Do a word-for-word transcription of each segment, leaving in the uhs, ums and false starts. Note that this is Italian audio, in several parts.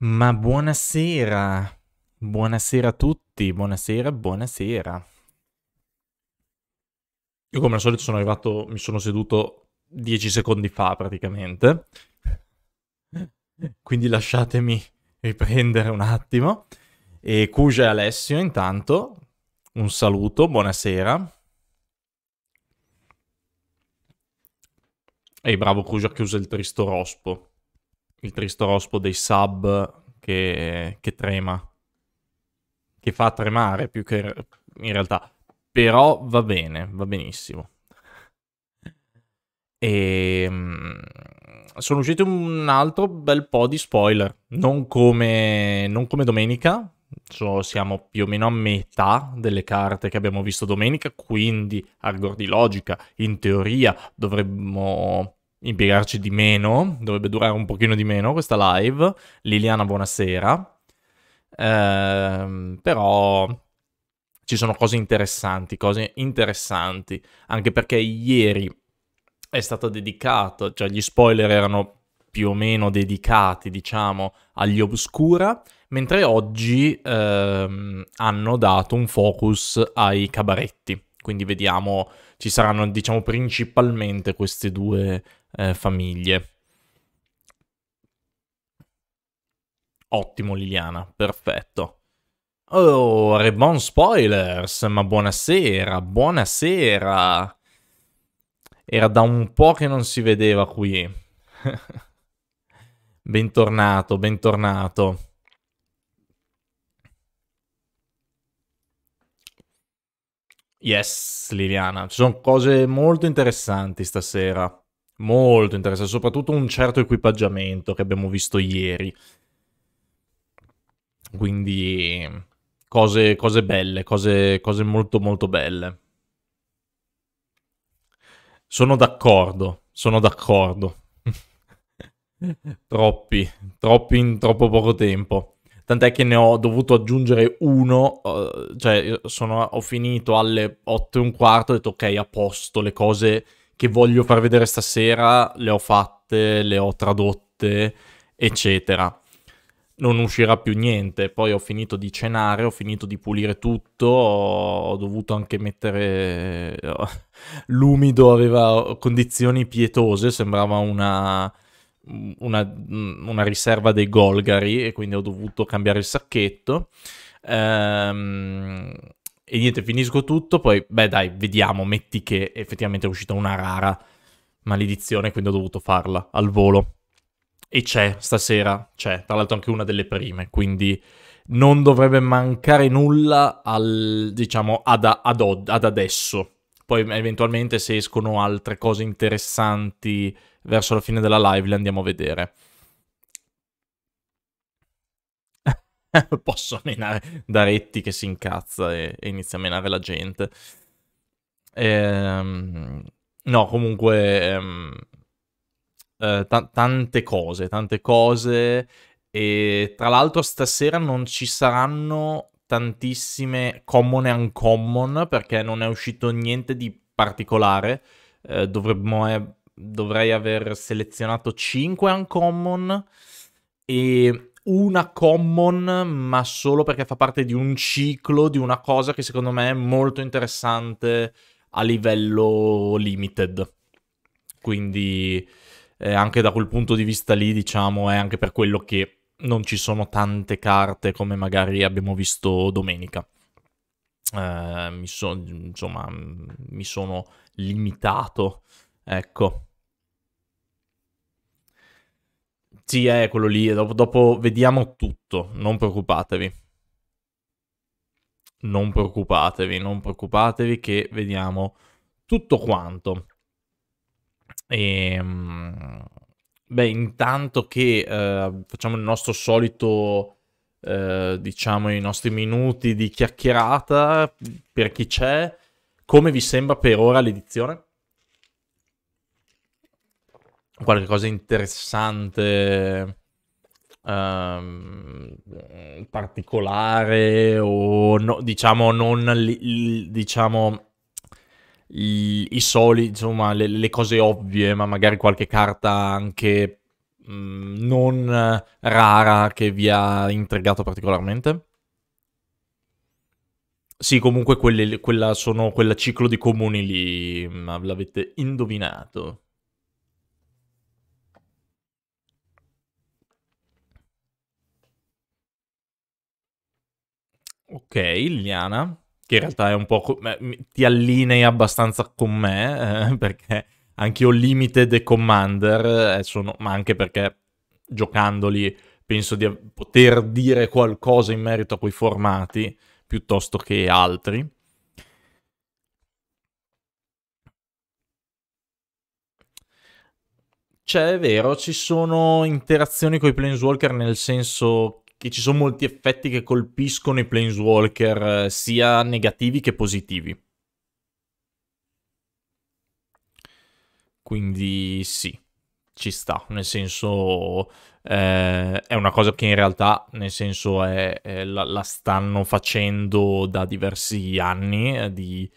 Ma buonasera, buonasera a tutti, buonasera, buonasera. Io come al solito sono arrivato, mi sono seduto dieci secondi fa praticamente, quindi lasciatemi riprendere un attimo. E Cuja e Alessio intanto, un saluto, buonasera. E bravo Cuja che usa il tristo rospo, il tristo rospo dei sub che, che trema, che fa tremare più che in realtà. Però va bene, va benissimo. E sono usciti un altro bel po' di spoiler. Non come, non come domenica. So, siamo più o meno a metà delle carte che abbiamo visto domenica. Quindi, a rigor di logica, in teoria dovremmo impiegarci di meno. Dovrebbe durare un pochino di meno questa live. Liliana, buonasera. Ehm, però ci sono cose interessanti, cose interessanti. Anche perché ieri è stato dedicato, cioè gli spoiler erano più o meno dedicati, diciamo, agli Obscura, mentre oggi ehm, hanno dato un focus ai cabaretti. Quindi vediamo, ci saranno, diciamo, principalmente queste due eh, famiglie. Ottimo, Liliana, perfetto. Oh, Rebon Spoilers, ma buonasera, buonasera. Era da un po' che non si vedeva qui. Bentornato, bentornato. Yes, Liliana. Ci sono cose molto interessanti stasera. Molto interessanti, soprattutto un certo equipaggiamento che abbiamo visto ieri. Quindi cose, cose belle, cose, cose molto molto belle. Sono d'accordo, sono d'accordo. Troppi, troppi in troppo poco tempo. Tant'è che ne ho dovuto aggiungere uno, uh, cioè sono, ho finito alle otto e un quarto, ho detto ok, a posto, le cose che voglio far vedere stasera le ho fatte, le ho tradotte, eccetera. Non uscirà più niente, poi ho finito di cenare, ho finito di pulire tutto, ho dovuto anche mettere... L'umido aveva condizioni pietose, sembrava una una, una riserva dei Golgari e quindi ho dovuto cambiare il sacchetto. Ehm, e niente, finisco tutto. Poi, beh, dai, vediamo. Metti che effettivamente è uscita una rara maledizione, quindi ho dovuto farla al volo. E c'è stasera, c'è tra l'altro anche una delle prime, quindi non dovrebbe mancare nulla al, diciamo, ad, ad, ad adesso. Poi eventualmente se escono altre cose interessanti verso la fine della live le andiamo a vedere. Posso menare Daretti che si incazza e, e inizia a menare la gente. Ehm, no, comunque... Ehm, eh, ta- tante cose, tante cose. E tra l'altro stasera non ci saranno tantissime common e uncommon perché non è uscito niente di particolare. Eh, dovremmo, eh, dovrei aver selezionato cinque uncommon e una common, ma solo perché fa parte di un ciclo, di una cosa che secondo me è molto interessante a livello limited. Quindi eh, anche da quel punto di vista lì, diciamo, è anche per quello che non ci sono tante carte come magari abbiamo visto domenica. Eh, mi so, insomma, mi sono limitato, ecco. Sì, è quello lì, dopo, dopo vediamo tutto, non preoccupatevi. Non preoccupatevi, non preoccupatevi che vediamo tutto quanto. E, beh, intanto che eh, facciamo il nostro solito, eh, diciamo, i nostri minuti di chiacchierata per chi c'è, come vi sembra per ora l'edizione? Qualche cosa interessante, ehm, particolare o no, diciamo non li, li- diciamo i, i soli, insomma, le, le cose ovvie, ma magari qualche carta anche mh, non eh, rara che vi ha intrigato particolarmente? Sì, comunque quelle, quella sono quel ciclo di comuni lì, ma l'avete indovinato. Ok, Liliana, che in realtà è un po'... co- beh, mi- ti allinei abbastanza con me, eh, perché anche io Limited e Commander, eh, sono, ma anche perché giocandoli penso di av- poter dire qualcosa in merito a quei formati, piuttosto che altri. Cioè, è vero, ci sono interazioni con i Planeswalker, nel senso che ci sono molti effetti che colpiscono i Planeswalker, eh, sia negativi che positivi. Quindi sì, ci sta, nel senso eh, è una cosa che in realtà, nel senso è, è- la, la stanno facendo da diversi anni, eh, di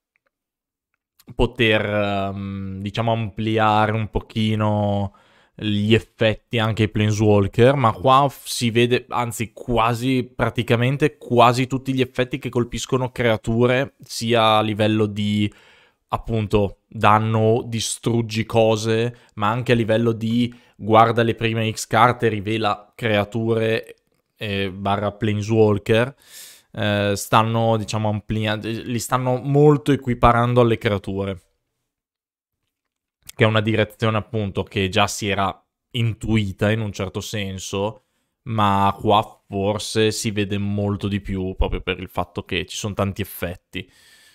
poter, ehm, diciamo, ampliare un pochino gli effetti anche ai Planeswalker, ma qua f- si vede, anzi quasi, praticamente quasi tutti gli effetti che colpiscono creature, sia a livello di, appunto, danno, distruggi cose, ma anche a livello di guarda le prime X carte, rivela creature eh, barra Planeswalker, eh, stanno, diciamo, ampliando, li stanno molto equiparando alle creature, che è una direzione appunto che già si era intuita in un certo senso, ma qua forse si vede molto di più proprio per il fatto che ci sono tanti effetti.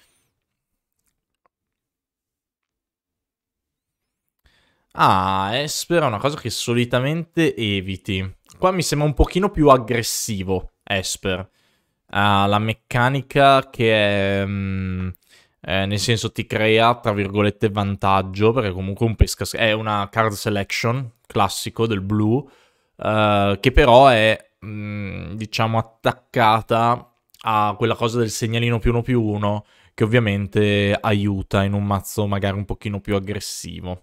Ah, Esper è una cosa che solitamente eviti. Qua mi sembra un pochino più aggressivo, Esper. Ha la meccanica che è... mm, eh, nel senso ti crea, tra virgolette, vantaggio, perché comunque un pesca... è una card selection classico del blu, eh, che però è, mm, diciamo, attaccata a quella cosa del segnalino più uno più uno, che ovviamente aiuta in un mazzo magari un pochino più aggressivo.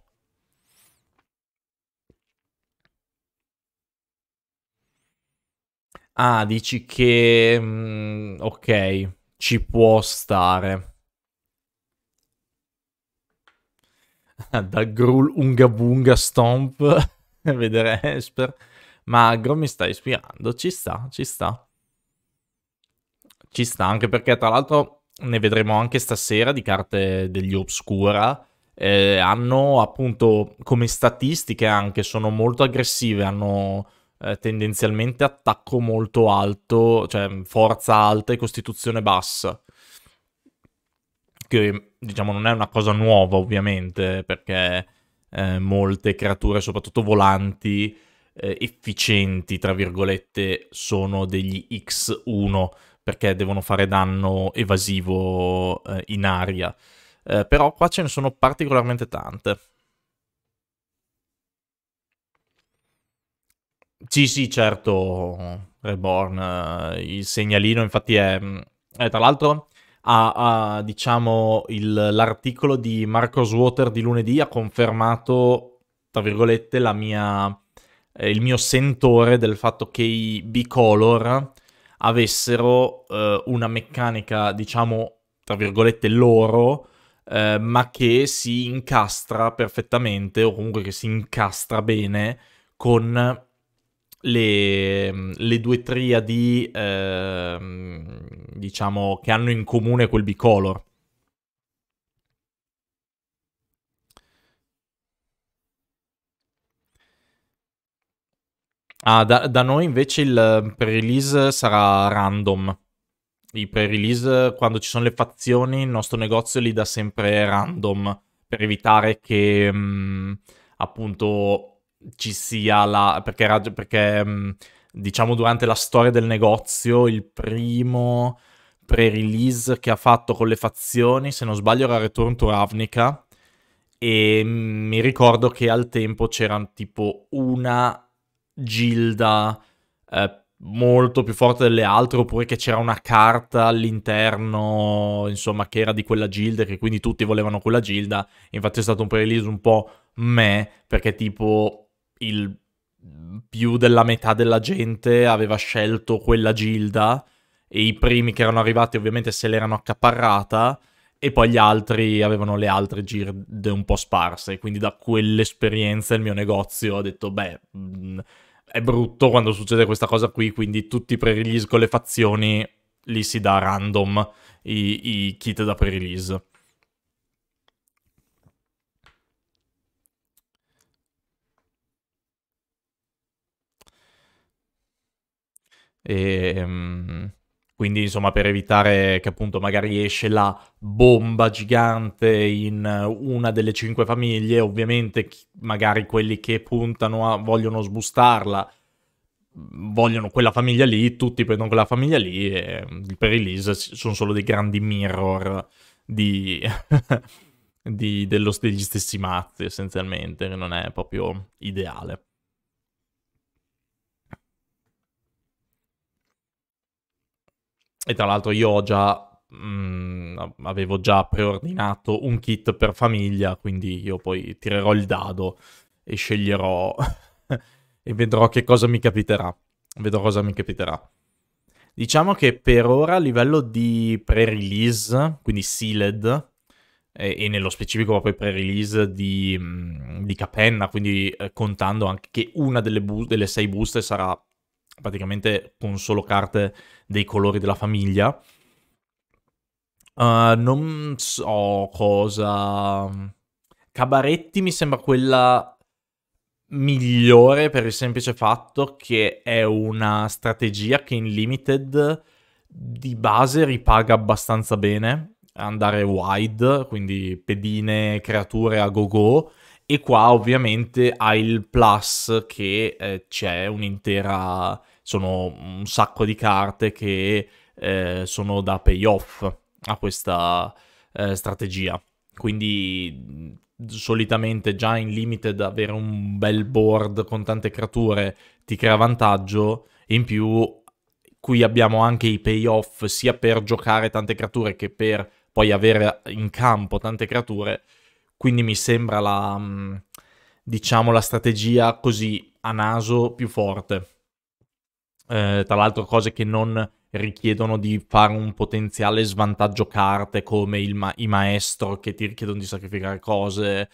Ah, dici che... mm, ok, ci può stare. Da Grul Unga Bunga Stomp, vedere Esper. Ma Grom mi sta ispirando, ci sta, ci sta. Ci sta, anche perché tra l'altro ne vedremo anche stasera di carte degli Obscura. Eh, hanno appunto come statistiche anche, sono molto aggressive, hanno eh, tendenzialmente attacco molto alto, cioè forza alta e costituzione bassa. Che diciamo non è una cosa nuova ovviamente, perché eh, molte creature, soprattutto volanti, eh, efficienti, tra virgolette, sono degli X uno, perché devono fare danno evasivo eh, in aria. Eh, però qua ce ne sono particolarmente tante. Sì, sì, certo, Reborn, eh, il segnalino infatti è... è tra l'altro, ha, ha, diciamo, il- l'articolo di Marcos Water di lunedì ha confermato, tra virgolette, la mia, eh, il mio sentore del fatto che i bicolor avessero eh, una meccanica, diciamo, tra virgolette, loro, eh, ma che si incastra perfettamente, o comunque che si incastra bene con le, le due triadi, ehm, diciamo, che hanno in comune quel bicolor. Ah, da, da noi invece il pre-release sarà random. I pre-release, quando ci sono le fazioni, il nostro negozio li dà sempre random, per evitare che, mh, appunto, ci sia la... Perché, rag- perché mh, diciamo, durante la storia del negozio, il primo pre-release che ha fatto con le fazioni, se non sbaglio, era Return to Ravnica. E mm, mi ricordo che al tempo c'era tipo una gilda eh, molto più forte delle altre, oppure che c'era una carta all'interno, insomma, che era di quella gilda, e che quindi tutti volevano quella gilda. Infatti è stato un pre-release un po' meh, perché tipo il più della metà della gente aveva scelto quella gilda e i primi che erano arrivati ovviamente se l'erano accaparrata e poi gli altri avevano le altre gilde un po' sparse, quindi da quell'esperienza il mio negozio ha detto beh, mh, è brutto quando succede questa cosa qui, quindi tutti i pre-release con le fazioni li si dà random i, i kit da pre-release. E, um, quindi insomma per evitare che appunto magari esce la bomba gigante in una delle cinque famiglie, ovviamente magari quelli che puntano a vogliono sbustarla vogliono quella famiglia lì, tutti prendono quella famiglia lì e il pre-release sono solo dei grandi mirror di, di dello, degli stessi mazzi essenzialmente, che non è proprio ideale. E tra l'altro io ho già mh, avevo già preordinato un kit per famiglia, quindi io poi tirerò il dado e sceglierò e vedrò che cosa mi capiterà. Vedrò cosa mi capiterà. Diciamo che per ora a livello di pre-release, quindi sealed, e, e nello specifico proprio pre-release di, di Capenna, quindi eh, contando anche che una delle, bu- delle sei buste sarà praticamente con solo carte dei colori della famiglia. Uh, non so cosa... Cabaretti mi sembra quella migliore per il semplice fatto che è una strategia che in Limited di base ripaga abbastanza bene, andare wide, quindi pedine, creature a go-go, e qua ovviamente hai il plus che eh, c'è un'intera... sono un sacco di carte che eh, sono da payoff a questa eh, strategia. Quindi solitamente già in Limited avere un bel board con tante creature ti crea vantaggio, e in più qui abbiamo anche i payoff sia per giocare tante creature che per poi avere in campo tante creature, quindi mi sembra la, diciamo, la strategia così a naso più forte. Eh, tra l'altro cose che non richiedono di fare un potenziale svantaggio carte come il ma- i maestro che ti richiedono di sacrificare cose.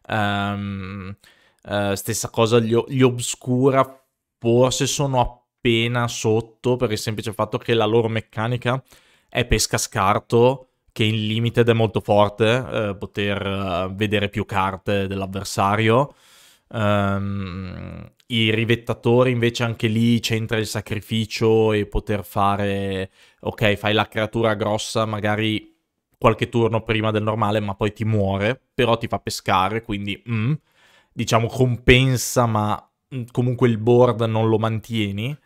Um, uh, stessa cosa gli, gli obscura forse sono appena sotto per il semplice fatto che la loro meccanica è pesca scarto, che in limited è molto forte, eh, poter uh, vedere più carte dell'avversario. Um, I rivettatori invece anche lì c'entra il sacrificio e poter fare, ok, fai la creatura grossa magari qualche turno prima del normale ma poi ti muore, però ti fa pescare, quindi mm, diciamo compensa, ma comunque il board non lo mantieni.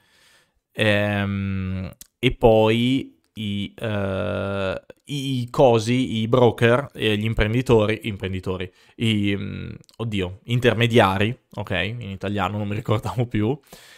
Ehm, e poi i, uh, i cosi, i broker e gli imprenditori, imprenditori, i, um, oddio, intermediari, ok, in italiano non mi ricordavo più,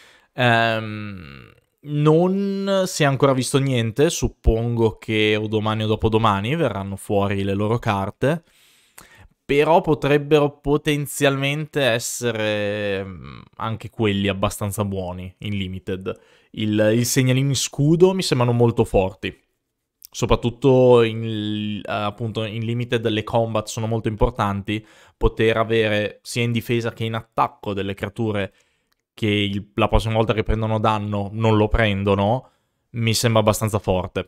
um, non si è ancora visto niente, suppongo che o domani o dopodomani verranno fuori le loro carte, però potrebbero potenzialmente essere anche quelli abbastanza buoni in Limited. Il, il segnalino in scudo mi sembrano molto forti. Soprattutto in, appunto in Limited le combat sono molto importanti. Poter avere sia in difesa che in attacco delle creature che il, la prossima volta che prendono danno non lo prendono, mi sembra abbastanza forte.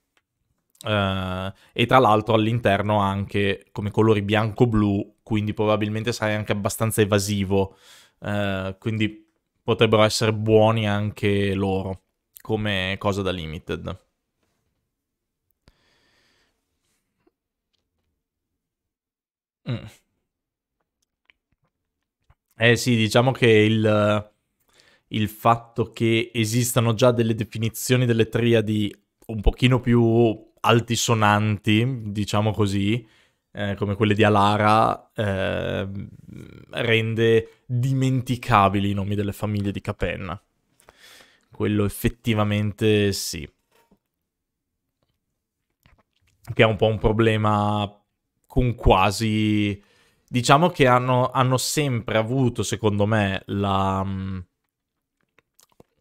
Uh, e tra l'altro all'interno anche come colori bianco-blu, quindi probabilmente sarai anche abbastanza evasivo. Uh, quindi potrebbero essere buoni anche loro come cosa da limited. Mm. Eh sì, diciamo che il, il fatto che esistano già delle definizioni delle triadi un pochino più altisonanti, diciamo così, eh, come quelle di Alara, eh, rende dimenticabili i nomi delle famiglie di Capenna. Quello effettivamente sì. Che è un po' un problema con quasi... Diciamo che hanno, hanno sempre avuto, secondo me, la,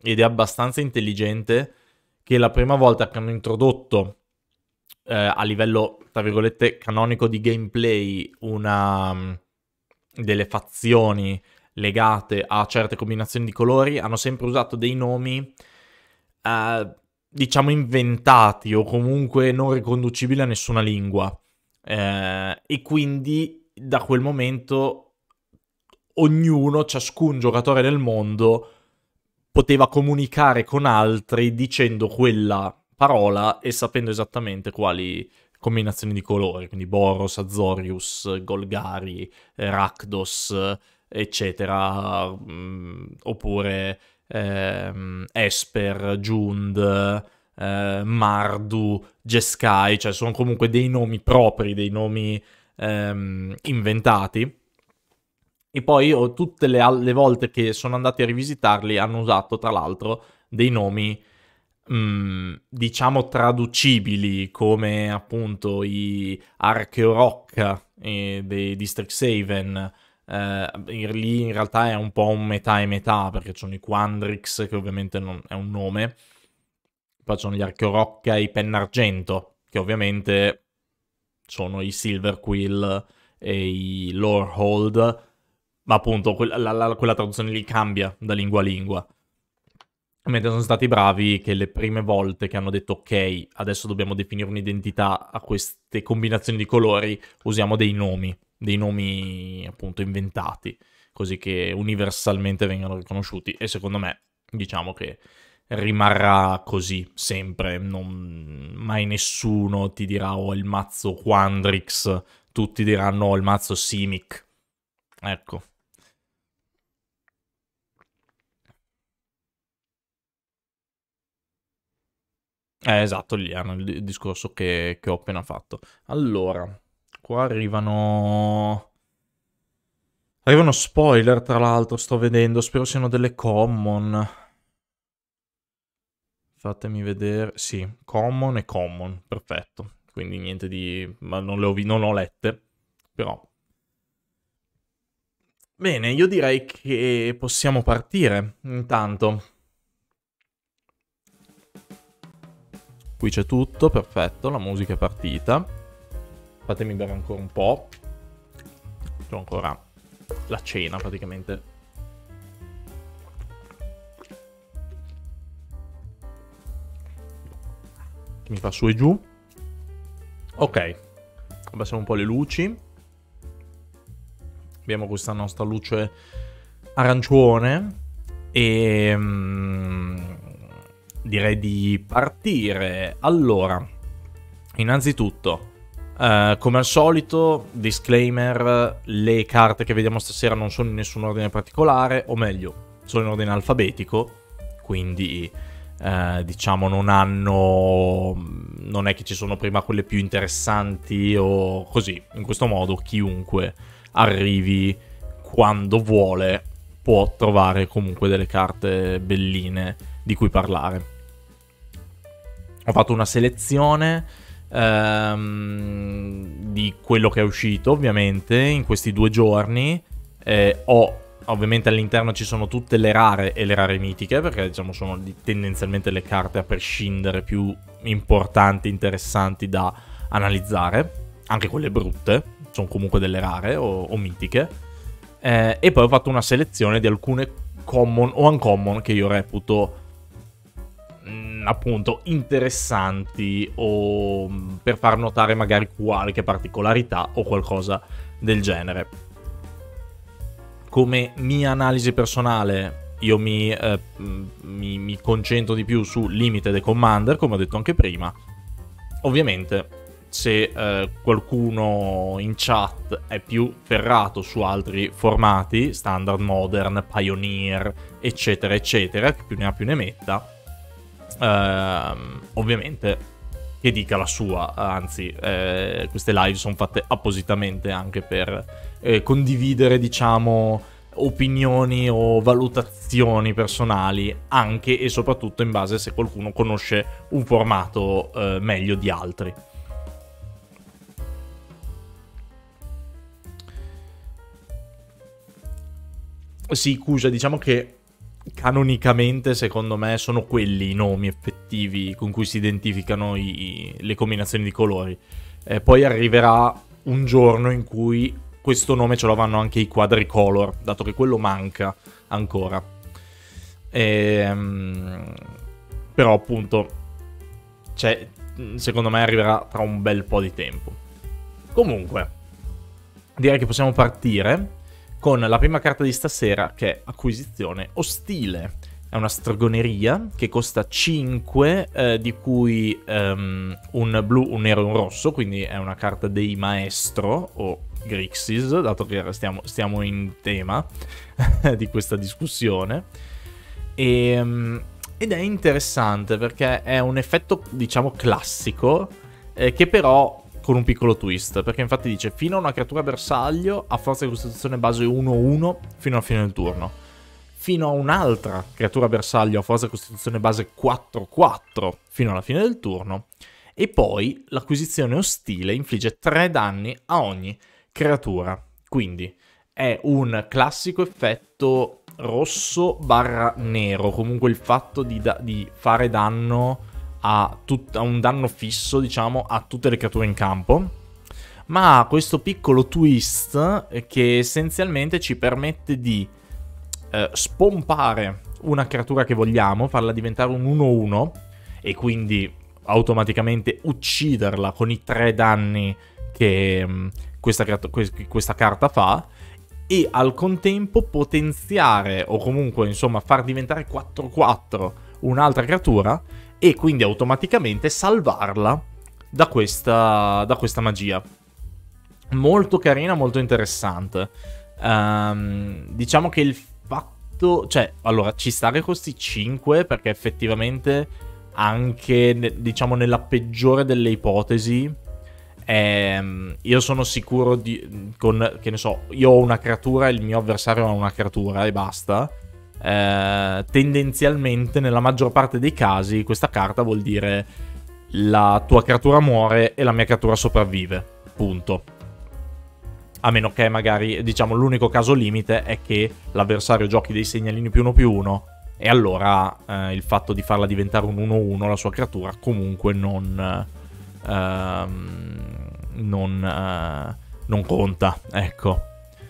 ed è abbastanza intelligente, che la prima volta che hanno introdotto eh, a livello, tra virgolette, canonico di gameplay una delle fazioni legate a certe combinazioni di colori, hanno sempre usato dei nomi eh, diciamo inventati o comunque non riconducibili a nessuna lingua, eh, e quindi da quel momento ognuno, ciascun giocatore del mondo poteva comunicare con altri dicendo quella parola e sapendo esattamente quali combinazioni di colori, quindi Boros, Azorius, Golgari, Rakdos, eccetera, mm, oppure ehm, Esper, Jund, eh, Mardu, Jeskai, cioè sono comunque dei nomi propri, dei nomi ehm, inventati. E poi oh, tutte le, le volte che sono andati a rivisitarli hanno usato tra l'altro dei nomi mh, diciamo traducibili, come appunto i Archeorocca eh, dei, di Strixhaven. Eh, lì in realtà è un po' un metà e metà, perché ci sono i Quandrix, che ovviamente non è un nome, poi ci sono gli Archeorocca e i Pennargento, che ovviamente sono i Silverquill e i Lorehold, ma appunto quella, la, la, quella traduzione lì cambia da lingua a lingua. Mentre sono stati bravi che le prime volte che hanno detto ok, adesso dobbiamo definire un'identità a queste combinazioni di colori, usiamo dei nomi, dei nomi appunto inventati, così che universalmente vengano riconosciuti. E secondo me, diciamo che rimarrà così sempre, non, mai nessuno ti dirà ho oh, il mazzo Quandrix, tutti diranno ho oh, il mazzo Simic. Ecco. Eh, esatto, lì hanno il discorso che, che ho appena fatto. Allora, qua arrivano... Arrivano spoiler, tra l'altro, sto vedendo. Spero siano delle common. Fatemi vedere. Sì, common e common. Perfetto. Quindi niente di... Ma non le ho, vi... non ho lette. Però... Bene, io direi che possiamo partire. Intanto... Qui c'è tutto, perfetto, la musica è partita. Fatemi bere ancora un po'. C'ho ancora la cena praticamente. Mi fa su e giù. Ok, abbassiamo un po' le luci. Abbiamo questa nostra luce arancione. E... Um, direi di partire. Allora, innanzitutto... Uh, come al solito, disclaimer, le carte che vediamo stasera non sono in nessun ordine particolare, o meglio, sono in ordine alfabetico, quindi uh, diciamo non hanno... non è che ci sono prima quelle più interessanti o così. In questo modo chiunque arrivi quando vuole può trovare comunque delle carte belline di cui parlare. Ho fatto una selezione di quello che è uscito ovviamente in questi due giorni. eh, ho ovviamente all'interno ci sono tutte le rare e le rare mitiche, perché diciamo sono tendenzialmente le carte a prescindere più importanti, interessanti da analizzare. Anche quelle brutte sono comunque delle rare o, o mitiche. eh, e poi ho fatto una selezione di alcune common o uncommon che io reputo appunto interessanti, o per far notare magari qualche particolarità o qualcosa del genere. Come mia analisi personale io mi, eh, mi, mi concentro di più su Limited e Commander, come ho detto anche prima. Ovviamente se eh, qualcuno in chat è più ferrato su altri formati, Standard, Modern, Pioneer, eccetera eccetera, che più ne ha più ne metta, Uh, ovviamente che dica la sua, anzi eh, queste live sono fatte appositamente anche per eh, condividere diciamo opinioni o valutazioni personali, anche e soprattutto in base se qualcuno conosce un formato eh, meglio di altri. Sì, Kuja, diciamo che canonicamente, secondo me, sono quelli i nomi effettivi con cui si identificano i, le combinazioni di colori. Eh, poi arriverà un giorno in cui questo nome ce lo vanno anche i quadricolor, dato che quello manca ancora. Ehm, però appunto, cioè, secondo me arriverà tra un bel po' di tempo. Comunque, direi che possiamo partire con la prima carta di stasera, che è Acquisizione Ostile. È una stregoneria che costa cinque, eh, di cui um, un blu, un nero e un rosso, quindi è una carta dei Maestro o Grixis, dato che stiamo, stiamo in tema di questa discussione. E, um, ed è interessante perché è un effetto, diciamo, classico, eh, che però con un piccolo twist, perché infatti dice: fino a una creatura bersaglio a forza di costituzione base uno uno fino alla fine del turno. Fino a un'altra creatura bersaglio a forza di costituzione base quattro quattro fino alla fine del turno. E poi l'acquisizione ostile infligge tre danni a ogni creatura. Quindi è un classico effetto rosso barra nero, comunque il fatto di, da- di fare danno a, tut- a un danno fisso, diciamo, a tutte le creature in campo, ma ha questo piccolo twist che essenzialmente ci permette di eh, spompare una creatura che vogliamo, farla diventare un uno uno e quindi automaticamente ucciderla con i tre danni che mh, questa, questa carta fa, e al contempo potenziare o comunque insomma far diventare quattro quattro un'altra creatura e quindi automaticamente salvarla da questa, da questa magia. Molto carina, molto interessante. Um, diciamo che il fatto... Cioè, allora, ci sta che costi cinque, perché effettivamente anche, diciamo, nella peggiore delle ipotesi, ehm, io sono sicuro di... Con, che ne so, io ho una creatura e il mio avversario ha una creatura e basta. Eh, tendenzialmente nella maggior parte dei casi questa carta vuol dire la tua creatura muore e la mia creatura sopravvive, punto. A meno che magari, diciamo, l'unico caso limite è che l'avversario giochi dei segnalini più uno più uno e allora eh, il fatto di farla diventare un uno uno la sua creatura comunque non ehm, non, eh, non conta, ecco.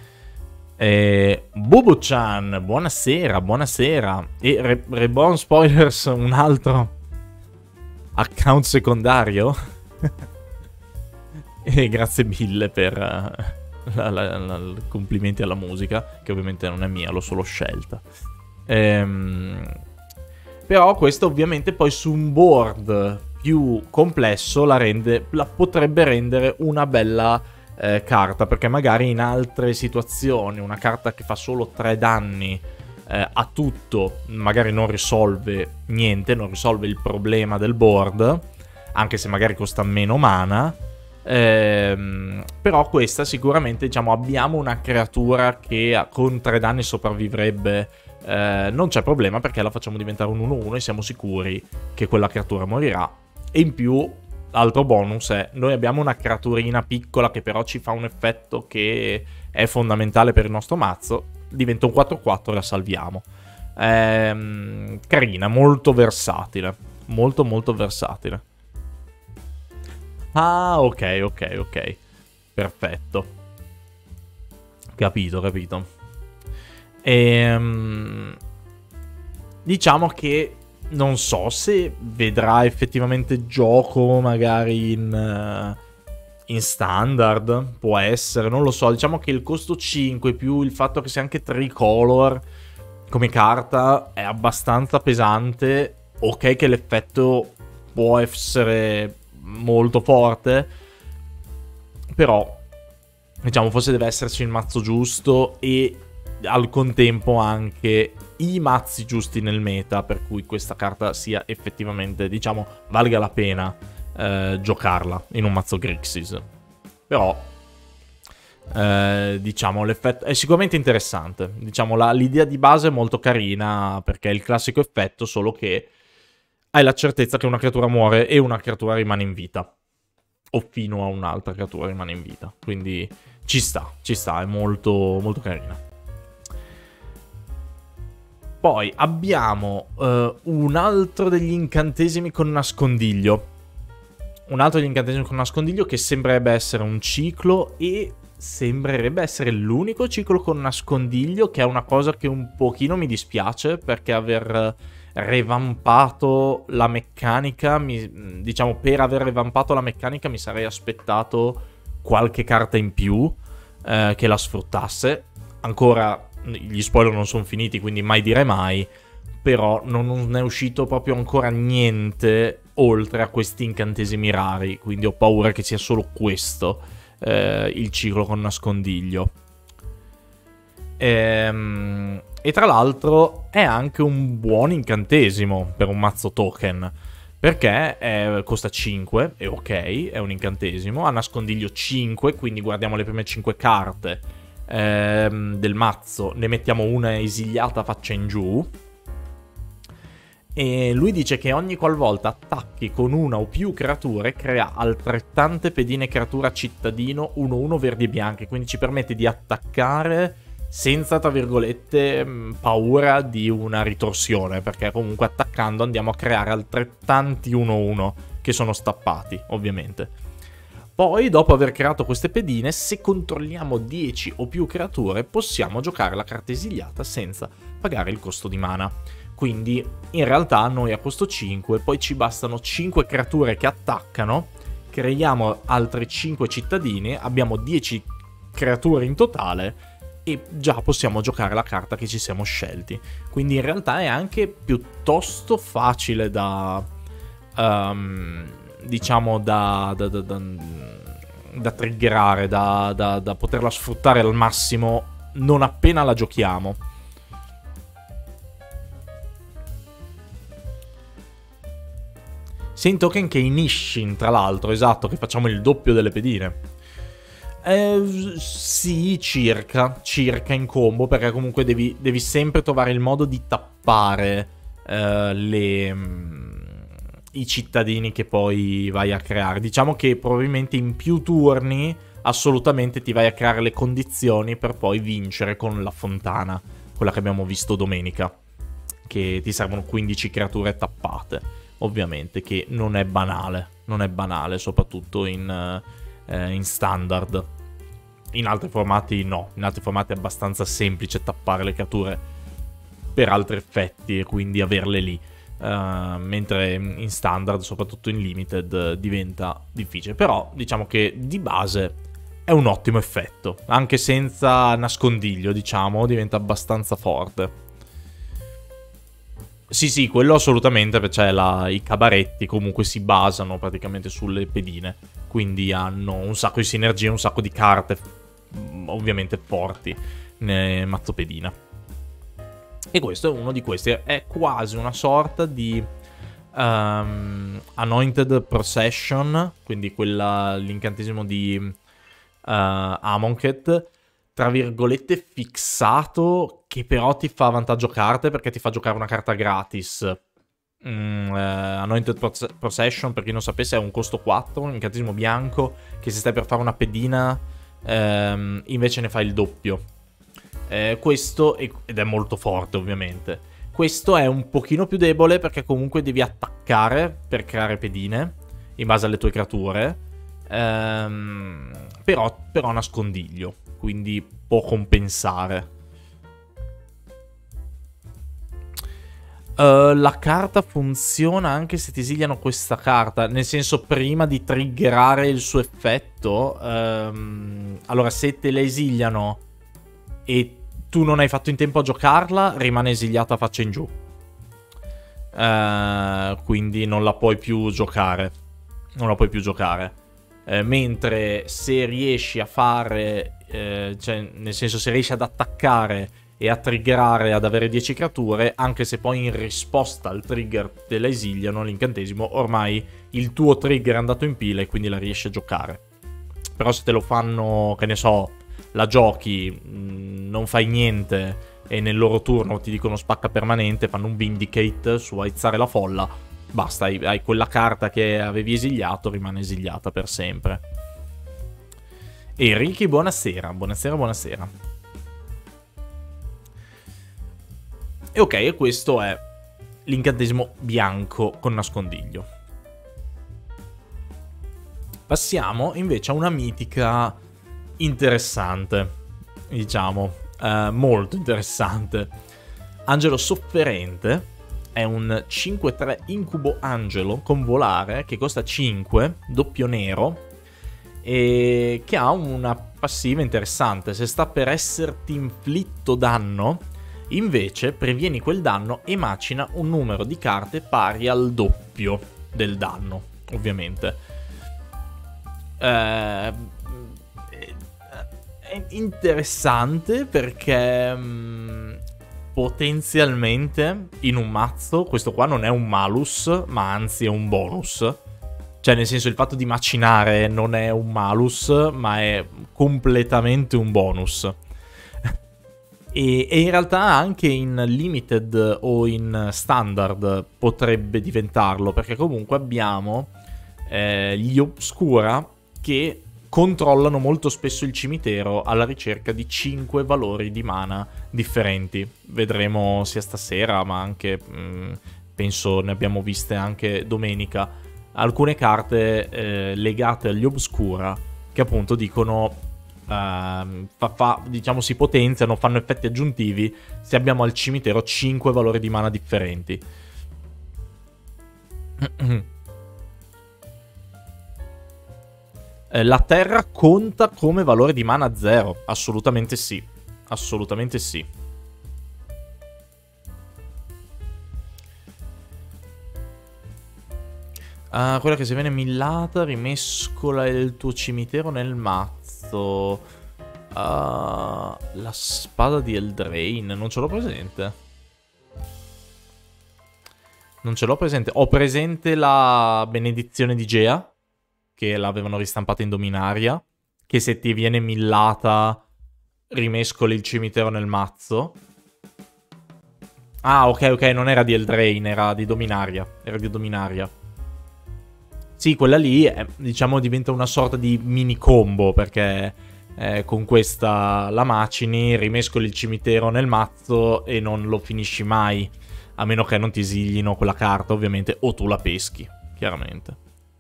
Eh, Bubu-chan, buonasera, buonasera. E Re- Reborn Spoilers, un altro account secondario. E grazie mille per uh, la, la, la, la, complimenti alla musica, che ovviamente non è mia, l'ho solo scelta. Ehm, però questo ovviamente poi su un board più complesso la, rende, la potrebbe rendere una bella Eh, carta, perché magari in altre situazioni una carta che fa solo tre danni eh, a tutto magari non risolve niente, non risolve il problema del board, anche se magari costa meno mana, ehm, però questa sicuramente, diciamo, abbiamo una creatura che con tre danni sopravvivrebbe, eh, non c'è problema perché la facciamo diventare un uno uno e siamo sicuri che quella creatura morirà. E in più l'altro bonus è, noi abbiamo una creaturina piccola che però ci fa un effetto che è fondamentale per il nostro mazzo, diventa un quattro quattro e la salviamo. Ehm, carina, molto versatile, molto molto versatile. Ah, ok, ok, ok, perfetto. Capito, capito. Ehm, diciamo che non so se vedrà effettivamente gioco magari in, uh, in standard, può essere, non lo so. Diciamo che il costo cinque più il fatto che sia anche tricolor come carta è abbastanza pesante. Ok che l'effetto può essere molto forte, però diciamo forse deve esserci il mazzo giusto e al contempo anche i mazzi giusti nel meta, per cui questa carta sia effettivamente, diciamo, valga la pena eh, giocarla in un mazzo Grixis. Però eh, diciamo l'effetto è sicuramente interessante, diciamo la, l'idea di base è molto carina perché è il classico effetto, solo che hai la certezza che una creatura muore e una creatura rimane in vita, o fino a un'altra creatura rimane in vita, quindi ci sta, ci sta, è molto molto carina. Poi abbiamo uh, un altro degli incantesimi con nascondiglio. Un altro degli incantesimi con nascondiglio che sembrerebbe essere un ciclo e sembrerebbe essere l'unico ciclo con nascondiglio, che è una cosa che un pochino mi dispiace, perché aver revampato la meccanica, mi, diciamo per aver revampato la meccanica mi sarei aspettato qualche carta in più eh, che la sfruttasse. Ancora gli spoiler non sono finiti, quindi mai dire mai, però non è uscito proprio ancora niente oltre a questi incantesimi rari, quindi ho paura che sia solo questo eh, il ciclo con nascondiglio. Ehm, e tra l'altro è anche un buon incantesimo per un mazzo token, perché è, costa cinque, è ok, è un incantesimo, ha nascondiglio cinque, quindi guardiamo le prime cinque carte ehm, del mazzo, ne mettiamo una esiliata faccia in giù, e lui dice che ogni qualvolta attacchi con una o più creature crea altrettante pedine creatura cittadino uno uno verdi e bianchi, quindi ci permette di attaccare senza, tra virgolette, paura di una ritorsione, perché comunque attaccando andiamo a creare altrettanti uno uno che sono stappati, ovviamente. Poi, dopo aver creato queste pedine, se controlliamo dieci o più creature, possiamo giocare la carta esiliata senza pagare il costo di mana. Quindi, in realtà, noi a costo cinque, poi ci bastano cinque creature che attaccano, creiamo altri cinque cittadini, abbiamo dieci creature in totale, e già possiamo giocare la carta che ci siamo scelti. Quindi in realtà è anche piuttosto facile da um, diciamo da da, da, da, da triggerare, da, da, da poterla sfruttare al massimo non appena la giochiamo. Sei in token che in Isshin, tra l'altro, esatto, che facciamo il doppio delle pedine. Eh, sì, circa, circa in combo, perché comunque devi, devi sempre trovare il modo di tappare eh, le, mh, i cittadini che poi vai a creare. Diciamo che probabilmente in più turni assolutamente ti vai a creare le condizioni per poi vincere con la fontana, quella che abbiamo visto domenica, che ti servono quindici creature tappate, ovviamente, che non è banale, non è banale, soprattutto in... in standard. In altri formati no, in altri formati è abbastanza semplice tappare le creature per altri effetti e quindi averle lì, uh, mentre in standard, soprattutto in limited, diventa difficile. Però diciamo che di base è un ottimo effetto, anche senza nascondiglio, diciamo, diventa abbastanza forte. Sì, sì, quello assolutamente, perché la, i cabaretti comunque si basano praticamente sulle pedine, quindi hanno un sacco di sinergie, un sacco di carte, ovviamente forti, nel mazzo pedina. E questo è uno di questi, è quasi una sorta di um, Anointed Procession, quindi quella, l'incantesimo di uh, Amonkhet, tra virgolette fissato, che però ti fa vantaggio carte perché ti fa giocare una carta gratis. Mm, eh, Anointed Procession, per chi non sapesse, è un costo quattro, un incantesimo bianco che se stai per fare una pedina ehm, invece ne fa il doppio. Eh, questo è, ed è molto forte, ovviamente. Questo è un pochino più debole perché comunque devi attaccare per creare pedine in base alle tue creature, ehm, però, però nascondiglio, quindi può compensare. Uh, la carta funziona anche se ti esiliano questa carta, nel senso, prima di triggerare il suo effetto, um, allora se te la esiliano e tu non hai fatto in tempo a giocarla, rimane esiliata faccia in giù, uh, quindi non la puoi più giocare, non la puoi più giocare, uh, mentre se riesci a fare, uh, cioè nel senso se riesci ad attaccare e a triggerare, ad avere dieci creature, anche se poi in risposta al trigger te la esiliano l'incantesimo, ormai il tuo trigger è andato in pila e quindi la riesci a giocare. Però se te lo fanno, che ne so, la giochi, non fai niente e nel loro turno ti dicono spacca permanente, fanno un Vindicate su aizzare la folla, basta, hai, hai quella carta che avevi esiliato, rimane esiliata per sempre. E Ricky, buonasera, buonasera, buonasera. E ok, e questo è l'incantesimo bianco con nascondiglio. Passiamo invece a una mitica interessante, diciamo, eh, molto interessante. Angelo Sofferente è un cinque tre incubo angelo con volare che costa cinque, doppio nero, e che ha una passiva interessante. Se sta per esserti inflitto danno, invece previeni quel danno e macina un numero di carte pari al doppio del danno, ovviamente. Eh, è interessante perché mh, potenzialmente in un mazzo questo qua non è un malus, ma anzi è un bonus. Cioè, nel senso, il fatto di macinare non è un malus, ma è completamente un bonus. E, e in realtà anche in limited o in standard potrebbe diventarlo, perché comunque abbiamo eh, gli Obscura che controllano molto spesso il cimitero alla ricerca di cinque valori di mana differenti. Vedremo sia stasera, ma anche mh, penso ne abbiamo viste anche domenica, alcune carte eh, legate agli Obscura che appunto dicono uh, fa, fa, diciamo si potenziano, fanno effetti aggiuntivi se abbiamo al cimitero cinque valori di mana differenti. La terra conta come valore di mana zero? Assolutamente sì. Assolutamente sì. Uh, quella che se viene millata rimescola il tuo cimitero nel mazzo. Uh, la spada di Eldraine. Non ce l'ho presente. Non ce l'ho presente. Ho presente la benedizione di Gea, che l'avevano ristampata in Dominaria, che se ti viene millata rimescoli il cimitero nel mazzo. Ah, ok, ok, non era di Eldraine, era di Dominaria. Era di Dominaria. Sì, quella lì, è, diciamo, diventa una sorta di mini combo, perché eh, con questa la macini, rimescoli il cimitero nel mazzo e non lo finisci mai, a meno che non ti esiglino quella carta, ovviamente, o tu la peschi, chiaramente.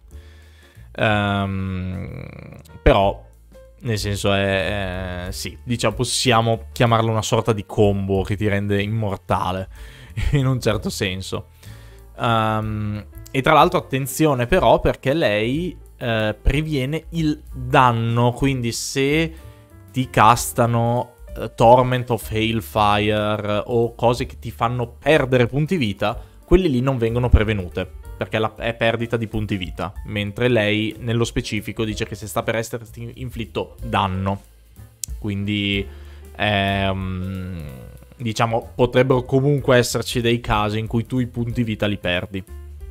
Um, però, nel senso, è, è sì, diciamo, possiamo chiamarlo una sorta di combo che ti rende immortale, in un certo senso. Um, e tra l'altro attenzione però, perché lei eh, previene il danno, quindi se ti castano eh, Torment of Hailfire o cose che ti fanno perdere punti vita, quelli lì non vengono prevenute, perché la, è perdita di punti vita, mentre lei nello specifico dice che se sta per esserti inflitto danno. Quindi ehm, diciamo potrebbero comunque esserci dei casi in cui tu i punti vita li perdi.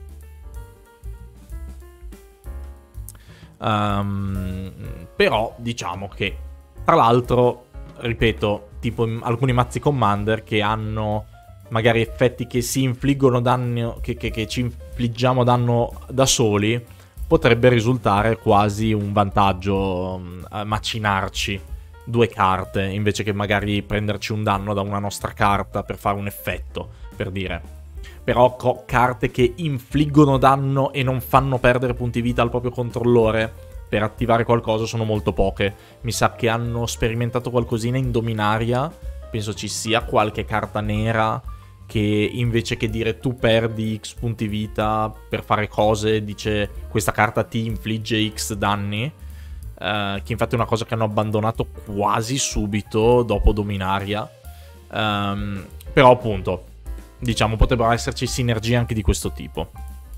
Um, però diciamo che tra l'altro, ripeto, tipo in alcuni mazzi Commander che hanno magari effetti che si infliggono danno, che, che, che ci infliggiamo danno da soli, potrebbe risultare quasi un vantaggio um, macinarci due carte invece che magari prenderci un danno da una nostra carta per fare un effetto, per dire. Però co- carte che infliggono danno e non fanno perdere punti vita al proprio controllore per attivare qualcosa sono molto poche. Mi sa che hanno sperimentato qualcosina in Dominaria, penso ci sia qualche carta nera che invece che dire tu perdi X punti vita per fare cose, dice questa carta ti infligge X danni, uh, che infatti è una cosa che hanno abbandonato quasi subito dopo Dominaria. Um, però appunto, diciamo, potrebbero esserci sinergie anche di questo tipo.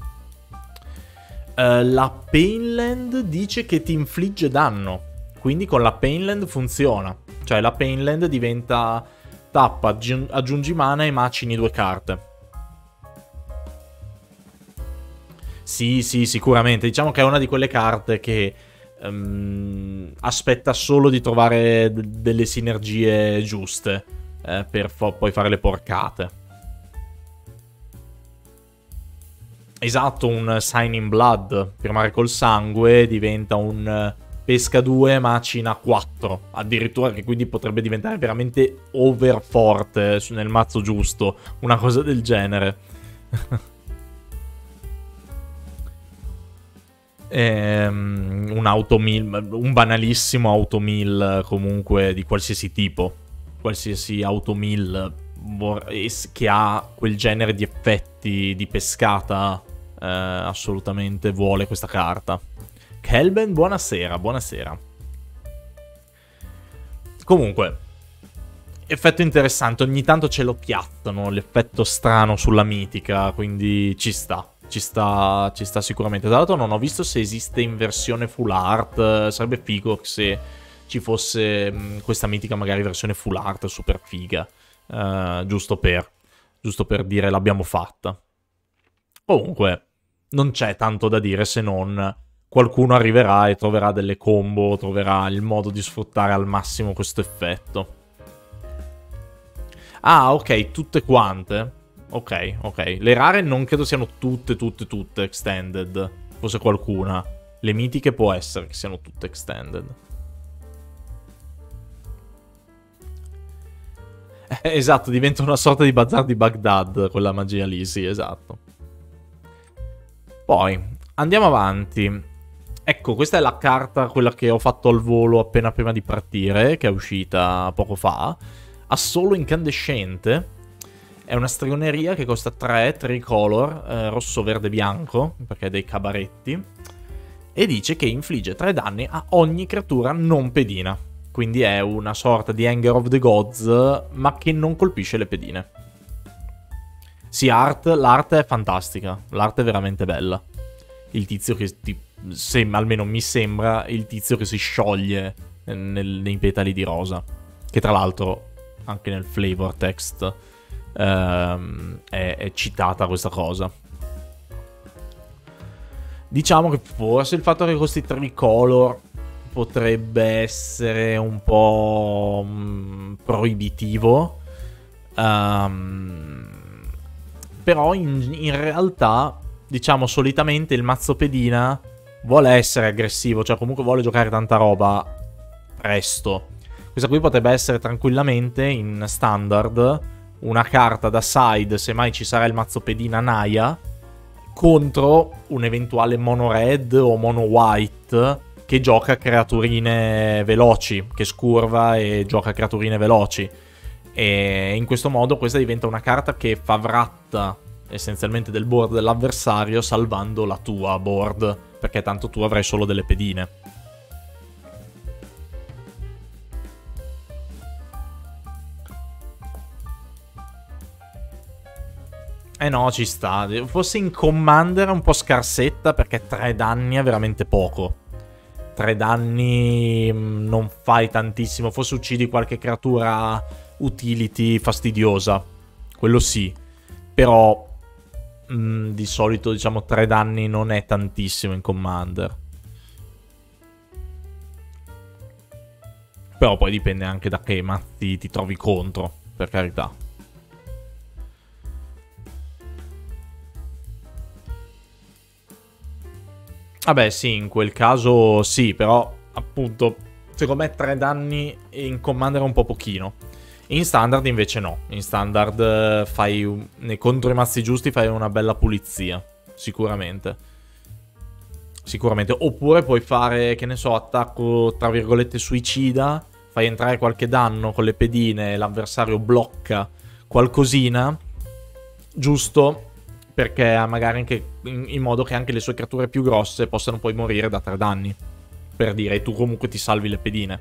Uh, la Painland dice che ti infligge danno, quindi con la Painland funziona. Cioè la Painland diventa tappa, aggi- aggiungi mana e macini due carte. Sì, sì, sicuramente. Diciamo che è una di quelle carte che um, aspetta solo di trovare d- delle sinergie giuste eh, per fo- poi fare le porcate. Esatto, un Sign in Blood, firmare col sangue, diventa un pesca due, macina quattro. Addirittura, che quindi potrebbe diventare veramente overforte nel mazzo giusto. Una cosa del genere. ehm, un automill, un banalissimo automill comunque di qualsiasi tipo. Qualsiasi automill che ha quel genere di effetti di pescata eh, assolutamente vuole questa carta. Kelben, buonasera, buonasera. Comunque, effetto interessante, ogni tanto ce lo piattano, l'effetto strano sulla mitica, quindi ci sta, ci sta, ci sta sicuramente. Tra l'altro non ho visto se esiste in versione full art, sarebbe figo se ci fosse mh, questa mitica magari versione full art super figa, uh, giusto per, giusto per dire l'abbiamo fatta. Comunque, non c'è tanto da dire se non qualcuno arriverà e troverà delle combo, troverà il modo di sfruttare al massimo questo effetto. Ah, ok, tutte quante. Ok, ok. Le rare non credo siano tutte, tutte, tutte extended. Forse qualcuna. Le mitiche può essere che siano tutte extended. Eh, esatto, diventa una sorta di bazar di Baghdad, quella magia lì, sì, esatto. Poi, andiamo avanti. Ecco, questa è la carta, quella che ho fatto al volo appena prima di partire, che è uscita poco fa. Assolo incandescente. È una stregoneria che costa tre, tricolor, eh, rosso, verde, bianco, perché è dei cabaretti. E dice che infligge tre danni a ogni creatura non pedina. Quindi è una sorta di Anger of the Gods, ma che non colpisce le pedine. Sì, art, l'arte è fantastica, l'arte è veramente bella. Il tizio che ti... Se, almeno mi sembra il tizio che si scioglie nel, nei petali di rosa, che tra l'altro anche nel flavor text ehm, è, è citata questa cosa. Diciamo che forse il fatto che costi tricolor potrebbe essere un po' mh, proibitivo, um, però in, in realtà diciamo solitamente il mazzo pedina vuole essere aggressivo, cioè comunque vuole giocare tanta roba presto. Questa qui potrebbe essere tranquillamente in standard una carta da side, se mai ci sarà il mazzo pedina Naya, contro un eventuale mono red o mono white che gioca creaturine veloci, che scurva e gioca creaturine veloci. E in questo modo questa diventa una carta che fa vratta essenzialmente del board dell'avversario, salvando la tua board, perché tanto tu avrai solo delle pedine. Eh no, ci sta. Forse in Commander è un po' scarsetta, perché tre danni è veramente poco. tre danni non fai tantissimo. Forse uccidi qualche creatura utility fastidiosa. Quello sì. Però mh, di solito diciamo tre danni non è tantissimo in Commander. Però poi dipende anche da che mazzi ti trovi contro, per carità. Vabbè sì, in quel caso sì, però appunto secondo me tre danni in Commander è un po' pochino. In Standard invece no, in Standard fai nei contro i mazzi giusti fai una bella pulizia, sicuramente. Sicuramente, oppure puoi fare, che ne so, attacco tra virgolette suicida, fai entrare qualche danno con le pedine, l'avversario blocca qualcosina, giusto perché magari anche in, in modo che anche le sue creature più grosse possano poi morire da tre danni. Per dire, e tu comunque ti salvi le pedine.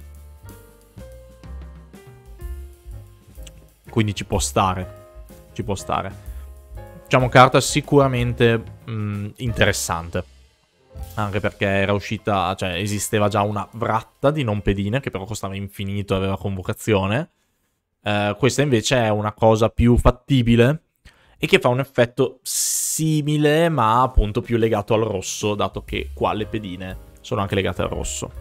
Quindi ci può stare. Ci può stare. Diciamo, carta sicuramente mh, interessante. Anche perché era uscita, cioè esisteva già una vratta di non pedine, che però costava infinito e aveva convocazione. Eh, questa invece è una cosa più fattibile e che fa un effetto simile, ma appunto più legato al rosso, dato che qua le pedine sono anche legate al rosso.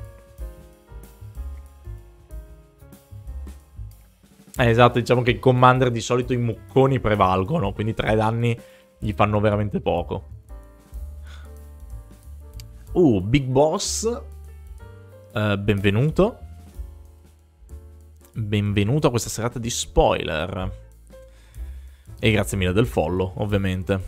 Eh, esatto, diciamo che in Commander di solito i mucconi prevalgono, quindi tre danni gli fanno veramente poco. Uh, Big Boss. uh, benvenuto. Benvenuto a questa serata di spoiler. E grazie mille del follow, ovviamente.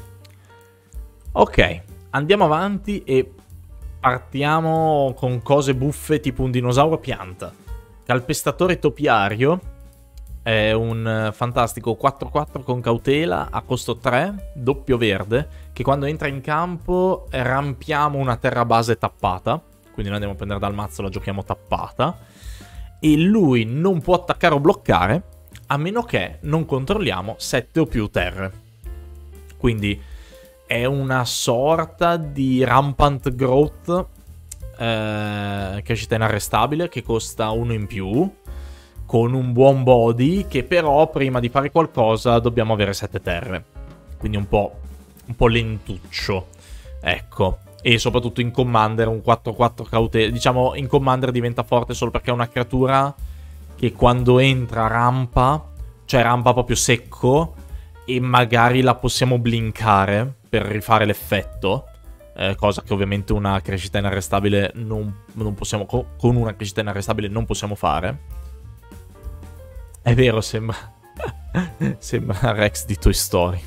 Ok, andiamo avanti e partiamo con cose buffe tipo un dinosauro pianta. Calpestatore topiario è un fantastico quattro quattro con cautela a costo tre, doppio verde, che quando entra in campo rampiamo una terra base tappata, quindi noi andiamo a prendere dal mazzo, la giochiamo tappata, e lui non può attaccare o bloccare a meno che non controlliamo sette o più terre. Quindi è una sorta di rampant growth, eh, crescita inarrestabile, che costa uno in più, con un buon body, che però prima di fare qualcosa dobbiamo avere sette terre. Quindi un po', un po' lentuccio, ecco. E soprattutto in Commander un quattro quattro cautela. Diciamo, in Commander diventa forte solo perché è una creatura che quando entra rampa, cioè rampa proprio secco, e magari la possiamo blinkare per rifare l'effetto, eh, cosa che ovviamente una crescita inarrestabile non, non possiamo, con una crescita inarrestabile non possiamo fare. È vero, sembra sembra Rex di Toy Story.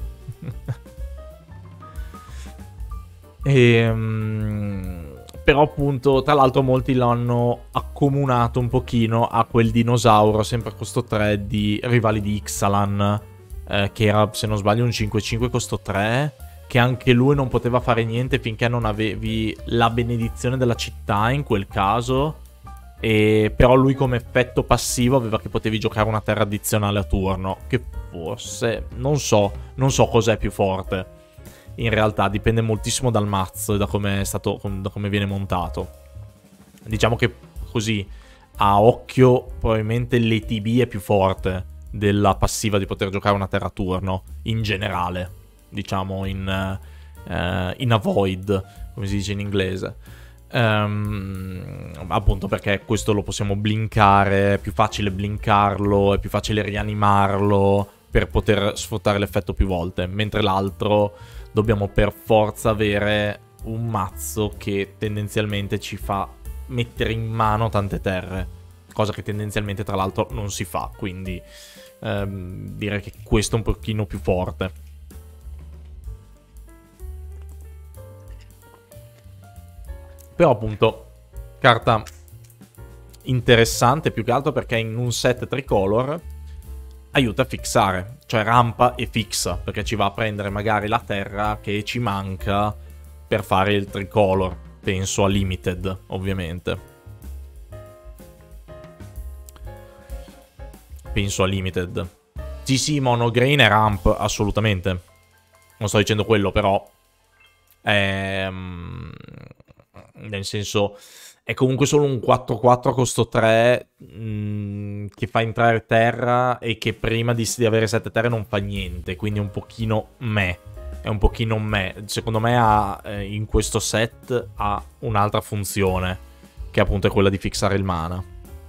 e, um, però appunto, tra l'altro molti l'hanno accomunato un pochino a quel dinosauro, sempre a costo tre, di Rivali di Ixalan, eh, che era, se non sbaglio, un cinque cinque costo tre, che anche lui non poteva fare niente finché non avevi la benedizione della città in quel caso, e però lui come effetto passivo aveva che potevi giocare una terra addizionale a turno, che forse, non so, non so cos'è più forte. In realtà dipende moltissimo dal mazzo e da come è stato, da come viene montato. Diciamo che così, a occhio, probabilmente l'E T B è più forte della passiva di poter giocare una terra a turno, in generale. Diciamo in, uh, in avoid, come si dice in inglese. Um, appunto perché questo lo possiamo blinkare, è più facile blinkarlo, è più facile rianimarlo per poter sfruttare l'effetto più volte, mentre l'altro dobbiamo per forza avere un mazzo che tendenzialmente ci fa mettere in mano tante terre, cosa che tendenzialmente tra l'altro non si fa, quindi ehm, direi che questo è un pochino più forte. Però appunto carta interessante più che altro perché in un set tricolor aiuta a fixare, cioè rampa e fixa, perché ci va a prendere magari la terra che ci manca per fare il tricolor. Penso a limited, ovviamente. Penso a limited. Sì, sì, monogreen e ramp, assolutamente. Non sto dicendo quello, però... Ehm, nel senso... È comunque solo un quattro quattro costo tre mh, che fa entrare terra e che prima di, di avere sette terre non fa niente, quindi è un pochino meh. È un pochino meh. Secondo me ha, eh, in questo set ha un'altra funzione, che appunto è quella di fissare il mana.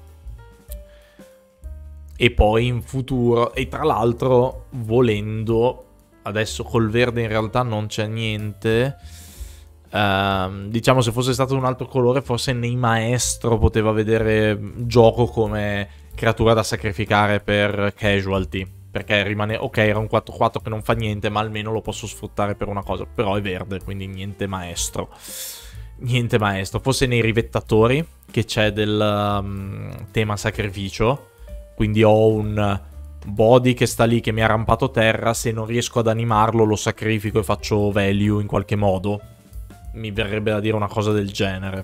E poi in futuro, e tra l'altro volendo, adesso col verde in realtà non c'è niente... Uh, diciamo se fosse stato un altro colore forse nei maestro poteva vedere gioco come creatura da sacrificare per casualty, perché rimane ok, era un quattro quattro che non fa niente ma almeno lo posso sfruttare per una cosa, però è verde quindi niente maestro, niente maestro. Forse nei rivettatori che c'è del um, tema sacrificio, quindi ho un body che sta lì che mi ha rampato terra, se non riesco ad animarlo lo sacrifico e faccio value in qualche modo. Mi verrebbe da dire una cosa del genere.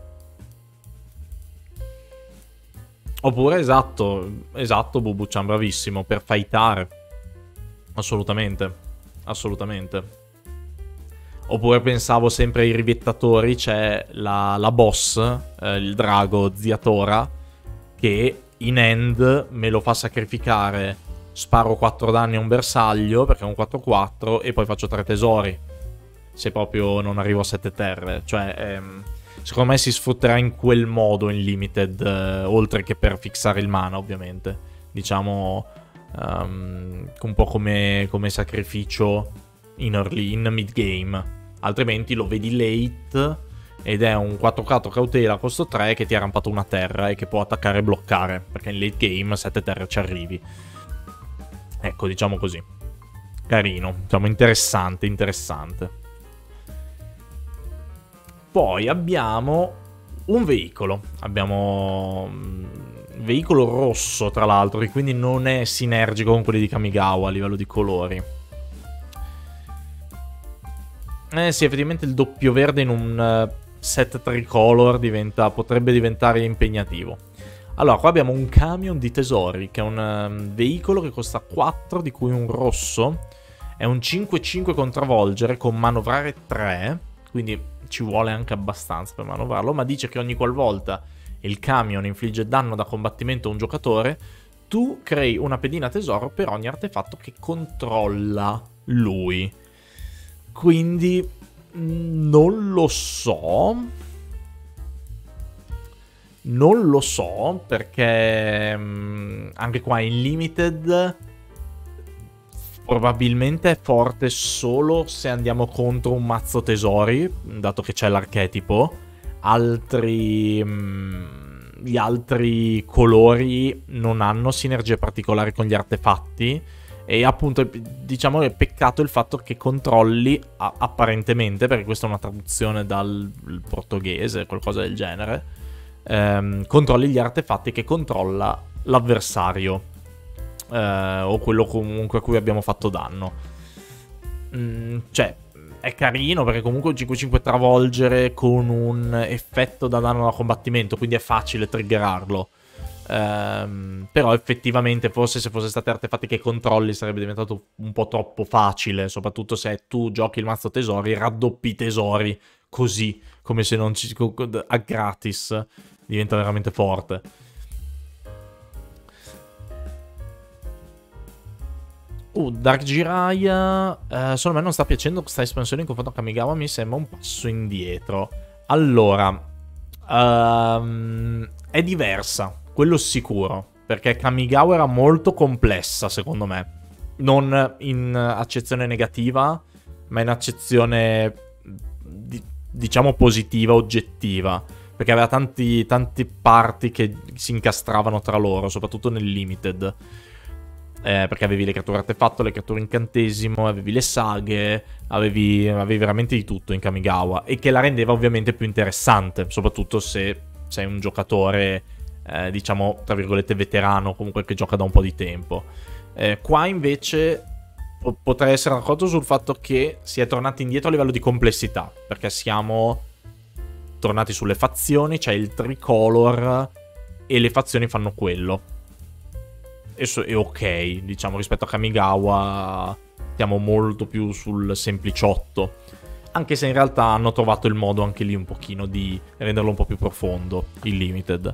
Oppure esatto, esatto, Bubuchan, bravissimo, per fightare. Assolutamente, assolutamente. Oppure pensavo sempre ai rivettatori, c'è la, la boss, eh, il drago Ziatora, che in end me lo fa sacrificare, sparo quattro danni a un bersaglio, perché è un quattro quattro, e poi faccio tre tesori. Se proprio non arrivo a sette terre. Cioè, ehm, secondo me si sfrutterà in quel modo in limited, eh, oltre che per fissare il mana, ovviamente. Diciamo, um, un po' come, come sacrificio in early, in mid game. Altrimenti lo vedi late ed è un quattro quattro cautela costo tre che ti ha rampato una terra e che può attaccare e bloccare, perché in late game sette terre ci arrivi. Ecco, diciamo così. Carino, diciamo interessante, interessante. Poi abbiamo un veicolo. Abbiamo un veicolo rosso, tra l'altro, che quindi non è sinergico con quelli di Kamigawa a livello di colori. Eh sì, effettivamente il doppio verde in un set tricolor diventa, potrebbe diventare impegnativo. Allora, qua abbiamo un camion di tesori, che è un um, veicolo che costa quattro, di cui un rosso. È un cinque cinque con travolgere, con manovrare tre, quindi ci vuole anche abbastanza per manovrarlo, ma dice che ogni qualvolta il camion infligge danno da combattimento a un giocatore, tu crei una pedina tesoro per ogni artefatto che controlla lui. Quindi non lo so. Non lo so, perché mh, anche qua in Limited probabilmente è forte solo se andiamo contro un mazzo tesori, dato che c'è l'archetipo. Altri... Mh, gli altri colori non hanno sinergie particolari con gli artefatti. E appunto, diciamo che è peccato il fatto che controlli, apparentemente, perché questa è una traduzione dal portoghese, qualcosa del genere, ehm, controlli gli artefatti che controlla l'avversario, eh, o quello comunque a cui abbiamo fatto danno. Mm, cioè, è carino perché comunque un cinque cinque travolgere con un effetto da danno da combattimento, quindi è facile triggerarlo. Um, però effettivamente forse se fosse stati artefatti che controlli sarebbe diventato un po' troppo facile, soprattutto se tu giochi il mazzo tesori, raddoppi i tesori così, come se non ci... a gratis, diventa veramente forte. Uh, Dark Jiraiya, uh, secondo me non sta piacendo questa espansione in confronto a Kamigawa, mi sembra un passo indietro. Allora, um, è diversa. Quello sicuro, perché Kamigawa era molto complessa, secondo me. Non in accezione negativa, ma in accezione, di, diciamo, positiva, oggettiva. Perché aveva tanti, tanti parti che si incastravano tra loro, soprattutto nel Limited. Eh, perché avevi le creature artefatto, le creature incantesimo, avevi le saghe, avevi, avevi veramente di tutto in Kamigawa. E che la rendeva ovviamente più interessante, soprattutto se sei un giocatore... Eh, diciamo, tra virgolette, veterano, comunque che gioca da un po' di tempo. Eh, qua invece po- potrei essere d'accordo sul fatto che si è tornati indietro a livello di complessità, perché siamo tornati sulle fazioni, c'è il tricolor e le fazioni fanno quello. E so- è ok, diciamo, rispetto a Kamigawa siamo molto più sul sempliciotto, anche se in realtà hanno trovato il modo anche lì un pochino di renderlo un po' più profondo, il Limited.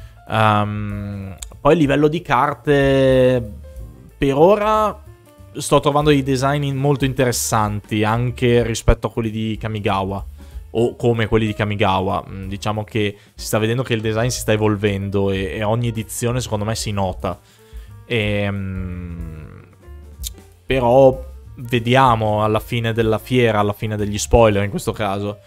Um, poi a livello di carte, per ora sto trovando dei design molto interessanti anche rispetto a quelli di Kamigawa, o come quelli di Kamigawa. Diciamo che si sta vedendo che il design si sta evolvendo e, e ogni edizione secondo me si nota. E, um, però vediamo alla fine della fiera, alla fine degli spoiler in questo caso.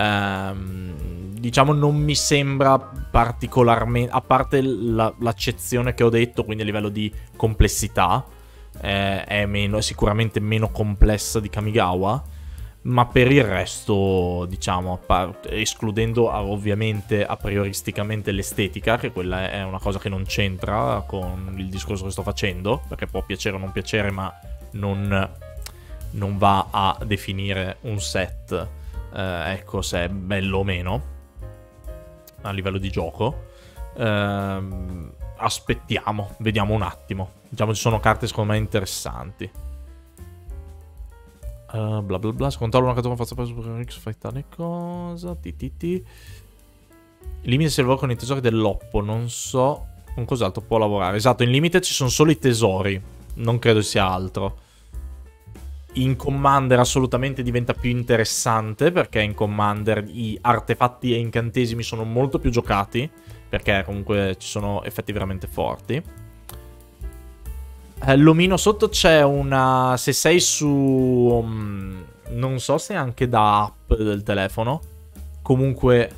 Um, diciamo non mi sembra particolarmente, a parte la, l'accezione che ho detto, quindi a livello di complessità eh, è meno, sicuramente meno complessa di Kamigawa, ma per il resto, diciamo, escludendo ovviamente a prioristicamente l'estetica, che quella è una cosa che non c'entra con il discorso che sto facendo, perché può piacere o non piacere, ma non, non va a definire un set, eh, ecco, se è bello o meno a livello di gioco. Ehm, aspettiamo, vediamo un attimo. Diciamo ci sono carte secondo me interessanti. Uh, bla bla bla, scontrollo una carta con forza per Super X, fai tale cosa. Ttt. Limite se lavoro con i tesori dell'Oppo, non so con cos'altro può lavorare. Esatto, in limite ci sono solo i tesori, non credo sia altro. In Commander assolutamente diventa più interessante, perché in Commander i artefatti e incantesimi sono molto più giocati, perché comunque ci sono effetti veramente forti. Eh, l'omino sotto c'è una... se sei su... Um, non so se anche da app del telefono, Comunque...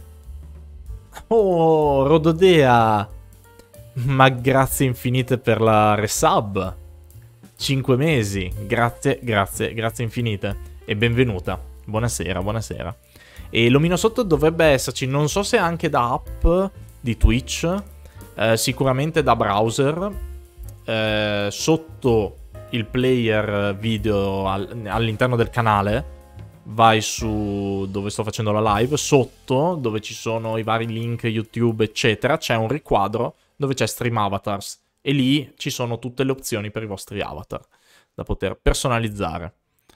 Oh, Rododea! Ma grazie infinite per la resub. cinque mesi. Grazie, grazie, grazie infinite. E benvenuta. Buonasera, buonasera. E l'omino sotto dovrebbe esserci, non so se anche da app di Twitch, eh, sicuramente da browser, eh, sotto il player video al, all'interno del canale. Vai su dove sto facendo la live, sotto dove ci sono i vari link YouTube eccetera, c'è un riquadro dove c'è Stream Avatars e lì ci sono tutte le opzioni per i vostri avatar da poter personalizzare.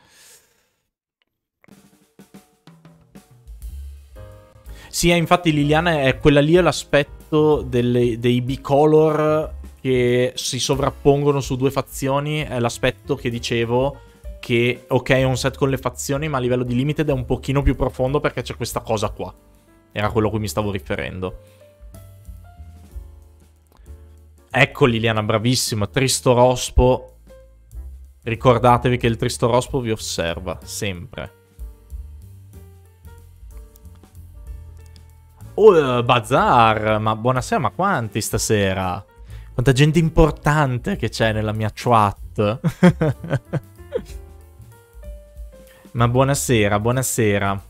Sì, infatti Liliana, è quella lì è l'aspetto delle, dei bicolor che si sovrappongono su due fazioni, è l'aspetto che dicevo che, ok, è un set con le fazioni, ma a livello di limited è un pochino più profondo perché c'è questa cosa qua. Era quello a cui mi stavo riferendo. Ecco Liliana, bravissima. Tristo Rospo. Ricordatevi che il Tristo Rospo vi osserva, sempre. Oh, uh, Bazar, ma buonasera, ma quanti stasera? Quanta gente importante che c'è nella mia chat. Ma buonasera, buonasera.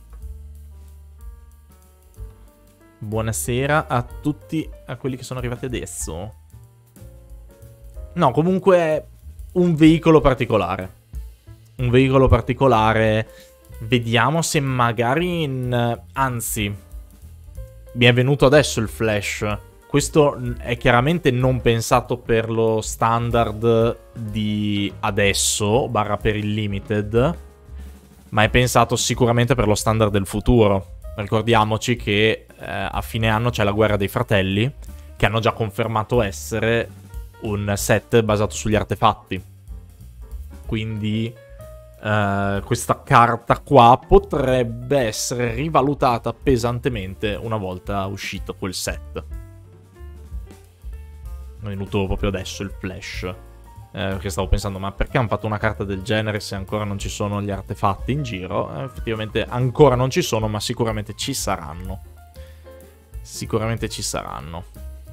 Buonasera a tutti, a quelli che sono arrivati adesso. No, comunque è un veicolo particolare. Un veicolo particolare. Vediamo se magari in... Anzi, mi è venuto adesso il flash. Questo è chiaramente non pensato per lo standard di adesso, barra per il limited, ma è pensato sicuramente per lo standard del futuro. Ricordiamoci che eh, a fine anno c'è la Guerra dei Fratelli, che hanno già confermato essere un set basato sugli artefatti. Quindi eh, questa carta qua potrebbe essere rivalutata pesantemente una volta uscito quel set. Mi è venuto proprio adesso il flash, eh, perché stavo pensando, ma perché hanno fatto una carta del genere se ancora non ci sono gli artefatti in giro? Eh, effettivamente ancora non ci sono, ma sicuramente ci saranno. Sicuramente ci saranno.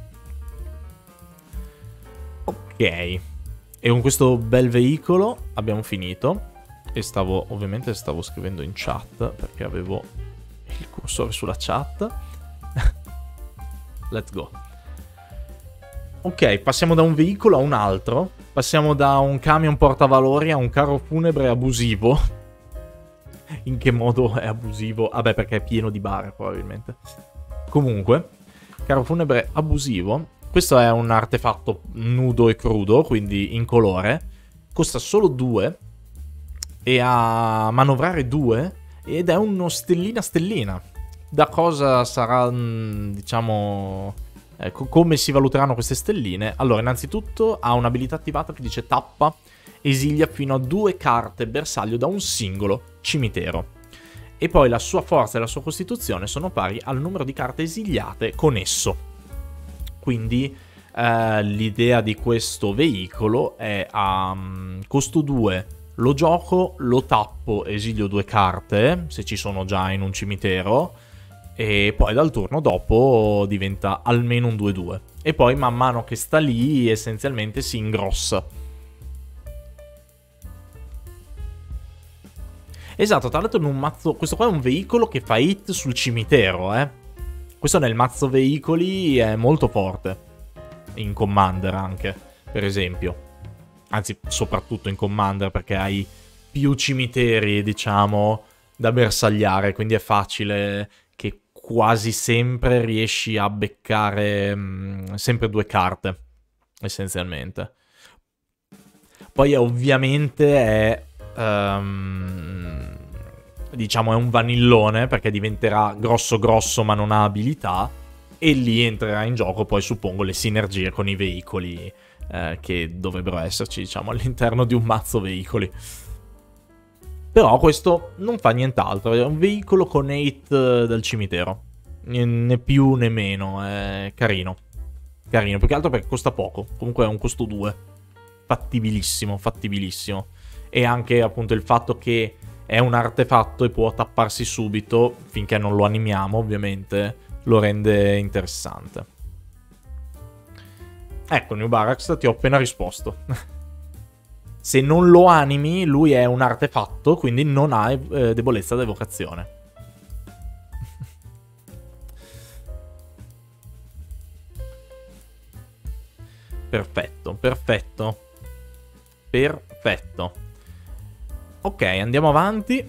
Ok. E con questo bel veicolo abbiamo finito. E stavo, ovviamente stavo scrivendo in chat, perché avevo il cursore sulla chat. Let's go. Ok, passiamo da un veicolo a un altro. Passiamo da un camion portavalori a un carro funebre abusivo. In che modo è abusivo? Vabbè, perché è pieno di bare, probabilmente. Comunque, carro funebre abusivo. Questo è un artefatto nudo e crudo, quindi in colore. Costa solo due. E a manovrare due. Ed è uno stellina stellina. Da cosa sarà, diciamo... Ecco, come si valuteranno queste stelline? Allora, innanzitutto ha un'abilità attivata che dice tappa, esilia fino a due carte bersaglio da un singolo cimitero. E poi la sua forza e la sua costituzione sono pari al numero di carte esiliate con esso. Quindi eh, l'idea di questo veicolo è a um, costo due, lo gioco, lo tappo, esilio due carte, se ci sono già in un cimitero, e poi dal turno dopo diventa almeno un due due. E poi man mano che sta lì essenzialmente si ingrossa. Esatto, tra l'altro in un mazzo... Questo qua è un veicolo che fa hit sul cimitero, eh. Questo nel mazzo veicoli è molto forte. In Commander anche, per esempio. Anzi, soprattutto in Commander, perché hai più cimiteri, diciamo, da bersagliare. Quindi è facile... quasi sempre riesci a beccare mh, sempre due carte, essenzialmente. Poi ovviamente è, um, diciamo, è un vanillone, perché diventerà grosso grosso ma non ha abilità, e lì entrerà in gioco poi, suppongo, le sinergie con i veicoli eh, che dovrebbero esserci, diciamo, all'interno di un mazzo veicoli. Però questo non fa nient'altro, è un veicolo con hate del cimitero. Né più né meno, è carino. Carino, più che altro perché costa poco. Comunque è un costo due. Fattibilissimo, fattibilissimo. E anche appunto il fatto che è un artefatto e può tapparsi subito, finché non lo animiamo ovviamente, lo rende interessante. Ecco, New Barracks, ti ho appena risposto. Se non lo animi, lui è un artefatto, quindi non ha eh, debolezza da evocazione. Perfetto, perfetto. Perfetto. Ok, andiamo avanti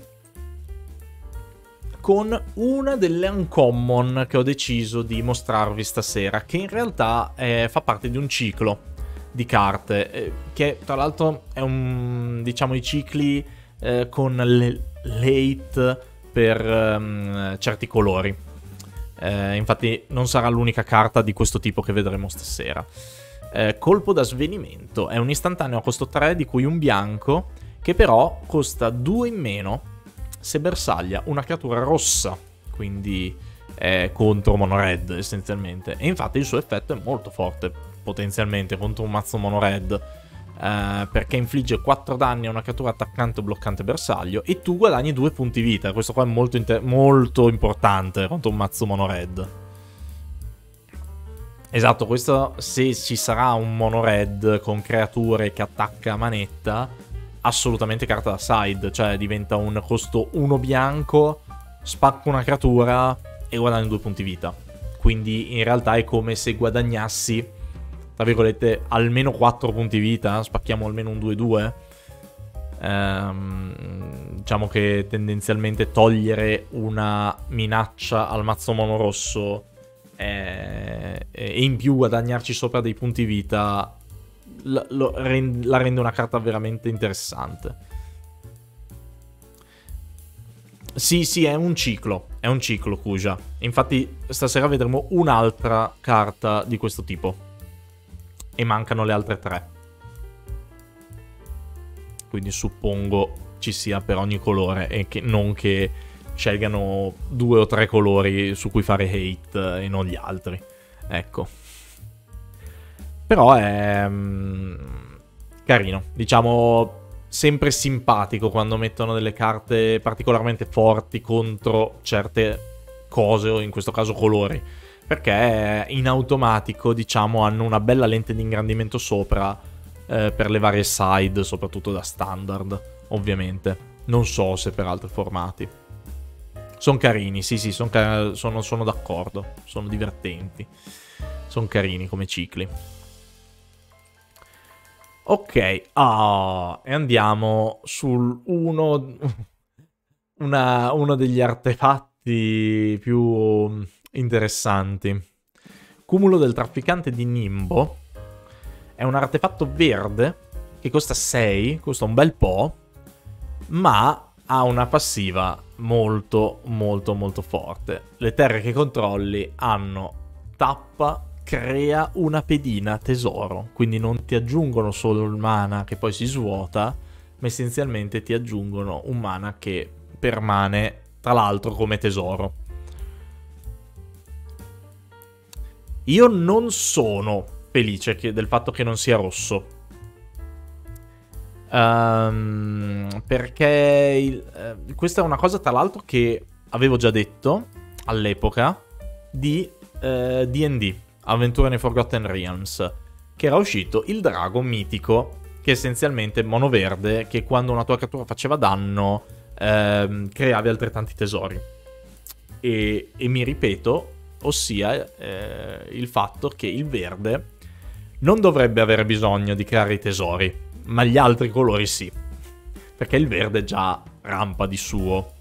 con una delle uncommon che ho deciso di mostrarvi stasera, che in realtà eh, fa parte di un ciclo di carte, eh, che tra l'altro è un, diciamo, i cicli eh, con le late per um, certi colori. Eh, infatti non sarà l'unica carta di questo tipo che vedremo stasera. Eh, colpo da svenimento è un istantaneo a costo tre, di cui un bianco, che però costa due in meno se bersaglia una creatura rossa, quindi è contro mono red essenzialmente. E infatti il suo effetto è molto forte potenzialmente contro un mazzo mono red, eh, perché infligge quattro danni a una creatura attaccante o bloccante bersaglio e tu guadagni due punti vita. Questo qua è molto, molto importante contro un mazzo mono red. Esatto, questo se ci sarà un mono red con creature che attacca a manetta, assolutamente carta da side, cioè diventa un costo uno bianco, spacco una creatura e guadagno due punti vita. Quindi in realtà è come se guadagnassi, tra virgolette, almeno quattro punti vita, spacchiamo almeno un due due. Ehm, diciamo che tendenzialmente togliere una minaccia al mazzo mono rosso e in più guadagnarci sopra dei punti vita la, lo, rend, la rende una carta veramente interessante. Sì, sì, è un ciclo, è un ciclo Kuja. Infatti stasera vedremo un'altra carta di questo tipo e mancano le altre tre, quindi suppongo ci sia per ogni colore e che non che scelgano due o tre colori su cui fare hate e non gli altri. Ecco. Però è mm, carino, diciamo sempre simpatico quando mettono delle carte particolarmente forti contro certe cose, o in questo caso colori, perché in automatico, diciamo, hanno una bella lente di ingrandimento sopra eh, per le varie side, soprattutto da standard, ovviamente. Non so se per altri formati. Sono carini, sì sì, son car- sono, sono d'accordo, sono divertenti, sono carini come cicli. Ok, ah, e andiamo sul uno, una, uno degli artefatti più interessanti. Cumulo del trafficante di Nimbo. È un artefatto verde che costa sei, costa un bel po', ma ha una passiva molto molto molto forte. Le terre che controlli hanno tappa, crea una pedina tesoro, quindi non ti aggiungono solo il mana che poi si svuota, ma essenzialmente ti aggiungono un mana che permane, tra l'altro, come tesoro. Io non sono felice che, del fatto che non sia rosso. Um, perché il, eh, questa è una cosa, tra l'altro, che avevo già detto all'epoca di eh, D and D, Avventure nei Forgotten Realms, che era uscito il drago mitico, che essenzialmente è mono verde, che quando una tua creatura faceva danno ehm, creavi altrettanti tesori. E, e mi ripeto, ossia eh, il fatto che il verde non dovrebbe avere bisogno di creare i tesori, ma gli altri colori sì, perché il verde già rampa di suo.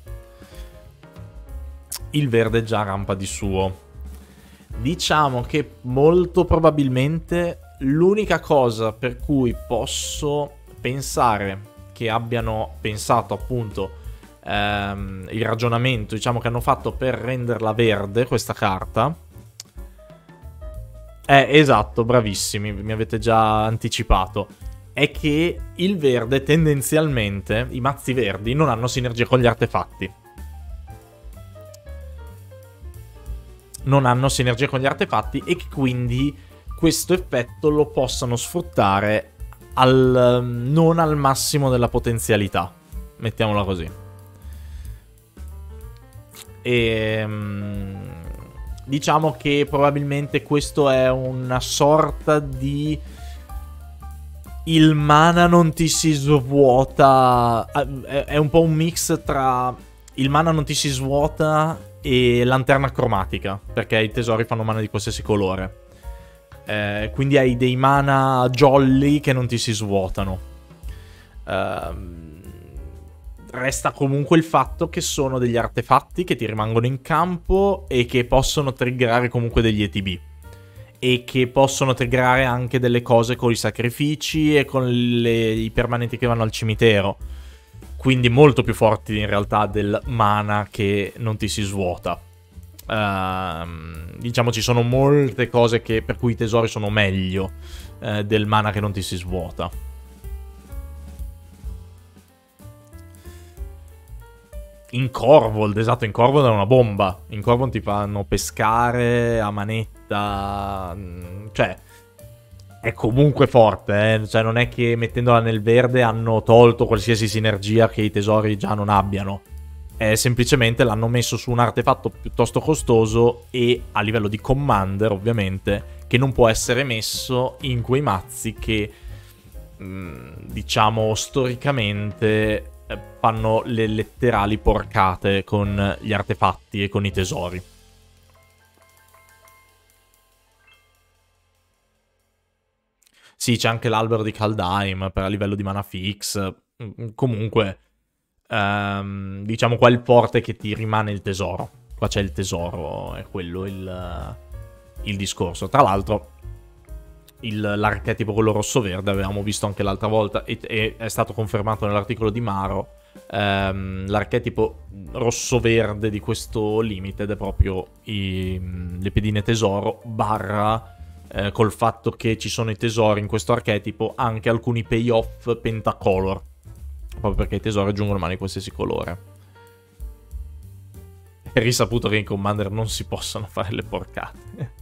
Il verde già rampa di suo. Diciamo che molto probabilmente l'unica cosa per cui posso pensare che abbiano pensato appunto ehm, il ragionamento, diciamo, che hanno fatto per renderla verde questa carta è, esatto, bravissimi, mi avete già anticipato, è che il verde tendenzialmente, i mazzi verdi non hanno sinergia con gli artefatti. Non hanno sinergia con gli artefatti e che quindi questo effetto lo possano sfruttare al, non al massimo della potenzialità, mettiamola così. E diciamo che probabilmente questo è una sorta di... il mana non ti si svuota, è un po' un mix tra il mana non ti si svuota e lanterna cromatica, perché i tesori fanno mana di qualsiasi colore. Eh, quindi hai dei mana jolly che non ti si svuotano. Ehm... Resta comunque il fatto che sono degli artefatti che ti rimangono in campo e che possono triggerare comunque degli E T B. E che possono triggerare anche delle cose con i sacrifici e con le, i permanenti che vanno al cimitero. Quindi molto più forti in realtà del mana che non ti si svuota. Uh, diciamo ci sono molte cose che, per cui i tesori sono meglio uh, del mana che non ti si svuota. In Korvold, esatto, in Korvold è una bomba. In Korvold ti fanno pescare a manetta. Cioè, è comunque forte, eh? Cioè, non è che mettendola nel verde hanno tolto qualsiasi sinergia che i tesori già non abbiano. È semplicemente l'hanno messo su un artefatto piuttosto costoso e a livello di commander, ovviamente, che non può essere messo in quei mazzi che, diciamo, storicamente fanno le letterali porcate con gli artefatti e con i tesori. Sì, c'è anche l'albero di Kaldheim per a livello di mana fix. Comunque, um, diciamo qua il forte che ti rimane il tesoro. Qua c'è il tesoro, è quello il, il discorso. Tra l'altro, l'archetipo quello rosso-verde avevamo visto anche l'altra volta e, e è stato confermato nell'articolo di Maro. Um, l'archetipo rosso-verde di questo limited è proprio i, le pedine tesoro barra eh, col fatto che ci sono i tesori in questo archetipo anche alcuni payoff pentacolor, proprio perché i tesori aggiungono mani di qualsiasi colore. È risaputo che in Commander non si possono fare le porcate.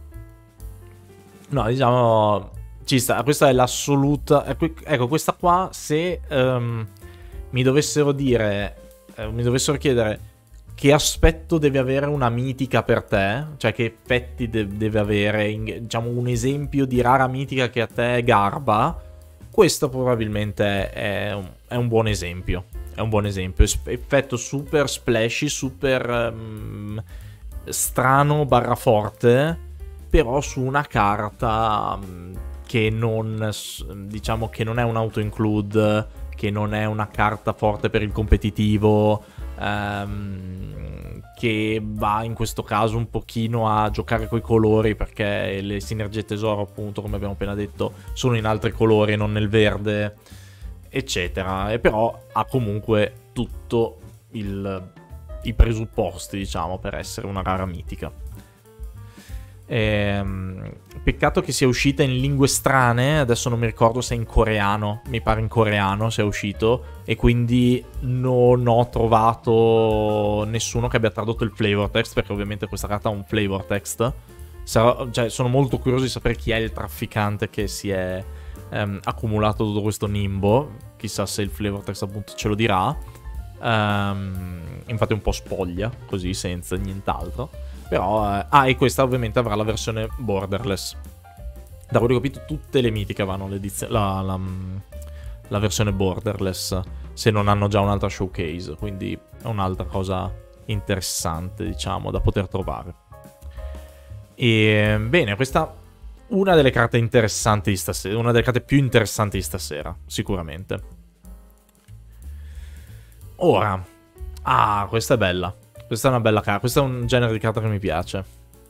No, diciamo, ci sta, questa è l'assoluta... Ecco, questa qua, se um, mi dovessero dire, eh, mi dovessero chiedere che aspetto deve avere una mitica per te, cioè che effetti de deve avere, in, diciamo, un esempio di rara mitica che a te garba, questo probabilmente è un, è un buon esempio. È un buon esempio. Effetto super splashy, super um, strano barra forte, però su una carta che non, diciamo che non è un auto-include, che non è una carta forte per il competitivo, ehm, che va in questo caso un pochino a giocare coi colori, perché le sinergie tesoro, appunto, come abbiamo appena detto, sono in altri colori, non nel verde, eccetera. E però ha comunque tutto il, i presupposti, diciamo, per essere una rara mitica. Ehm, peccato che sia uscita in lingue strane, adesso non mi ricordo se è in coreano, mi pare in coreano sia uscito, e quindi non ho trovato nessuno che abbia tradotto il flavor text, perché ovviamente questa carta ha un flavor text. Sarà, cioè, sono molto curioso di sapere chi è il trafficante che si è ehm, accumulato tutto questo nimbo, chissà se il flavor text appunto ce lo dirà. Um, infatti è un po' spoglia, così, senza nient'altro. Però, eh, ah, e questa ovviamente avrà la versione borderless. Da quello che ho capito, tutte le mitiche avranno la, la, la versione borderless, se non hanno già un'altra showcase. Quindi è un'altra cosa interessante, diciamo, da poter trovare. E bene, questa una delle carte interessanti di stasera, una delle carte più interessanti di stasera, sicuramente. Ora, ah, questa è bella. Questa è una bella carta. Questo è un genere di carta che mi piace.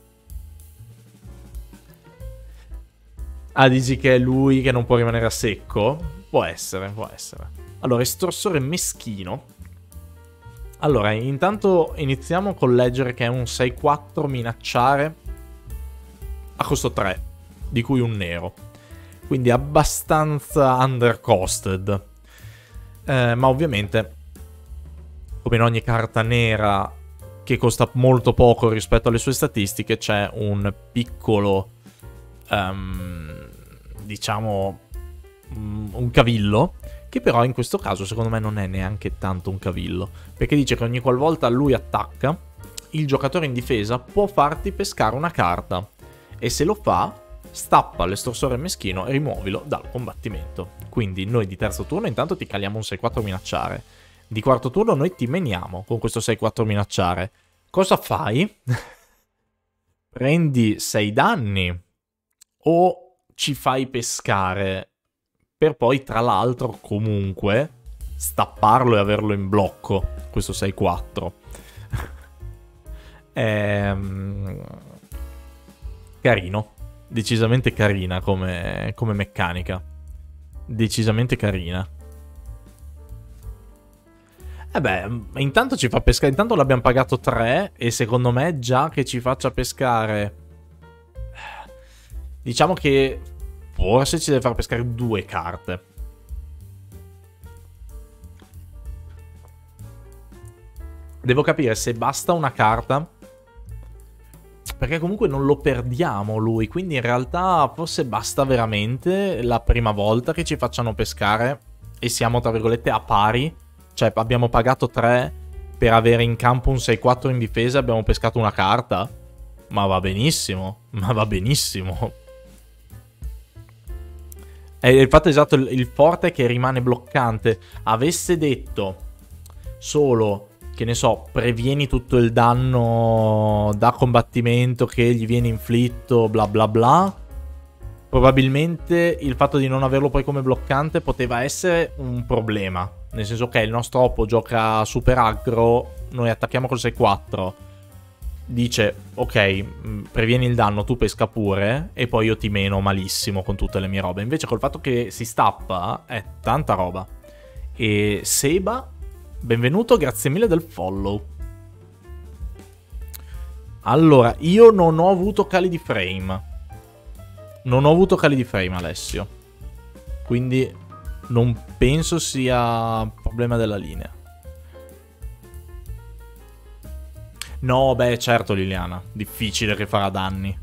Ah, dici che è lui che non può rimanere a secco? Può essere, può essere. Allora, estorsore meschino. Allora, intanto iniziamo col leggere che è un sei quattro minacciare a costo tre, di cui un nero. Quindi abbastanza undercosted. Eh, ma ovviamente, come in ogni carta nera che costa molto poco rispetto alle sue statistiche, c'è un piccolo, um, diciamo, un cavillo, che però in questo caso secondo me non è neanche tanto un cavillo, perché dice che ogni qualvolta lui attacca, il giocatore in difesa può farti pescare una carta. E se lo fa, stappa l'estorsore meschino e rimuovilo dal combattimento. Quindi noi di terzo turno intanto ti caliamo un sei quattro minacciare. Di quarto turno noi ti meniamo con questo sei quattro minacciare. Cosa fai? Prendi sei danni o ci fai pescare per poi tra l'altro comunque stapparlo e averlo in blocco, questo sei quattro. ehm... Carino, decisamente carina come, come meccanica, decisamente carina. E beh, intanto ci fa pescare, intanto l'abbiamo pagato tre e secondo me già che ci faccia pescare, diciamo che forse ci deve far pescare due carte. Devo capire se basta una carta, perché comunque non lo perdiamo lui, quindi in realtà forse basta veramente la prima volta che ci facciano pescare e siamo tra virgolette a pari, cioè abbiamo pagato tre per avere in campo un sei quattro in difesa, abbiamo pescato una carta, ma va benissimo, ma va benissimo. E il fatto esatto, il, il forte è che rimane bloccante. Avesse detto solo, che ne so, previeni tutto il danno da combattimento che gli viene inflitto, bla bla bla, probabilmente il fatto di non averlo poi come bloccante poteva essere un problema. Nel senso che il nostro oppo gioca super aggro, noi attacchiamo col sei quattro, dice ok, previeni il danno, tu pesca pure, e poi io ti meno malissimo con tutte le mie robe. Invece col fatto che si stappa è tanta roba. E Seba, benvenuto, grazie mille del follow. Allora, io non ho avuto cali di frame. Non ho avuto cali di frame, Alessio. Quindi non penso sia problema della linea. No, beh, certo Liliana. Difficile che farà danni.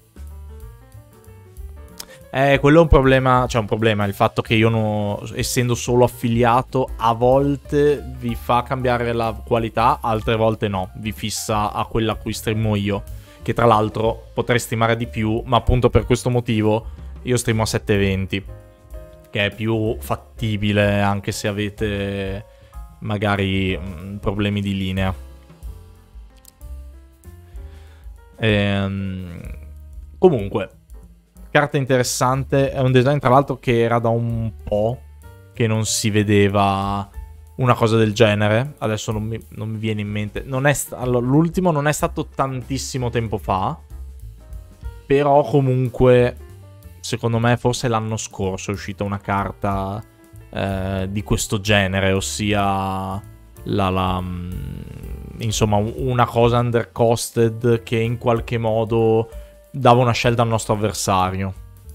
Eh, quello è un problema, cioè un problema, il fatto che io, no, essendo solo affiliato, a volte vi fa cambiare la qualità, altre volte no, vi fissa a quella a cui streamo io, che tra l'altro potrei streamare di più, ma appunto per questo motivo io streamo a settecentoventi, che è più fattibile anche se avete magari mh, problemi di linea. Ehm, comunque... Carta interessante, è un design tra l'altro che era da un po' che non si vedeva una cosa del genere, adesso non mi, non mi viene in mente, non è allora, l'ultimo non è stato tantissimo tempo fa, però comunque secondo me forse l'anno scorso è uscita una carta eh, di questo genere, ossia la, la, insomma una cosa undercosted che in qualche modo dava una scelta al nostro avversario.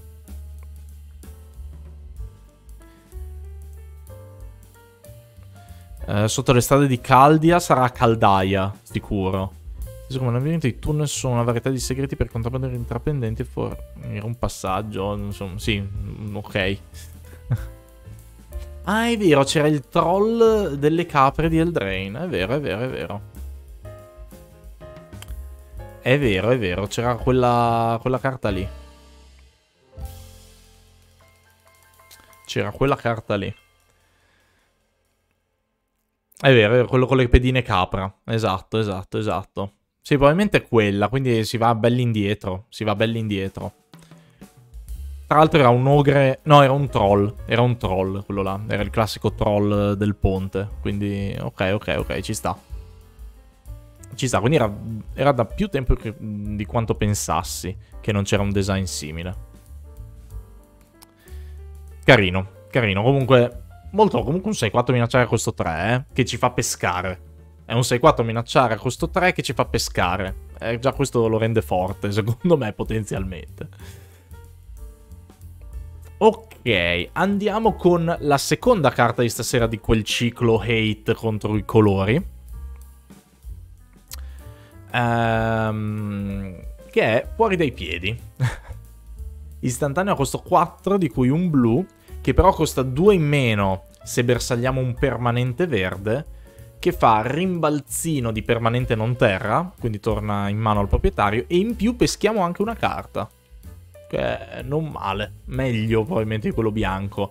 Eh, sotto le strade di Caldia sarà Caldaia, sicuro. Come l'ambiente i tunnel sono una varietà di segreti per contrabbandare intraprendenti e fornire un passaggio. Insomma, sì, ok. Ah, è vero, c'era il troll delle capre di Eldraine. È vero, è vero, è vero. È vero, è vero, c'era quella, quella carta lì. C'era quella carta lì. È vero, è vero, quello con le pedine capra. Esatto, esatto, esatto. Sì, probabilmente è quella, quindi si va belli indietro. Si va belli indietro. Tra l'altro era un ogre... No, era un troll. Era un troll, quello là. Era il classico troll del ponte. Quindi, ok, ok, ok, ci sta. Ci sta, quindi era, era da più tempo che, di quanto pensassi che non c'era un design simile. Carino, carino. Comunque, molto, comunque un sei quattro minacciare a costo tre, eh, che ci fa pescare. È un sei quattro minacciare a costo tre che ci fa pescare. Eh, già questo lo rende forte, secondo me, potenzialmente. Ok, andiamo con la seconda carta di stasera di quel ciclo hate contro i colori. Um, che è fuori dai piedi. Istantaneo a costo quattro, di cui un blu, che però costa due in meno se bersagliamo un permanente verde, che fa rimbalzino di permanente non terra, quindi torna in mano al proprietario, e in più peschiamo anche una carta, che è non male, meglio probabilmente di quello bianco.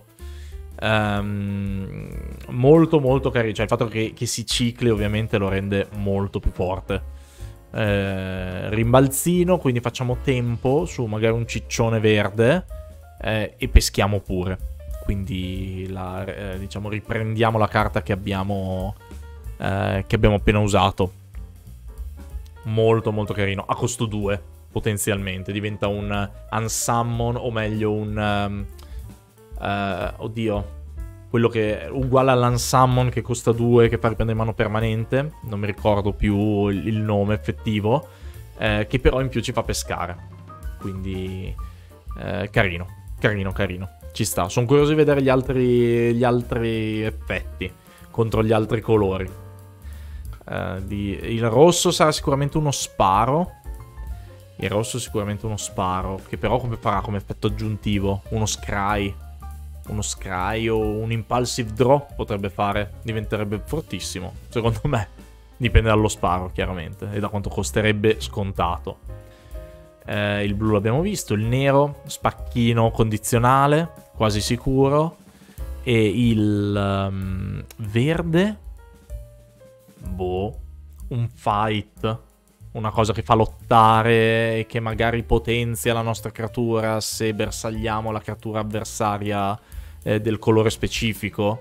Um, molto molto carino, cioè il fatto che, che si cicli ovviamente lo rende molto più forte. Eh, rimbalzino, quindi facciamo tempo su magari un ciccione verde eh, e peschiamo pure, quindi la, eh, diciamo riprendiamo la carta che abbiamo eh, che abbiamo appena usato. Molto molto carino, a costo due potenzialmente, diventa un unsummon, o meglio un um, uh, oddio, quello che è uguale all'unsummon che costa due, che fa riprendere mano permanente, non mi ricordo più il, il nome effettivo, eh, che però in più ci fa pescare, quindi eh, carino, carino, carino, ci sta. Sono curioso di vedere gli altri, gli altri effetti contro gli altri colori. Eh, di, il rosso sarà sicuramente uno sparo, il rosso è sicuramente uno sparo, che però come farà come effetto aggiuntivo? Uno scry. Uno scry o un impulsive draw potrebbe fare, diventerebbe fortissimo, secondo me. Dipende dallo sparo, chiaramente, e da quanto costerebbe scontato. Eh, il blu l'abbiamo visto, il nero, spacchino condizionale, quasi sicuro. E il um, verde, boh, un fight, una cosa che fa lottare e che magari potenzia la nostra creatura se bersagliamo la creatura avversaria eh, del colore specifico.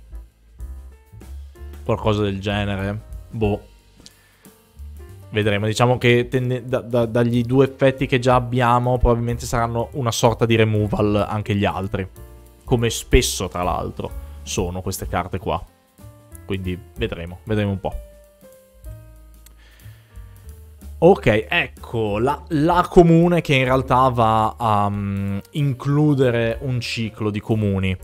Qualcosa del genere. Boh. Vedremo. Diciamo che da, da, dagli due effetti che già abbiamo probabilmente saranno una sorta di removal anche gli altri. Come spesso, tra l'altro, sono queste carte qua. Quindi vedremo. Vedremo un po'. Ok, ecco, la, la comune che in realtà va a um, includere un ciclo di comuni.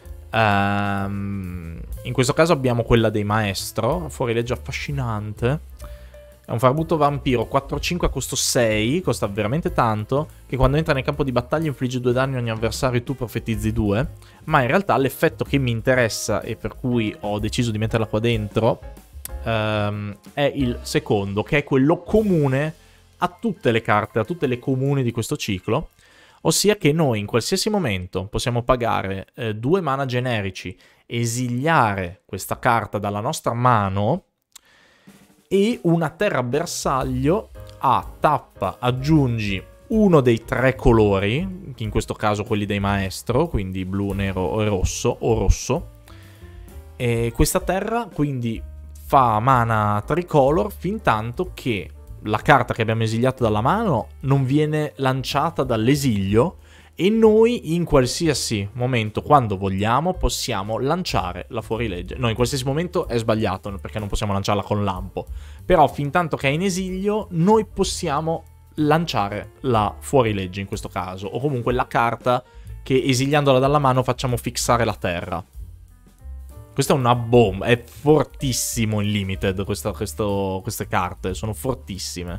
Um, in questo caso abbiamo quella dei maestro, fuorilegge affascinante. È un farbutto vampiro quattro cinque a costo sei, costa veramente tanto, che quando entra nel campo di battaglia infligge due danni a ogni avversario e tu profetizzi due. Ma in realtà l'effetto che mi interessa e per cui ho deciso di metterla qua dentro Um, è il secondo, che è quello comune a tutte le carte, a tutte le comuni di questo ciclo, ossia che noi in qualsiasi momento possiamo pagare eh, due mana generici, esiliare questa carta dalla nostra mano e una terra bersaglio a tappa aggiungi uno dei tre colori, in questo caso quelli dei maestro, quindi blu, nero e rosso, o rosso, e questa terra quindi fa mana tricolor fin tanto che la carta che abbiamo esiliato dalla mano non viene lanciata dall'esilio e noi in qualsiasi momento, quando vogliamo, possiamo lanciare la fuorilegge. No, in qualsiasi momento è sbagliato perché non possiamo lanciarla con lampo, però fin tanto che è in esilio noi possiamo lanciare la fuorilegge in questo caso, o comunque la carta che esiliandola dalla mano facciamo fissare la terra. Questa è una bomba, è fortissimo in limited questa, questo, queste carte, sono fortissime.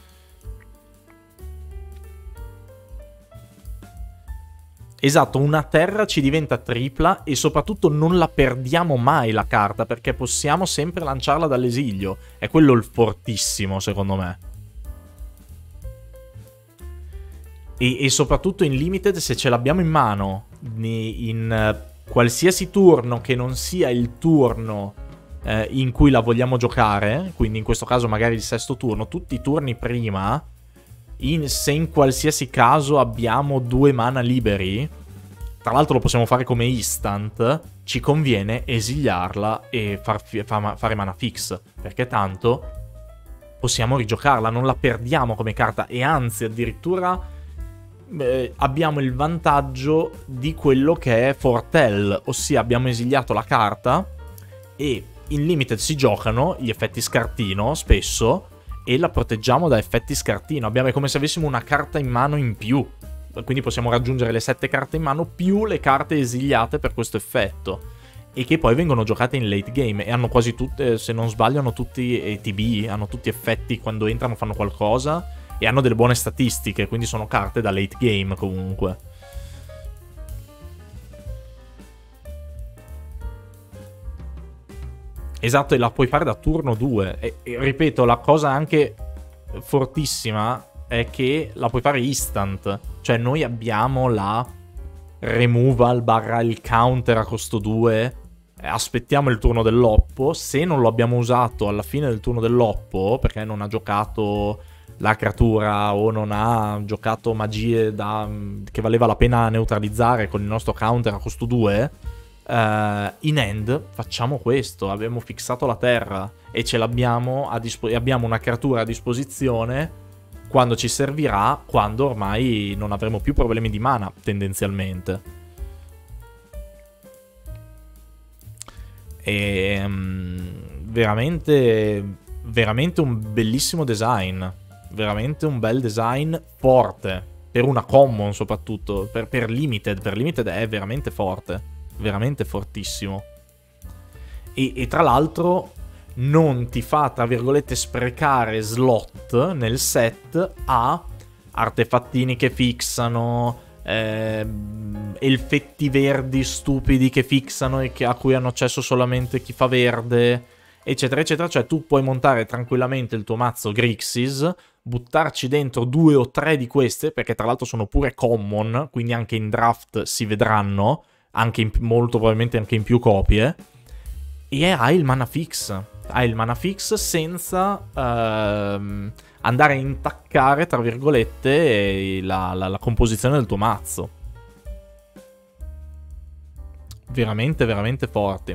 Esatto, una terra ci diventa tripla e soprattutto non la perdiamo mai la carta, perché possiamo sempre lanciarla dall'esilio. È quello il fortissimo, secondo me. E, e soprattutto in limited, se ce l'abbiamo in mano, in qualsiasi turno che non sia il turno eh, in cui la vogliamo giocare, quindi in questo caso magari il sesto turno, tutti i turni prima, in, se in qualsiasi caso abbiamo due mana liberi, tra l'altro lo possiamo fare come instant, ci conviene esiliarla e far, far, fare mana fix, perché tanto possiamo rigiocarla, non la perdiamo come carta, e anzi addirittura Eh, abbiamo il vantaggio di quello che è Fortell, ossia abbiamo esiliato la carta e in limited si giocano gli effetti scartino spesso e la proteggiamo da effetti scartino. Abbiamo, è come se avessimo una carta in mano in più, quindi possiamo raggiungere le sette carte in mano più le carte esiliate per questo effetto, e che poi vengono giocate in late game e hanno quasi tutte, se non sbaglio, hanno tutti E T B, hanno tutti effetti quando entrano, fanno qualcosa e hanno delle buone statistiche, quindi sono carte da late game comunque. Esatto, e la puoi fare da turno due. E, e ripeto, la cosa anche fortissima è che la puoi fare instant. Cioè noi abbiamo la removal barra il counter a costo due. Aspettiamo il turno dell'oppo. Se non lo abbiamo usato alla fine del turno dell'oppo, perché non ha giocato la creatura o non ha giocato magie da, che valeva la pena neutralizzare con il nostro counter a costo due, uh, in end facciamo questo. Abbiamo fissato la terra e ce l'abbiamo a disposizione. Abbiamo una creatura a disposizione quando ci servirà, quando ormai non avremo più problemi di mana tendenzialmente. E um, veramente veramente un bellissimo design, veramente un bel design, forte per una common, soprattutto per, per limited per limited è veramente forte, veramente fortissimo. E, e tra l'altro non ti fa, tra virgolette, sprecare slot nel set a artefattini che fixano, Eh, elfetti verdi stupidi che fixano e che, a cui hanno accesso solamente chi fa verde, eccetera eccetera. Cioè tu puoi montare tranquillamente il tuo mazzo Grixis, buttarci dentro due o tre di queste, perché tra l'altro sono pure common, quindi anche in draft si vedranno, anche in, molto probabilmente anche in più copie, e hai il mana fix, hai il mana fix senza ehm, andare a intaccare, tra virgolette, la, la, la composizione del tuo mazzo. Veramente, veramente forti.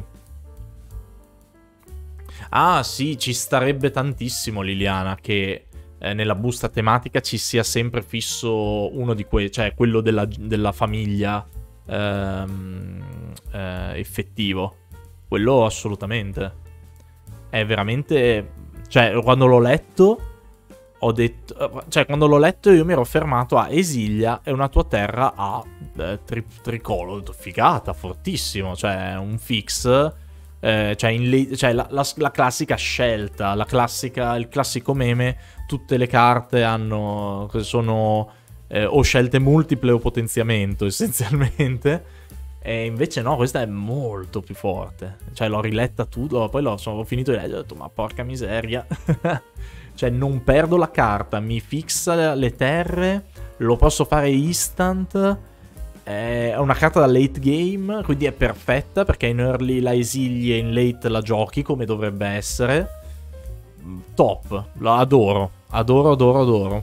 Ah sì, ci starebbe tantissimo, Liliana, che eh, nella busta tematica ci sia sempre fisso uno di quei, cioè quello della, della famiglia ehm, eh, effettivo. Quello assolutamente. È veramente... Cioè, quando l'ho letto... Ho detto, cioè quando l'ho letto io mi ero fermato a Esillia è una tua terra a eh, tri tricolo, ho detto figata, fortissimo, cioè un fix, eh, cioè, in cioè la, la, la classica scelta, la classica, il classico meme, tutte le carte hanno, sono eh, o scelte multiple o potenziamento essenzialmente, e invece no, questa è molto più forte, cioè l'ho riletta tutto, poi l'ho ho finito di leggere, ho detto ma porca miseria. Cioè non perdo la carta, mi fixa le terre, lo posso fare instant, è una carta da late game, quindi è perfetta perché in early la esigli e in late la giochi come dovrebbe essere. Top, la adoro, adoro, adoro, adoro.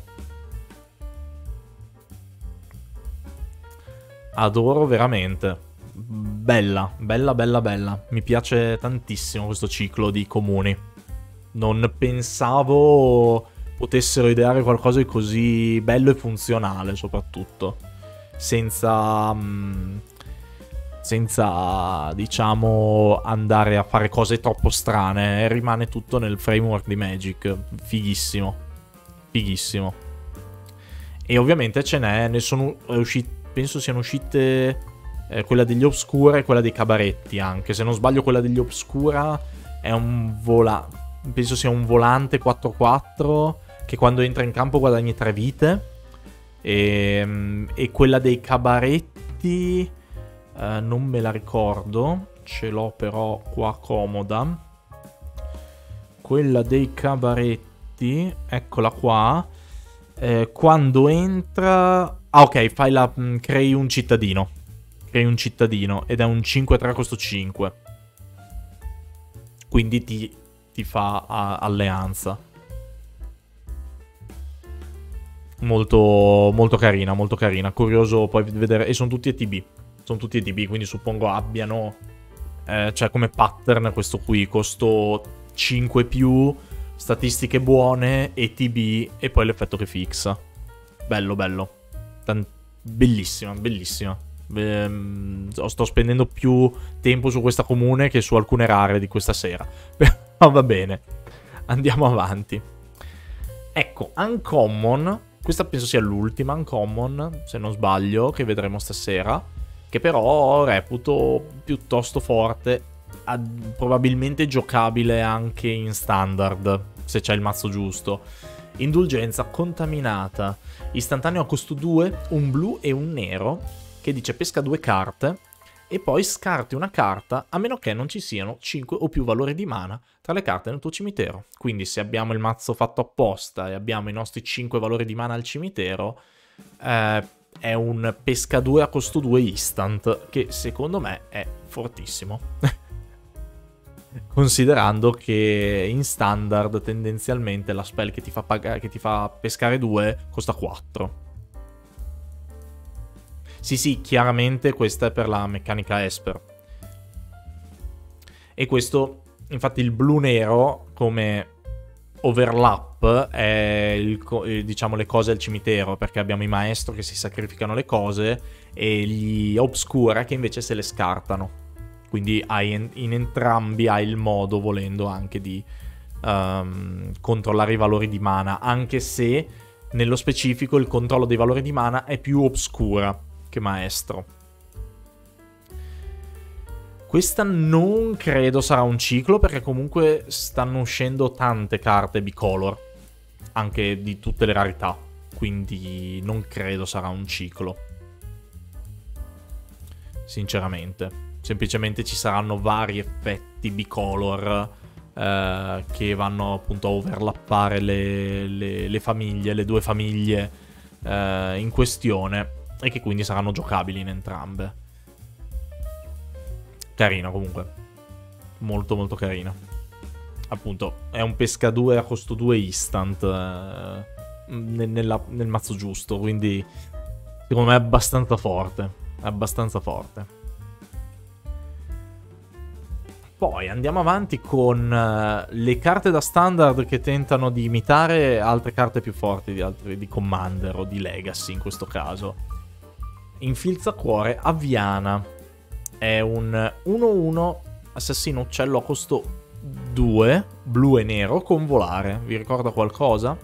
Adoro veramente. Bella, bella, bella, bella. Mi piace tantissimo questo ciclo di comuni. Non pensavo potessero ideare qualcosa di così bello e funzionale, soprattutto. Senza... senza, diciamo, andare a fare cose troppo strane. Rimane tutto nel framework di Magic. Fighissimo. Fighissimo. E ovviamente ce n'è, ne sono uscite, penso siano uscite eh, quella degli Obscura e quella dei Cabaretti anche. Se non sbaglio quella degli Obscura è un volante. Penso sia un volante quattro quattro che quando entra in campo guadagni tre vite. E, e quella dei Cabaretti eh, non me la ricordo. Ce l'ho però qua comoda. Quella dei Cabaretti, eccola qua. Eh, quando entra... Ah ok, fai la, crei un cittadino. Crei un cittadino ed è un cinque tre costo cinque. Quindi ti... ti fa a, alleanza. Molto, molto carina, molto carina. Curioso poi di vedere. E sono tutti E T B. Sono tutti E T B, quindi suppongo abbiano... Eh, cioè come pattern questo qui. Costo cinque più, statistiche buone, E T B e poi l'effetto che fixa. Bello, bello. Tant bellissima, bellissima. Ehm, sto spendendo più tempo su questa comune che su alcune rare di questa sera. Però va bene, andiamo avanti. Ecco, Uncommon, questa penso sia l'ultima Uncommon, se non sbaglio, che vedremo stasera, che però reputo piuttosto forte, probabilmente giocabile anche in standard, se c'è il mazzo giusto. Indulgenza contaminata, istantaneo a costo due, un blu e un nero, che dice pesca due carte, e poi scarti una carta a meno che non ci siano cinque o più valori di mana tra le carte nel tuo cimitero. Quindi se abbiamo il mazzo fatto apposta e abbiamo i nostri cinque valori di mana al cimitero, eh, è un pesca due a costo due instant, che secondo me è fortissimo. Considerando che in standard tendenzialmente la spell che ti fa, pagare, che ti fa pescare due costa quattro. Sì, sì, chiaramente questa è per la meccanica Esper. E questo, infatti il blu-nero come overlap è il, diciamo le cose al cimitero, perché abbiamo i maestro che si sacrificano le cose e gli obscura che invece se le scartano. Quindi hai, in entrambi hai il modo, volendo, anche di um, controllare i valori di mana, anche se nello specifico il controllo dei valori di mana è più obscura che maestro. Questa non credo sarà un ciclo, perché comunque stanno uscendo tante carte bicolor, anche di tutte le rarità, quindi non credo sarà un ciclo, sinceramente. Semplicemente ci saranno vari effetti bicolor eh, che vanno appunto a overlappare le, le, le famiglie, le due famiglie eh, in questione, e che quindi saranno giocabili in entrambe. Carina comunque, molto molto carina. Appunto è un pesca due a costo due instant eh, nella, nel mazzo giusto, quindi secondo me è abbastanza forte, è abbastanza forte. Poi andiamo avanti con uh, le carte da standard che tentano di imitare altre carte più forti di, altri, di Commander o di Legacy in questo caso. Infilzacuore Aviana è un uno uno assassino uccello a costo due, blu e nero, con volare. Vi ricorda qualcosa?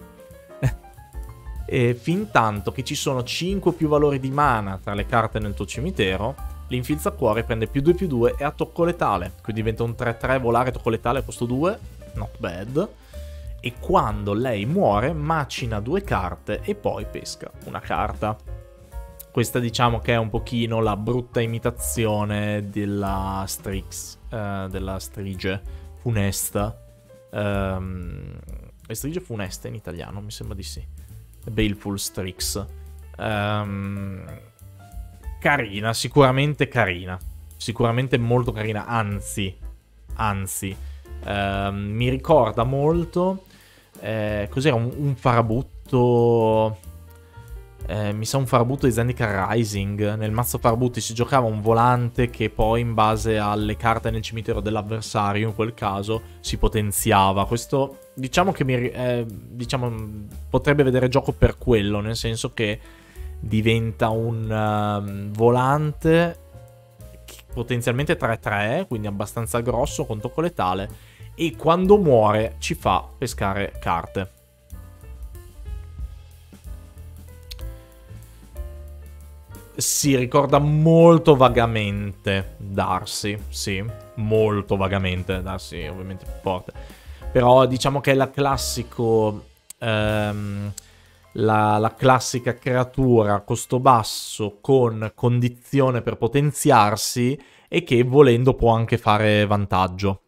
E fin tanto che ci sono cinque più valori di mana tra le carte nel tuo cimitero, l'infilzacuore prende più due più due e ha tocco letale, quindi diventa un tre tre volare tocco letale a costo due, not bad. E quando lei muore macina due carte e poi pesca una carta. Questa diciamo che è un pochino la brutta imitazione della Strix, eh, della strige funesta. Um, strige funesta in italiano, mi sembra di sì. Baleful Strix. Um, Carina, sicuramente carina. Sicuramente molto carina, anzi, anzi, eh, mi ricorda molto, eh, cos'era, un, un farabutto, eh, mi sa un farabutto di Zendikar Rising. Nel mazzo farabutti si giocava un volante che poi in base alle carte nel cimitero dell'avversario, in quel caso, si potenziava. Questo, diciamo che mi, eh, diciamo, potrebbe vedere gioco per quello, nel senso che diventa un uh, volante potenzialmente tre tre, quindi abbastanza grosso, con tocco letale, e quando muore ci fa pescare carte. Si ricorda molto vagamente Darcy, sì, molto vagamente, Darcy ovviamente più forte, però diciamo che è la classico... Um, La, la classica creatura a costo basso con condizione per potenziarsi e che volendo può anche fare vantaggio,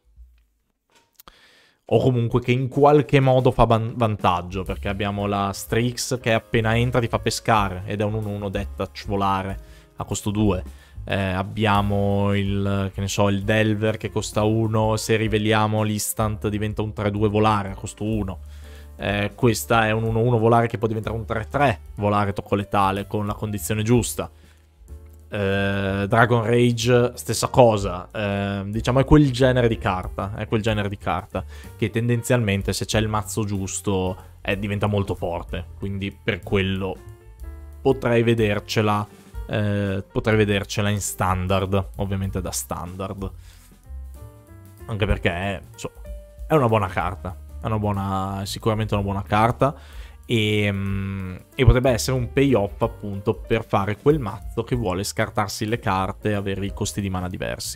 o comunque che in qualche modo fa vantaggio, perché abbiamo la Strix che appena entra ti fa pescare ed è un uno uno death touch volare a costo due. Eh, abbiamo il, che ne so, il Delver che costa uno, se riveliamo l'instant diventa un tre due volare a costo uno. Eh, questa è un uno uno volare che può diventare un tre tre volare tocco letale con la condizione giusta. eh, Dragon Rage stessa cosa, eh, diciamo è quel genere di carta, è quel genere di carta che tendenzialmente se c'è il mazzo giusto eh, diventa molto forte, quindi per quello potrei vedercela eh, potrei vedercela in standard, ovviamente da standard, anche perché è, insomma, è una buona carta. È una buona, sicuramente una buona carta e, e potrebbe essere un payoff appunto per fare quel mazzo che vuole scartarsi le carte e avere i costi di mana diversi.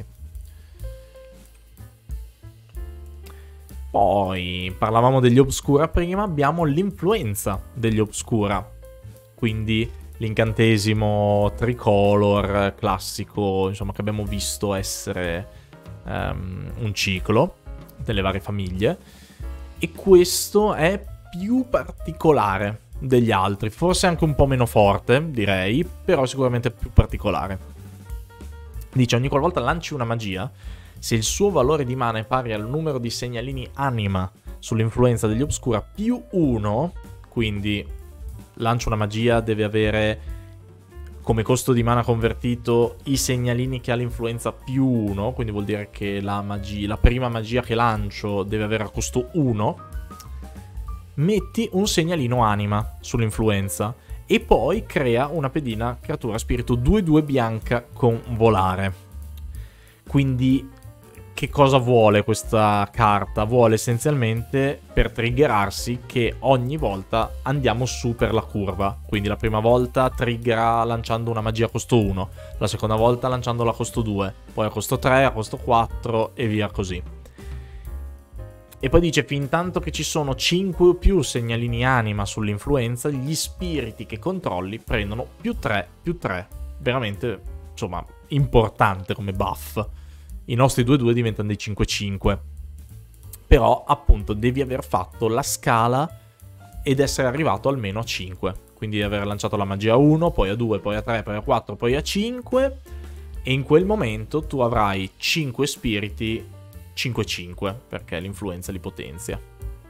Poi parlavamo degli Obscura prima, abbiamo l'influenza degli Obscura, quindi l'incantesimo tricolor classico, insomma, che abbiamo visto essere um, un ciclo delle varie famiglie, e questo è più particolare degli altri, forse anche un po' meno forte, direi, però sicuramente più particolare. Dice: ogni qualvolta lanci una magia, se il suo valore di mana è pari al numero di segnalini anima sull'influenza degli Obscura più uno, quindi lancio una magia, deve avere come costo di mana convertito i segnalini che ha l'influenza più uno, quindi vuol dire che la, magia, la prima magia che lancio deve avere a costo uno, metti un segnalino anima sull'influenza e poi crea una pedina creatura spirito due due bianca con volare. Quindi che cosa vuole questa carta? Vuole essenzialmente, per triggerarsi, che ogni volta andiamo su per la curva. Quindi la prima volta triggera lanciando una magia a costo uno, la seconda volta lanciandola a costo due, poi a costo tre, a costo quattro e via così. E poi dice: fin tanto che ci sono cinque o più segnalini anima sull'influenza, gli spiriti che controlli prendono più tre, più tre. Veramente, insomma, importante come buff. I nostri due due diventano dei cinque cinque. Però, appunto, devi aver fatto la scala ed essere arrivato almeno a cinque. Quindi aver lanciato la magia a uno, poi a due, poi a tre, poi a quattro, poi a cinque. E in quel momento tu avrai cinque spiriti cinque cinque, perché l'influenza li potenzia.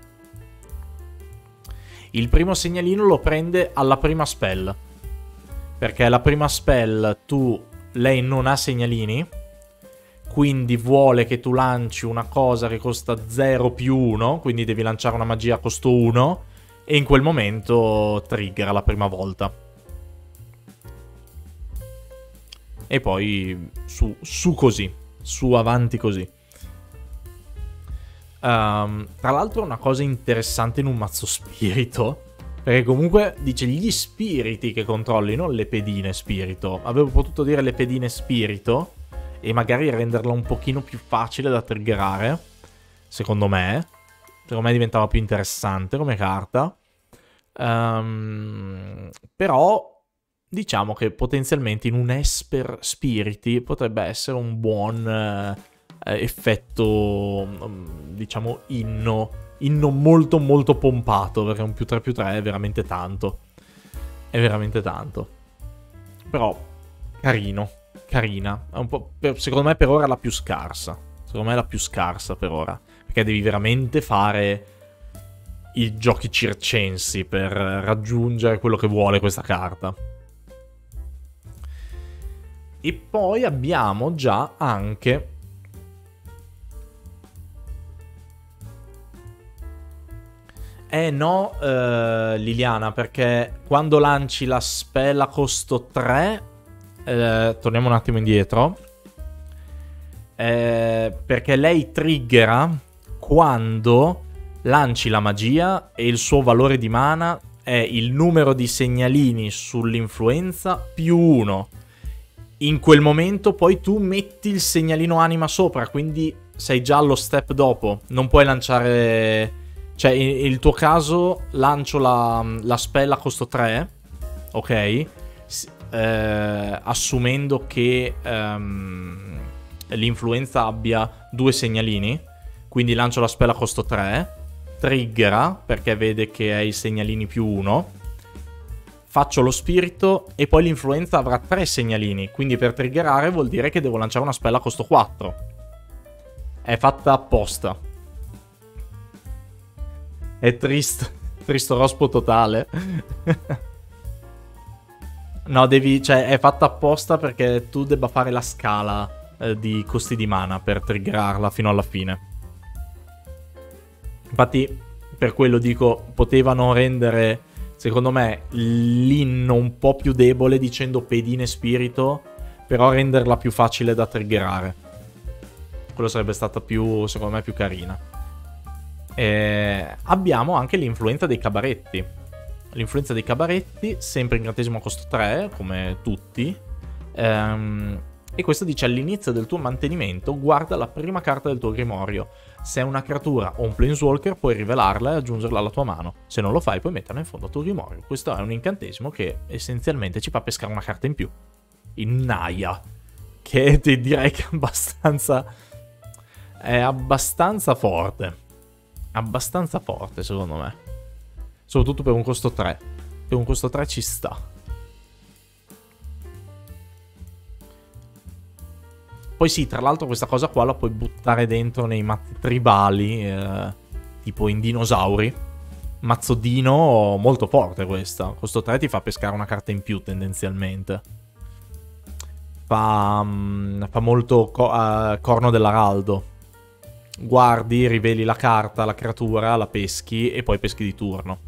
Il primo segnalino lo prende alla prima spell, perché la prima spell tu, lei non ha segnalini, quindi vuole che tu lanci una cosa che costa zero più uno, quindi devi lanciare una magia a costo uno, e in quel momento triggera la prima volta. E poi su, su così, su avanti così. Um, tra l'altro una cosa interessante in un mazzo spirito, perché comunque dice gli spiriti che controlli, non le pedine spirito. Avevo potuto dire le pedine spirito e magari renderla un pochino più facile da triggerare, secondo me. Secondo me diventava più interessante come carta. Um, però diciamo che potenzialmente in un Esper Spiriti potrebbe essere un buon eh, effetto, diciamo, inno, inno molto molto pompato, perché un più tre più tre è veramente tanto. È veramente tanto. Però carino, carina. È un po', per, secondo me per ora è la più scarsa. Secondo me è la più scarsa per ora, perché devi veramente fare i giochi circensi per raggiungere quello che vuole questa carta. E poi abbiamo già anche Eh no, eh, Liliana, perché quando lanci la spell a costo tre, eh, torniamo un attimo indietro, eh, perché lei triggera quando lanci la magia e il suo valore di mana è il numero di segnalini sull'influenza più uno. In quel momento poi tu metti il segnalino anima sopra, quindi sei già allo step dopo. Non puoi lanciare... Cioè, nel tuo caso lancio la, la spell a costo tre, ok? Eh, assumendo che ehm, l'influenza abbia due segnalini, quindi lancio la spell a costo tre, triggera perché vede che hai i segnalini più uno, faccio lo spirito e poi l'influenza avrà tre segnalini, quindi per triggerare vuol dire che devo lanciare una spell a costo quattro. È fatta apposta. È triste, tristo rospo totale. No, devi, cioè, è fatta apposta perché tu debba fare la scala eh, di costi di mana per triggerarla fino alla fine. Infatti, per quello dico, potevano rendere, secondo me, l'inno un po' più debole dicendo pedine spirito, però renderla più facile da triggerare. Quello sarebbe stata più, secondo me, più carina. Eh, abbiamo anche l'influenza dei cabaretti. L'influenza dei cabaretti, sempre incantesimo a costo tre, come tutti. Ehm, E questo dice all'inizio del tuo mantenimento guarda la prima carta del tuo grimorio. Se è una creatura o un planeswalker puoi rivelarla e aggiungerla alla tua mano. Se non lo fai puoi metterla in fondo al tuo grimorio. Questo è un incantesimo che essenzialmente ci fa pescare una carta in più. In Naya. Che ti direi che è abbastanza... È abbastanza forte. Abbastanza forte secondo me. Soprattutto per un costo tre. Per un costo tre ci sta. Poi sì, tra l'altro questa cosa qua la puoi buttare dentro nei mazzi tribali, eh, tipo in dinosauri. Mazzo dino molto forte questa. Costo tre ti fa pescare una carta in più tendenzialmente. Fa, um, fa molto co uh, corno dell'araldo. Guardi, riveli la carta, la creatura, la peschi e poi peschi di turno.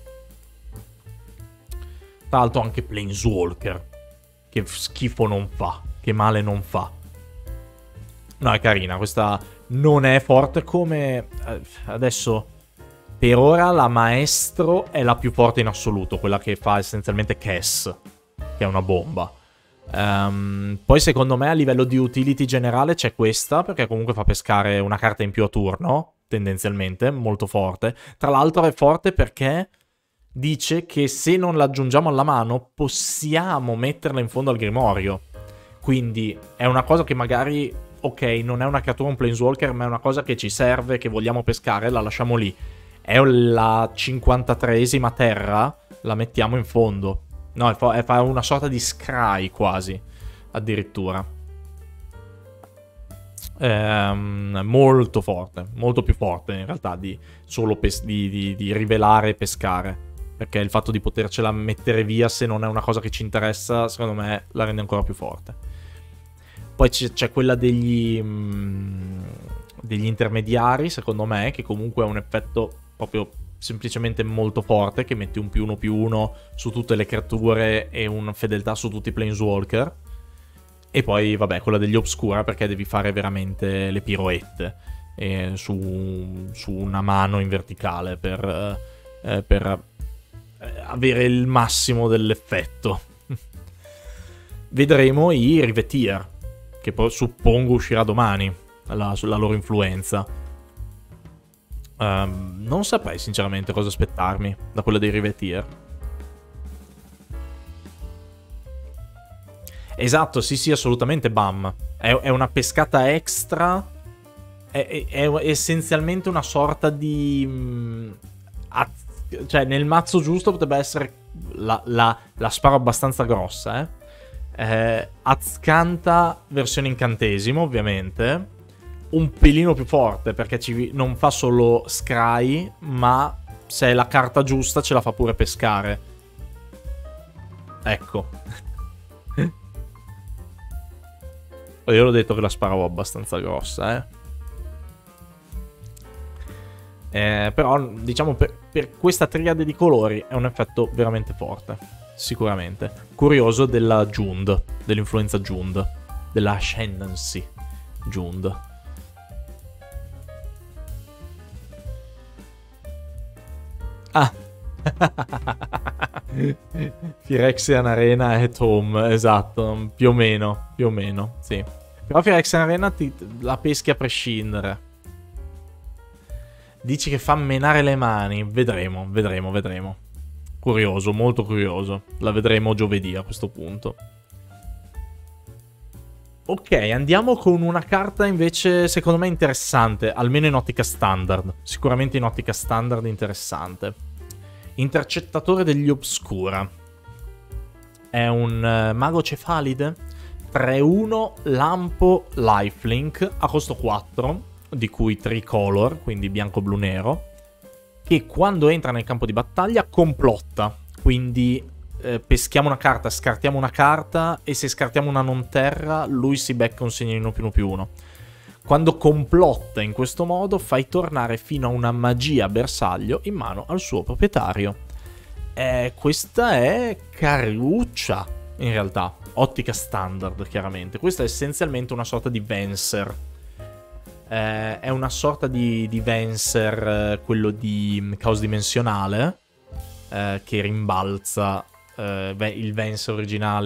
Tra l'altro anche Planeswalker, che schifo non fa, che male non fa. No, è carina, questa non è forte come... Adesso, per ora, la Maestro è la più forte in assoluto, quella che fa essenzialmente Kess, che è una bomba. Um, poi secondo me a livello di utility generale c'è questa, perché comunque fa pescare una carta in più a turno, tendenzialmente, molto forte. Tra l'altro è forte perché dice che se non la aggiungiamo alla mano possiamo metterla in fondo al grimorio. Quindi è una cosa che magari... Ok, non è una creatura, un planeswalker, ma è una cosa che ci serve, che vogliamo pescare, la lasciamo lì. È la cinquantatreesima terra, la mettiamo in fondo. No, è fa una sorta di scry quasi, addirittura. Ehm, molto forte, molto più forte in realtà di solo di, di, di rivelare e pescare. Perché il fatto di potercela mettere via se non è una cosa che ci interessa, secondo me la rende ancora più forte. Poi c'è quella degli, mh, degli intermediari, secondo me, che comunque ha un effetto proprio semplicemente molto forte, che metti un più uno più uno su tutte le creature e una fedeltà su tutti i planeswalker. E poi, vabbè, quella degli Obscura, perché devi fare veramente le piroette eh, su, su una mano in verticale per, eh, per avere il massimo dell'effetto. Vedremo i Riveteer, che poi suppongo uscirà domani, la, la loro influenza. Um, non saprei sinceramente cosa aspettarmi da quella dei Riveteer. Esatto, sì sì, assolutamente bam. È, è una pescata extra, è, è, è essenzialmente una sorta di... Mh, cioè nel mazzo giusto potrebbe essere... La, la, la sparo abbastanza grossa, eh. Eh, Azcanta versione incantesimo, ovviamente. Un pelino più forte, perché ci, non fa solo scry, ma se è la carta giusta ce la fa pure pescare. Ecco. Io l'ho detto che la sparavo abbastanza grossa, eh. eh però, diciamo, per, per questa triade di colori è un effetto veramente forte. Sicuramente. Curioso della Jund, dell'influenza Jund, della ascendancy Jund. Ah. Phyrexian Arena e Tom, esatto, più o meno, più o meno, sì. Però Phyrexian Arena ti, la peschi a prescindere. Dici che fa menare le mani, vedremo, vedremo, vedremo. Curioso, molto curioso. La vedremo giovedì a questo punto. Ok, andiamo con una carta invece secondo me interessante, almeno in ottica standard. Sicuramente in ottica standard interessante. Intercettatore degli Obscura. È un uh, mago cefalide. tre uno lampo lifelink a costo quattro, di cui tricolor, quindi bianco blu nero, che quando entra nel campo di battaglia complotta, quindi eh, peschiamo una carta, scartiamo una carta e se scartiamo una non terra lui si becca un segnalino più uno più uno. Quando complotta in questo modo fai tornare fino a una magia bersaglio in mano al suo proprietario. Eh, questa è caruccia in realtà, ottica standard chiaramente. Questa è essenzialmente una sorta di Venser. Eh, è una sorta di, di Venser, eh, quello di Caos Dimensionale, eh, che rimbalza. Eh, il Venser originale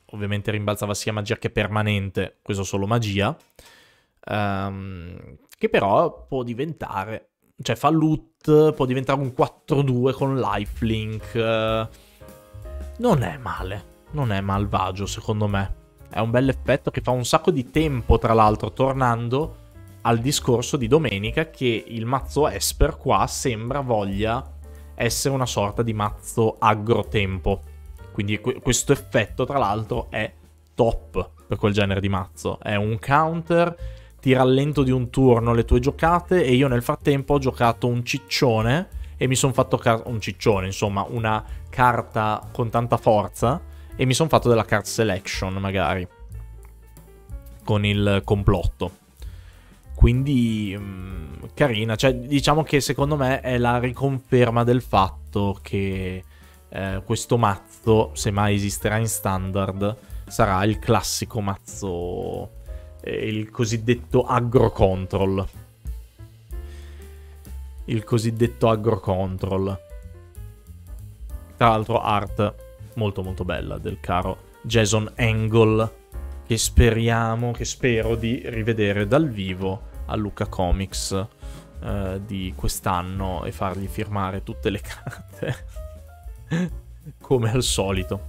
ovviamente rimbalzava sia magia che permanente, questo solo magia, um, che però può diventare, cioè fa loot, può diventare un quattro due con lifelink, uh, non è male, non è malvagio secondo me, è un bel effetto che fa un sacco di tempo, tra l'altro, tornando al discorso di domenica, che il mazzo Esper qua sembra voglia essere una sorta di mazzo aggro tempo. Quindi questo effetto, tra l'altro, è top per quel genere di mazzo. È un counter, ti rallento di un turno le tue giocate, e io nel frattempo ho giocato un ciccione e mi sono fatto car- un ciccione, insomma, una carta con tanta forza, e mi sono fatto della card selection, magari, con il complotto. Quindi mh, carina, cioè diciamo che secondo me è la riconferma del fatto che eh, questo mazzo, se mai esisterà in standard, sarà il classico mazzo, eh, il cosiddetto aggro control. Il cosiddetto aggro control. Tra l'altro art molto molto bella del caro Jason Angle, che speriamo, che spero di rivedere dal vivo a Lucca Comics eh, di quest'anno e fargli firmare tutte le carte come al solito.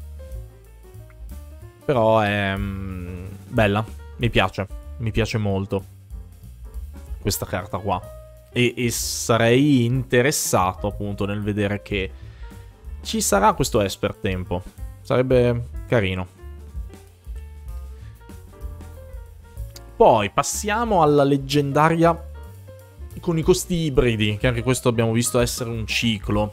Però è mm, bella, mi piace, mi piace molto questa carta qua, e, e sarei interessato appunto nel vedere che ci sarà questo Esper tempo, sarebbe carino. Poi passiamo alla leggendaria con i costi ibridi, che anche questo abbiamo visto essere un ciclo.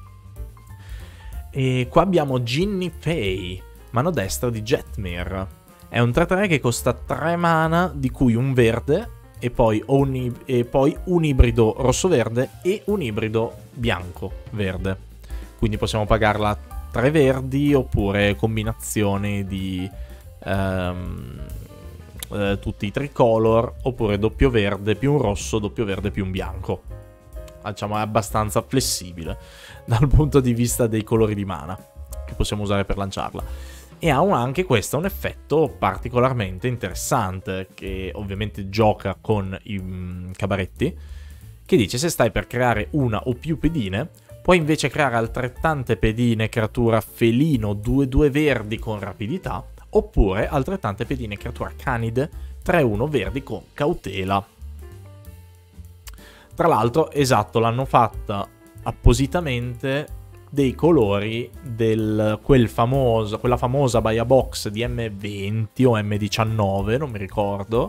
E qua abbiamo Ginny Fey, mano destra di Jetmir. È un tre tre che costa tre mana, di cui un verde, e poi un, e poi un ibrido rosso-verde e un ibrido bianco-verde. Quindi possiamo pagarla tre verdi, oppure combinazioni di... Um, Eh, tutti i tricolor, oppure doppio verde più un rosso, doppio verde più un bianco. Diciamo è abbastanza flessibile dal punto di vista dei colori di mana che possiamo usare per lanciarla, e ha un, anche questo un effetto particolarmente interessante, che ovviamente gioca con i mm, cabaretti, che dice: se stai per creare una o più pedine, puoi invece creare altrettante pedine creatura felino due due verdi con rapidità, oppure altrettante pedine creatura canide tre uno verdi con cautela. Tra l'altro, esatto, l'hanno fatta appositamente dei colori del quel famoso, quella famosa Baia Box di M venti o M diciannove, non mi ricordo,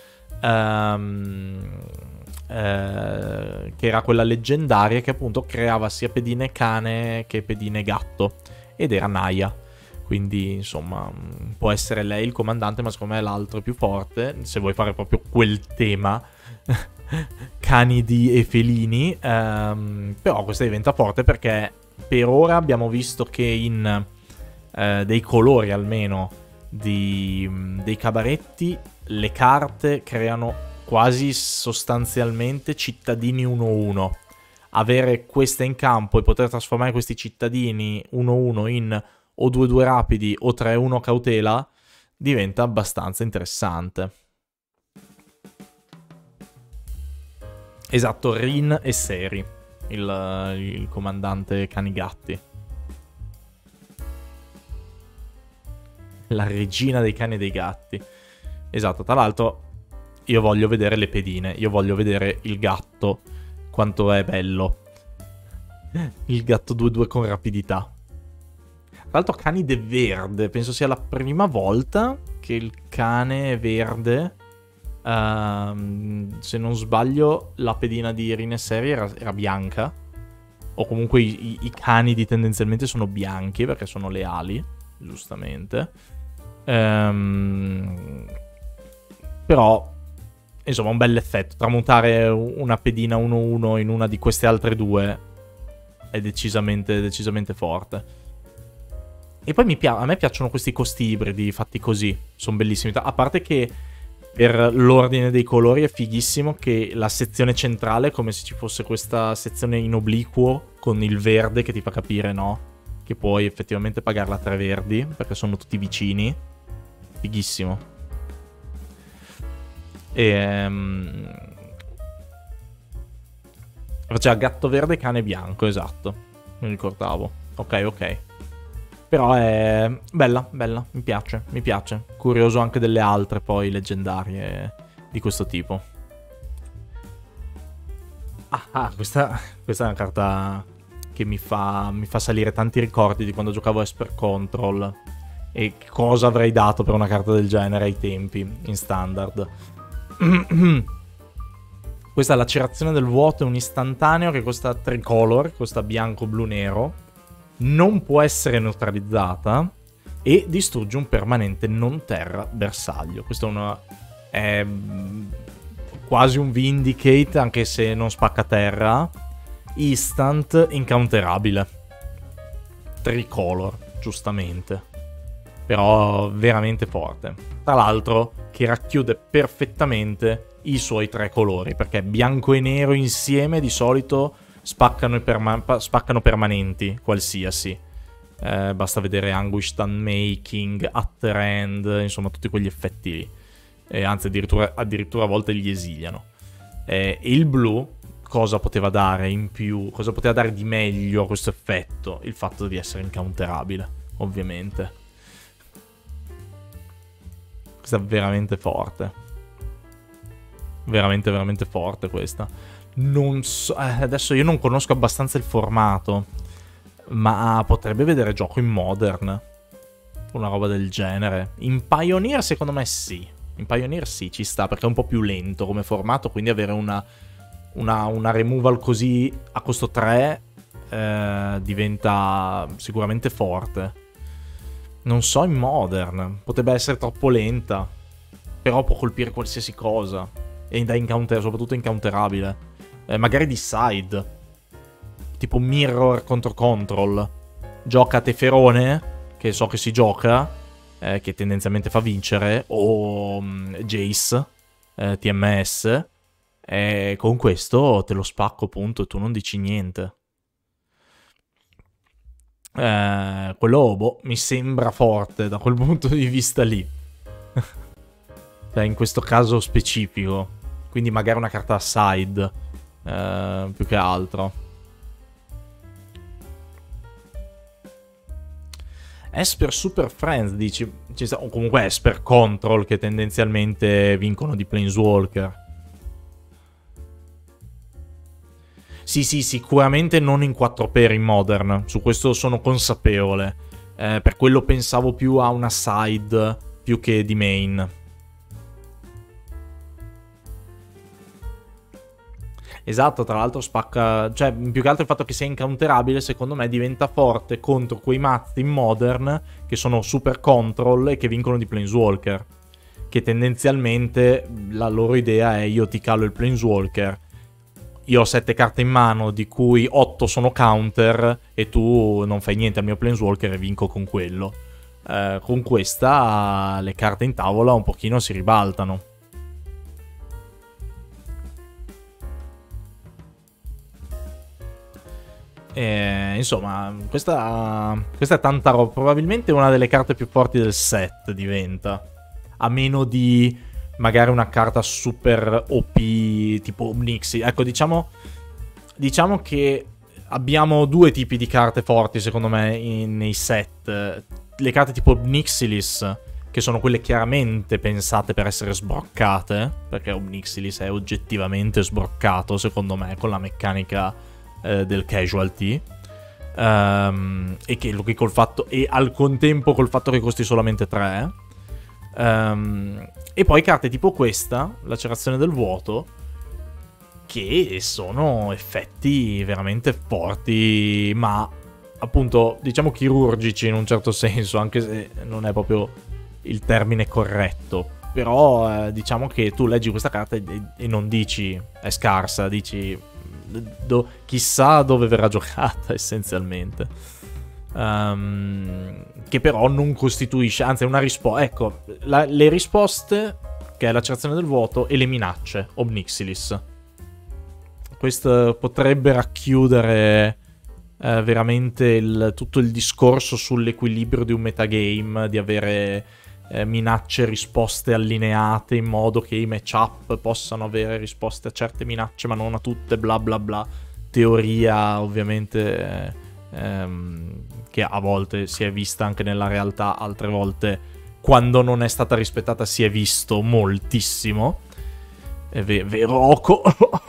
um, eh, che era quella leggendaria che appunto creava sia pedine cane che pedine gatto, ed era Naya. Quindi, insomma, può essere lei il comandante, ma secondo me l'altro è più forte, se vuoi fare proprio quel tema canidi e felini. Ehm, però questa diventa forte perché per ora abbiamo visto che in eh, dei colori almeno di, dei cabaretti le carte creano quasi sostanzialmente cittadini uno uno. Avere questa in campo e poter trasformare questi cittadini uno uno in o due due rapidi o tre uno cautela diventa abbastanza interessante. Esatto, Rin e Seri, il, il comandante Canigatti. La regina dei cani e dei gatti. Esatto, tra l'altro io voglio vedere le pedine, io voglio vedere il gatto, quanto è bello. Il gatto due due con rapidità. Tra l'altro canide verde, penso sia la prima volta che il cane verde, uh, se non sbaglio la pedina di Rin e Seri era, era bianca, o comunque i, i, i canidi tendenzialmente sono bianchi perché sono le ali, giustamente. Um, però, insomma, un bel effetto. Tramutare una pedina uno uno in una di queste altre due è decisamente, decisamente forte. E poi mi pia- a me piacciono questi costi ibridi fatti così, sono bellissimi. A parte che per l'ordine dei colori è fighissimo che la sezione centrale è come se ci fosse questa sezione in obliquo con il verde che ti fa capire, no? che puoi effettivamente pagarla a tre verdi, perché sono tutti vicini. Fighissimo. E... Um... Faceva gatto verde, cane bianco, esatto. Mi ricordavo. Ok, ok. Però è bella, bella, mi piace, mi piace. Curioso anche delle altre poi leggendarie di questo tipo. Ah, ah questa, questa è una carta che mi fa, mi fa salire tanti ricordi di quando giocavo a Esper Control. E cosa avrei dato per una carta del genere ai tempi, in standard. Questa è lacerazione del vuoto, è un istantaneo che costa tricolor, costa bianco, blu, nero. Non può essere neutralizzata e distrugge un permanente non terra bersaglio. Questo è, una, è quasi un Vindicate, anche se non spacca terra. Instant, incounterabile. Tricolor, giustamente. Però veramente forte. Tra l'altro che racchiude perfettamente i suoi tre colori, perché bianco e nero insieme di solito spaccano, i perma spaccano permanenti qualsiasi. Eh, basta vedere Anguished Unmaking, Utter End, insomma tutti quegli effetti lì. Eh, anzi addirittura, addirittura a volte li esiliano. Eh, e il blu cosa poteva dare in più? Cosa poteva dare di meglio a questo effetto? Il fatto di essere incounterabile, ovviamente. Questa è veramente forte. Veramente, veramente forte questa. Non so, eh, adesso io non conosco abbastanza il formato, ma potrebbe vedere gioco in Modern, una roba del genere. In Pioneer secondo me sì, in Pioneer sì, ci sta, perché è un po' più lento come formato, quindi avere una, una, una removal così a costo tre eh, diventa sicuramente forte. Non so in Modern, potrebbe essere troppo lenta, però può colpire qualsiasi cosa, e da incounter, soprattutto incounterabile. Eh, magari di side, tipo Mirror contro Control. Gioca Teferone, che so che si gioca, eh, che tendenzialmente fa vincere, o um, Jace, eh, T M S, e con questo te lo spacco, punto, e tu non dici niente. Eh, quello, boh, mi sembra forte da quel punto di vista lì. Cioè, in questo caso specifico. Quindi magari una carta side. Uh, più che altro. Esper Super Friends dici, ci sta, o comunque Esper Control, che tendenzialmente vincono di Planeswalker. Sì sì, sicuramente non in quattro per in Modern, su questo sono consapevole, eh, per quello pensavo più a una side più che di main. Esatto, tra l'altro spacca, cioè più che altro il fatto che sia incounterabile secondo me diventa forte contro quei mazzi in Modern che sono super control e che vincono di Planeswalker, che tendenzialmente la loro idea è: io ti calo il Planeswalker, io ho sette carte in mano di cui otto sono counter e tu non fai niente al mio Planeswalker e vinco con quello. Eh, con questa le carte in tavola un pochino si ribaltano. E, insomma, questa, questa è tanta roba. Probabilmente una delle carte più forti del set diventa. A meno di magari una carta super O P tipo Omnixi. Ecco, diciamo, diciamo che abbiamo due tipi di carte forti secondo me in, nei set. Le carte tipo Obnixilis, che sono quelle chiaramente pensate per essere sbroccate, perché Obnixilis è oggettivamente sbroccato secondo me con la meccanica del casualty, um, e che, che col fatto e al contempo col fatto che costi solamente tre, um, e poi carte tipo questa, lacerazione del vuoto, che sono effetti veramente forti, ma appunto diciamo chirurgici in un certo senso, anche se non è proprio il termine corretto. Però eh, diciamo che tu leggi questa carta e, e non dici è scarsa, dici Do, chissà dove verrà giocata essenzialmente, um, che però non costituisce, anzi è una risposta. Ecco, la, le risposte, che è lacerazione del vuoto, e le minacce, Obnixilis. Questo potrebbe racchiudere eh, veramente il, tutto il discorso sull'equilibrio di un metagame, di avere eh, minacce e risposte allineate in modo che i matchup possano avere risposte a certe minacce ma non a tutte, bla bla bla. Teoria ovviamente eh, ehm, che a volte si è vista anche nella realtà, altre volte quando non è stata rispettata si è visto moltissimo. È ve- vero Oco.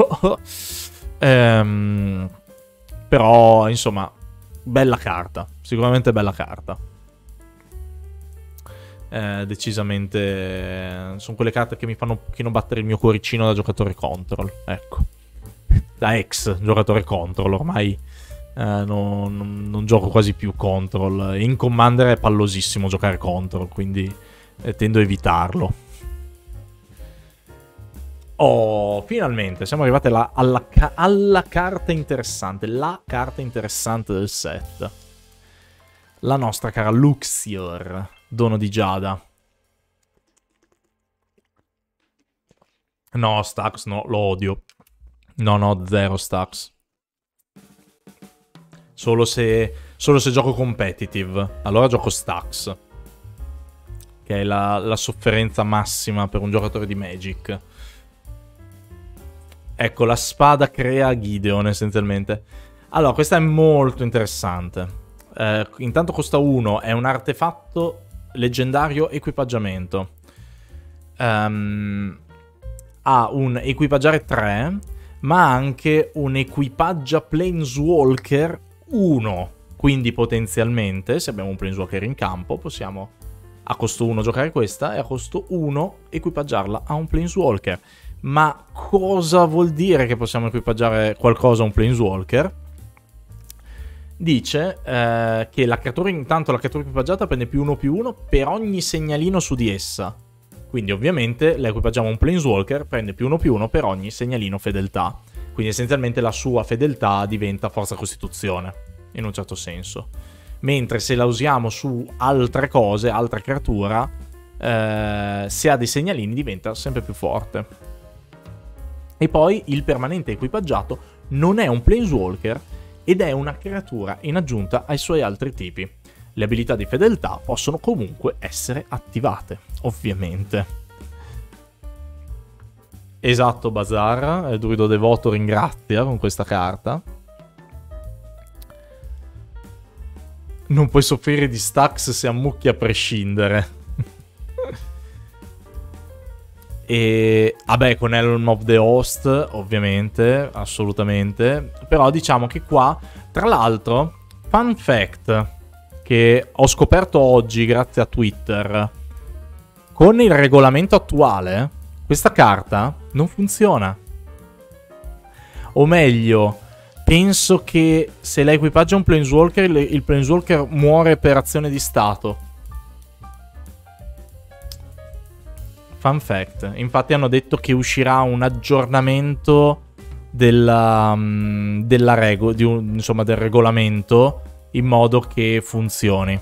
ehm, però insomma bella carta, sicuramente bella carta. Eh, decisamente eh, sono quelle carte che mi fanno un pochino battere il mio cuoricino da giocatore control, ecco, da ex giocatore control. Ormai eh, non, non, non gioco quasi più control. In Commander è pallosissimo giocare control, quindi eh, tendo a evitarlo. Oh, finalmente siamo arrivati alla, alla, alla carta interessante, la carta interessante del set, la nostra cara Luxior, dono di Giada. No, Stax, no, lo odio. No, no, zero Stax. Solo se, solo se gioco competitive, allora gioco Stax, che è la, la sofferenza massima per un giocatore di Magic. Ecco, la spada crea Gideon, essenzialmente. Allora, questa è molto interessante. Eh, intanto costa uno, è un artefatto leggendario equipaggiamento. Um, ha un equipaggiare tre, ma anche un equipaggia Planeswalker uno. Quindi potenzialmente, se abbiamo un Planeswalker in campo, possiamo a costo uno giocare questa e a costo uno equipaggiarla a un Planeswalker. Ma cosa vuol dire che possiamo equipaggiare qualcosa a un Planeswalker? Dice eh, che la creatura, intanto la creatura equipaggiata prende più uno più uno per ogni segnalino su di essa. Quindi ovviamente la equipaggiamo a un Planeswalker, prende più uno più uno per ogni segnalino fedeltà. Quindi essenzialmente la sua fedeltà diventa forza costituzione, in un certo senso. Mentre se la usiamo su altre cose, altra creatura, eh, se ha dei segnalini diventa sempre più forte. E poi il permanente equipaggiato non è un Planeswalker ed è una creatura in aggiunta ai suoi altri tipi. Le abilità di fedeltà possono comunque essere attivate, ovviamente. Esatto, Bazar, il druido devoto ringrazia con questa carta. Non puoi soffrire di Stax se ammucchi a prescindere. E vabbè, con Helm of the Host, ovviamente, assolutamente. Però diciamo che qua, tra l'altro, fun fact che ho scoperto oggi grazie a Twitter, con il regolamento attuale questa carta non funziona. O meglio, penso che se la equipaggia un Planeswalker, il Planeswalker muore per azione di stato. Fun fact. Infatti hanno detto che uscirà un aggiornamento della, um, della rego, di un, insomma, del regolamento in modo che funzioni.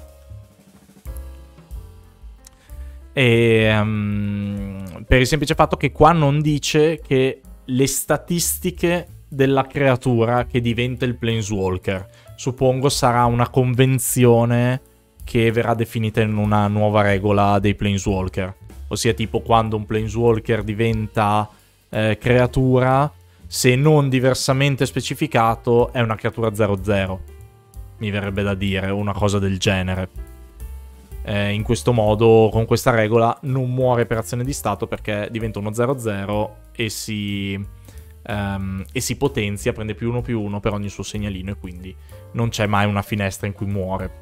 E um, per il semplice fatto che qua non dice che le statistiche della creatura che diventa il Planeswalker. Suppongo sarà una convenzione che verrà definita in una nuova regola dei Planeswalker. Ossia tipo quando un Planeswalker diventa eh, creatura, se non diversamente specificato, è una creatura zero zero. Mi verrebbe da dire una cosa del genere. Eh, in questo modo, con questa regola, non muore per azione di stato perché diventa uno zero zero e si, um, e si potenzia, prende più uno più uno per ogni suo segnalino e quindi non c'è mai una finestra in cui muore.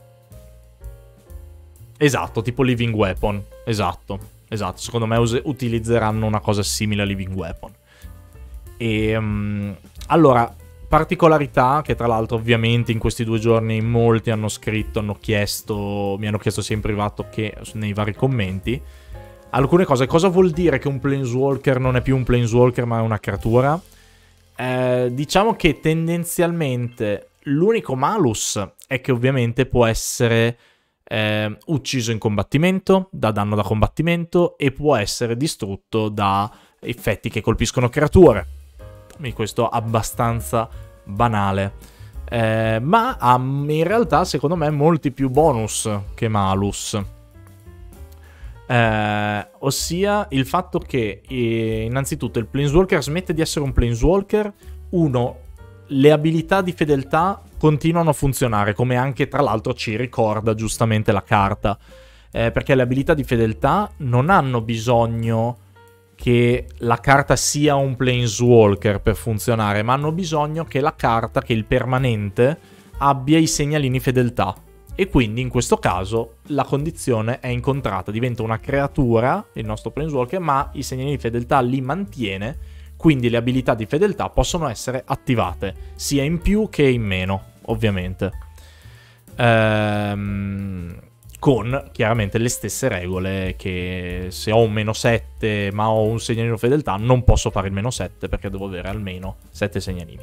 Esatto, tipo Living Weapon. Esatto, esatto. Secondo me us- utilizzeranno una cosa simile a Living Weapon. E um, allora, particolarità che tra l'altro ovviamente in questi due giorni molti hanno scritto, hanno chiesto, mi hanno chiesto sia in privato che nei vari commenti. Alcune cose. Cosa vuol dire che un Planeswalker non è più un Planeswalker ma è una creatura? Eh, diciamo che tendenzialmente l'unico malus è che ovviamente può essere Eh, ucciso in combattimento, da danno da combattimento e può essere distrutto da effetti che colpiscono creature. Quindi questo abbastanza banale. Eh, ma ha in realtà, secondo me, molti più bonus che Malus. Eh, ossia il fatto che eh, innanzitutto il Planeswalker smette di essere un Planeswalker. Uno, le abilità di fedeltà continuano a funzionare, come anche tra l'altro ci ricorda giustamente la carta, eh, perché le abilità di fedeltà non hanno bisogno che la carta sia un Planeswalker per funzionare, ma hanno bisogno che la carta, che il permanente, abbia i segnalini fedeltà. E quindi in questo caso la condizione è incontrata, diventa una creatura, il nostro Planeswalker, ma i segnalini di fedeltà li mantiene, quindi le abilità di fedeltà possono essere attivate, sia in più che in meno, ovviamente. Ehm, con chiaramente le stesse regole, che se ho un meno sette ma ho un segnalino fedeltà non posso fare il meno sette perché devo avere almeno sette segnalini.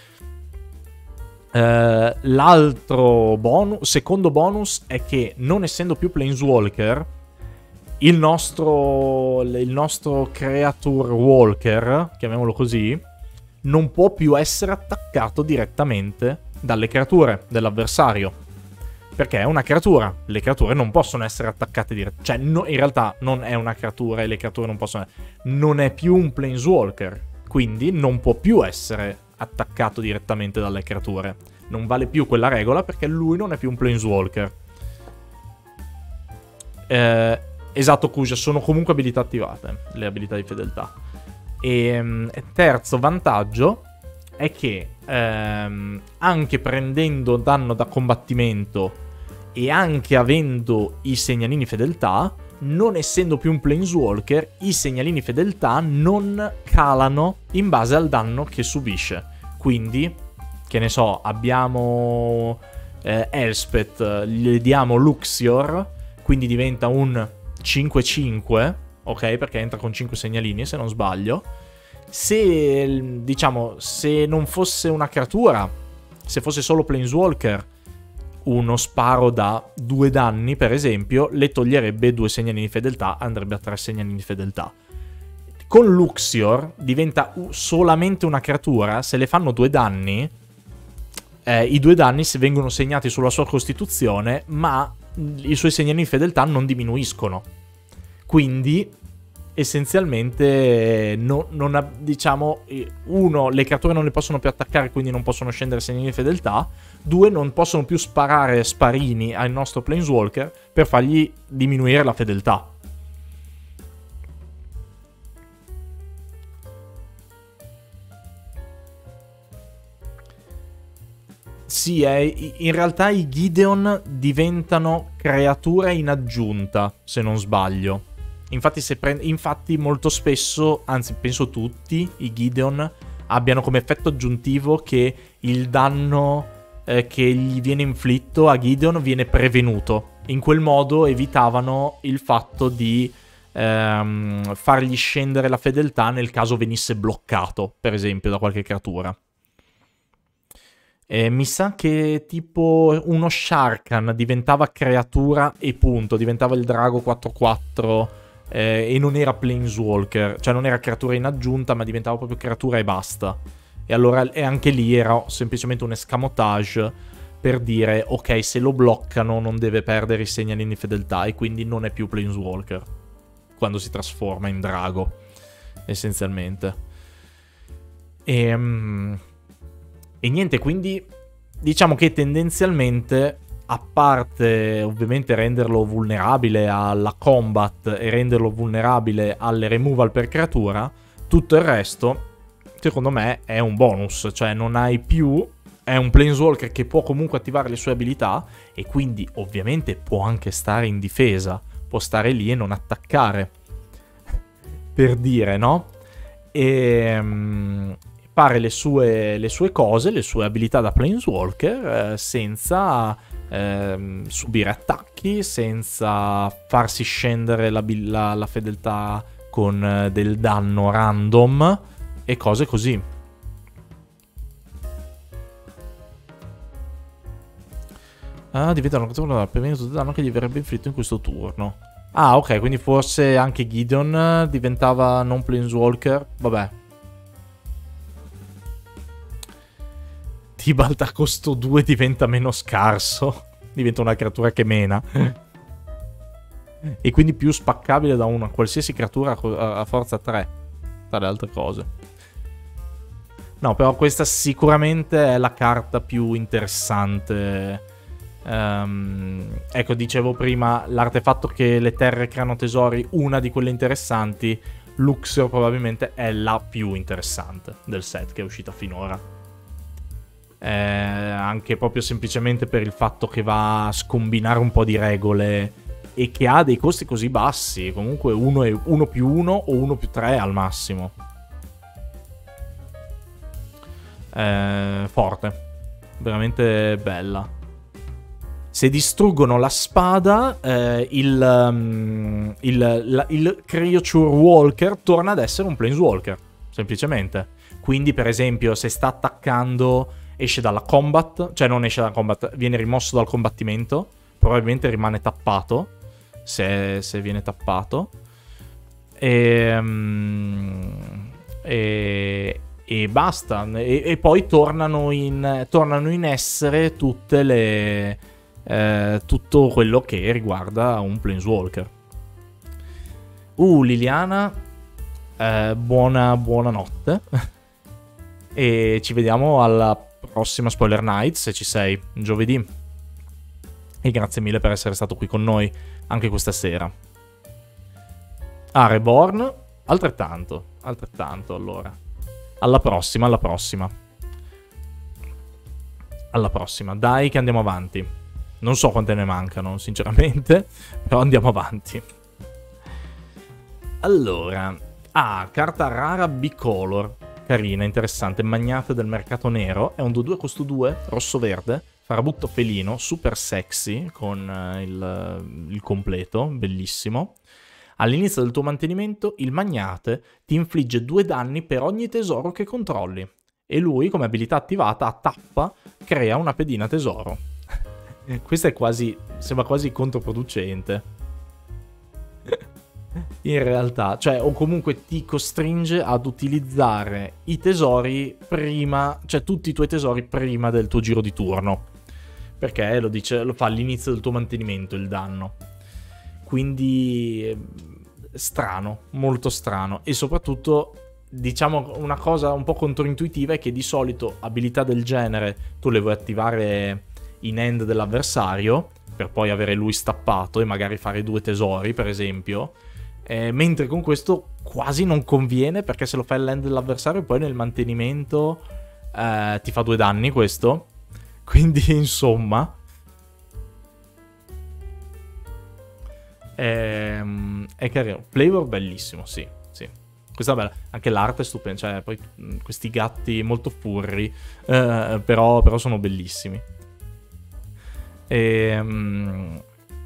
Uh, l'altro bonus, secondo bonus, è che non essendo più Planeswalker, il nostro, il nostro Creature Walker, chiamiamolo così, non può più essere attaccato direttamente dalle creature dell'avversario, perché è una creatura. Le creature non possono essere attaccate direttamente, cioè no, in realtà non è una creatura e le creature non possono, non è più un Planeswalker, quindi non può più essere attaccato direttamente dalle creature. Non vale più quella regola perché lui non è più un Planeswalker. Eh, esatto, Kuja, sono comunque abilità attivate, le abilità di fedeltà. E terzo vantaggio è che ehm, anche prendendo danno da combattimento e anche avendo i segnalini fedeltà, non essendo più un Planeswalker, i segnalini fedeltà non calano in base al danno che subisce. Quindi, che ne so, abbiamo eh, Elspeth, gli diamo Luxior, quindi diventa un cinque cinque, ok? Perché entra con cinque segnalini, se non sbaglio. Se, diciamo, se non fosse una creatura, se fosse solo Planeswalker, uno sparo da due danni, per esempio, le toglierebbe due segnalini di fedeltà, andrebbe a tre segnalini di fedeltà. Con Luxior diventa solamente una creatura, se le fanno due danni, eh, i due danni vengono segnati sulla sua costituzione, ma i suoi segnalini di fedeltà non diminuiscono. Quindi, essenzialmente, no, non ha, diciamo, uno, le creature non le possono più attaccare, quindi non possono scendere segnalini di fedeltà. Due, non possono più sparare sparini al nostro Planeswalker per fargli diminuire la fedeltà. Sì, è, in realtà i Gideon diventano creature in aggiunta, se non sbaglio. Infatti, se prende, infatti molto spesso, anzi penso tutti, i Gideon abbiano come effetto aggiuntivo che il danno eh, che gli viene inflitto a Gideon viene prevenuto. In quel modo evitavano il fatto di ehm, fargli scendere la fedeltà nel caso venisse bloccato, per esempio, da qualche creatura. Eh, mi sa che tipo uno Sharkan diventava creatura e punto, diventava il drago quattro quattro eh, e non era Planeswalker, cioè non era creatura in aggiunta ma diventava proprio creatura e basta. E allora e anche lì era semplicemente un escamotage per dire ok, se lo bloccano non deve perdere i segnalini di fedeltà e quindi non è più Planeswalker quando si trasforma in drago, essenzialmente. E... Um... E niente, quindi diciamo che tendenzialmente, a parte ovviamente renderlo vulnerabile alla combat e renderlo vulnerabile alle removal per creatura, tutto il resto, secondo me, è un bonus. Cioè non hai più, è un Planeswalker che può comunque attivare le sue abilità e quindi ovviamente può anche stare in difesa, può stare lì e non attaccare, per dire, no? E... fare le sue, le sue cose, le sue abilità da Planeswalker eh, senza eh, subire attacchi, senza farsi scendere la, la, la fedeltà con eh, del danno random e cose così. Ah, diventa una cattura dal prevenire tutto il danno che gli verrebbe inflitto in questo turno. Ah, ok, quindi forse anche Gideon diventava non Planeswalker. Vabbè. Tibalt a costo due diventa meno scarso. Diventa una creatura che mena. E quindi più spaccabile da una qualsiasi creatura a forza tre. Tra le altre cose. No, però questa sicuramente è la carta più interessante. Um, ecco, dicevo prima, l'artefatto che le terre creano tesori, una di quelle interessanti. Luxio probabilmente è la più interessante del set che è uscita finora. Eh, anche proprio semplicemente per il fatto che va a scombinare un po' di regole e che ha dei costi così bassi. Comunque uno è uno più uno o uno più tre al massimo. Eh, forte, veramente bella. Se distruggono la spada, eh, il, um, il, la, il Creature Walker torna ad essere un Planeswalker, semplicemente. Quindi, per esempio, se sta attaccando, esce dalla combat, cioè non esce dalla combat, viene rimosso dal combattimento, probabilmente rimane tappato, se, se viene tappato. E... Um, e E basta. E, e poi tornano in, tornano in essere tutte le... Eh, tutto quello che riguarda un Planeswalker. Uh, Liliana, eh, buona, buona notte. E ci vediamo alla prossima Spoiler Night, se ci sei, giovedì. E grazie mille per essere stato qui con noi anche questa sera. Ah, Reborn, altrettanto, altrettanto allora. Alla prossima, alla prossima. Alla prossima. Dai che andiamo avanti. Non so quante ne mancano, sinceramente. Però andiamo avanti. Allora. Ah, carta rara bicolor. Carina, interessante. Magnate del mercato nero. È un due due costo due, rosso-verde. Farabutto felino, super sexy. Con uh, il, il completo, bellissimo. All'inizio del tuo mantenimento, il magnate ti infligge due danni per ogni tesoro che controlli. E lui, come abilità attivata, a tappa, crea una pedina tesoro. Questo è quasi... sembra quasi controproducente. In realtà, cioè, o comunque ti costringe ad utilizzare i tesori prima... cioè, tutti i tuoi tesori prima del tuo giro di turno. Perché lo dice, lo fa all'inizio del tuo mantenimento il danno. Quindi strano, molto strano. E soprattutto, diciamo, una cosa un po' controintuitiva è che di solito abilità del genere tu le vuoi attivare in end dell'avversario per poi avere lui stappato e magari fare due tesori, per esempio. Eh, mentre con questo quasi non conviene, perché se lo fai all'end dell'avversario poi nel mantenimento eh, ti fa due danni questo. Quindi insomma... È, è carino. Flavor bellissimo, sì, sì. Questa è bella. Anche l'arte è stupenda. Cioè, poi questi gatti molto furri, eh, però, però sono bellissimi. E, um,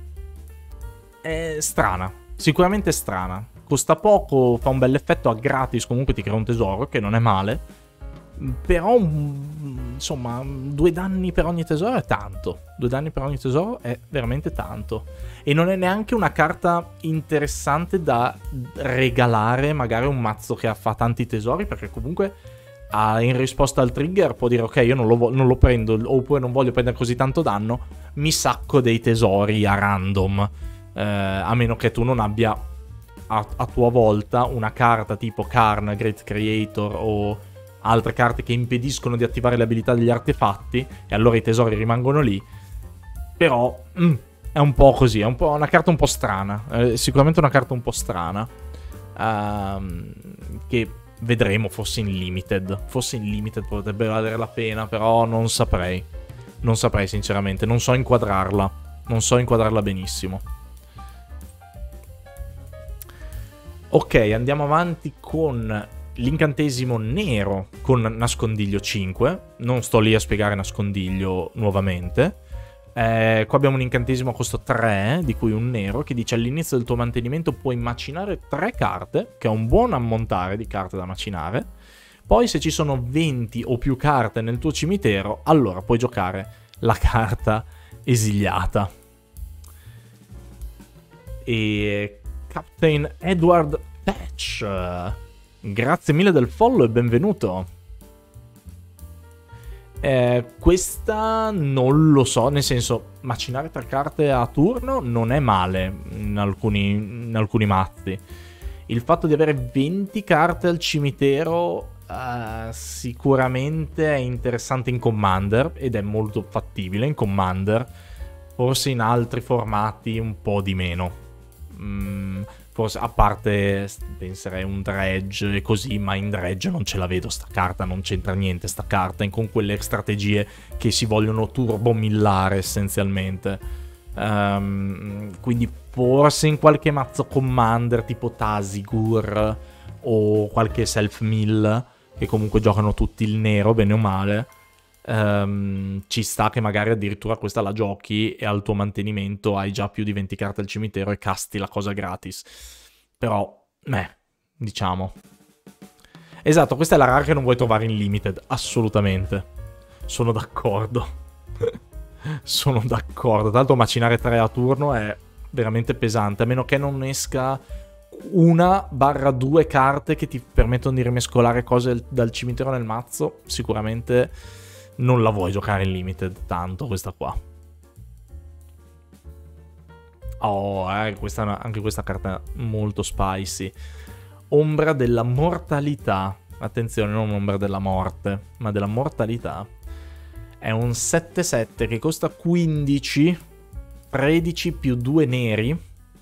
è strana. Sicuramente strana. Costa poco, fa un bel effetto a gratis. Comunque ti crea un tesoro, che non è male. Però, insomma, due danni per ogni tesoro è tanto. Due danni per ogni tesoro è veramente tanto. E non è neanche una carta interessante da regalare magari a un mazzo che fa tanti tesori, perché comunque ah, in risposta al trigger può dire ok, io non lo, non lo prendo, oppure non voglio prendere così tanto danno, mi sacco dei tesori a random. Eh, a meno che tu non abbia a, a tua volta una carta tipo Karn, Great Creator o... altre carte che impediscono di attivare le abilità degli artefatti, e allora i tesori rimangono lì. Però mm, è un po' così, è un po' una carta un po' strana, è sicuramente una carta un po' strana, uh, che vedremo forse in limited, forse in limited potrebbe valere la pena, però non saprei, non saprei sinceramente, non so inquadrarla, non so inquadrarla benissimo. Ok, andiamo avanti con l'incantesimo nero con nascondiglio cinque. Non sto lì a spiegare nascondiglio nuovamente. Eh, qua abbiamo un incantesimo a costo tre, di cui un nero, che dice all'inizio del tuo mantenimento puoi macinare tre carte, che è un buon ammontare di carte da macinare. Poi se ci sono venti o più carte nel tuo cimitero, allora puoi giocare la carta esiliata. E Captain Edward Patch, grazie mille del follow e benvenuto. Eh, questa non lo so, nel senso, macinare tre carte a turno non è male in alcuni, in alcuni mazzi. Il fatto di avere venti carte al cimitero uh, sicuramente è interessante in Commander ed è molto fattibile in Commander, forse in altri formati un po' di meno. Mm, forse a parte penserei un dredge e così, ma in dredge non ce la vedo sta carta, non c'entra niente sta carta con quelle strategie che si vogliono turbomillare essenzialmente. Um, quindi forse in qualche mazzo Commander tipo Tasigur o qualche Self-Mill che comunque giocano tutti il nero bene o male, um, ci sta che magari addirittura questa la giochi e al tuo mantenimento hai già più di venti carte al cimitero e casti la cosa gratis. Però, eh, diciamo. Esatto, questa è la rara che non vuoi trovare in Limited, assolutamente. Sono d'accordo. Sono d'accordo. Tra l'altro macinare tre a turno è veramente pesante, a meno che non esca una barra due carte che ti permettono di rimescolare cose dal cimitero nel mazzo. Sicuramente non la vuoi giocare in Limited tanto questa qua. Oh, eh, questa, anche questa carta molto spicy. Ombra della mortalità. Attenzione, non ombra della morte, ma della mortalità. È un sette sette che costa quindici, tredici più due neri,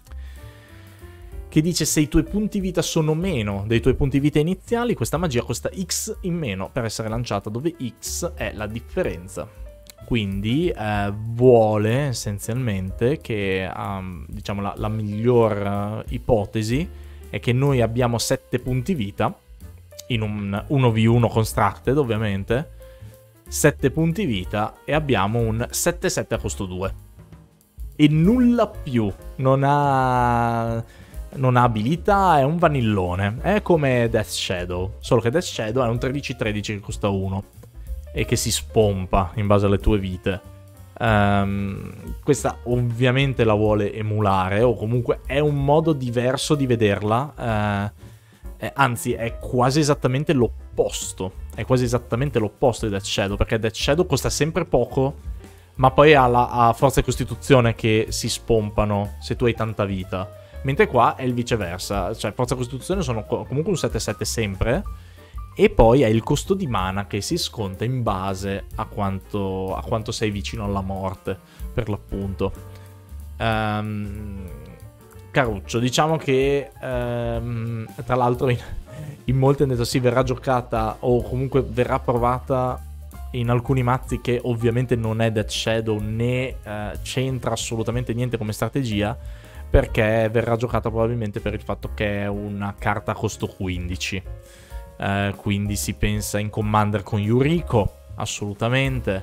che dice se i tuoi punti vita sono meno dei tuoi punti vita iniziali, questa magia costa X in meno per essere lanciata, dove X è la differenza. Quindi eh, vuole essenzialmente che, um, diciamo, la, la miglior uh, ipotesi è che noi abbiamo sette punti vita, in un uno vu uno constructed ovviamente, sette punti vita e abbiamo un sette sette a costo due e nulla più, non ha non ha abilità, è un vanillone, è come Death Shadow, solo che Death Shadow è un tredici tredici che costa uno e che si spompa in base alle tue vite. Um, questa ovviamente la vuole emulare, o comunque è un modo diverso di vederla, uh, eh, anzi è quasi esattamente l'opposto. È quasi esattamente l'opposto di Death Shadow, perché Death Shadow costa sempre poco, ma poi ha, la, ha forza e costituzione che si spompano se tu hai tanta vita. Mentre qua è il viceversa, cioè forza e costituzione sono comunque un sette sette sempre, e poi hai il costo di mana che si sconta in base a quanto, a quanto sei vicino alla morte, per l'appunto. Um, caruccio, diciamo che um, tra l'altro in, in molti hanno detto sì, verrà giocata o comunque verrà provata in alcuni mazzi che ovviamente non è Death Shadow né uh, c'entra assolutamente niente come strategia, perché verrà giocata probabilmente per il fatto che è una carta a costo quindici. Uh, quindi si pensa in Commander con Yuriko, assolutamente.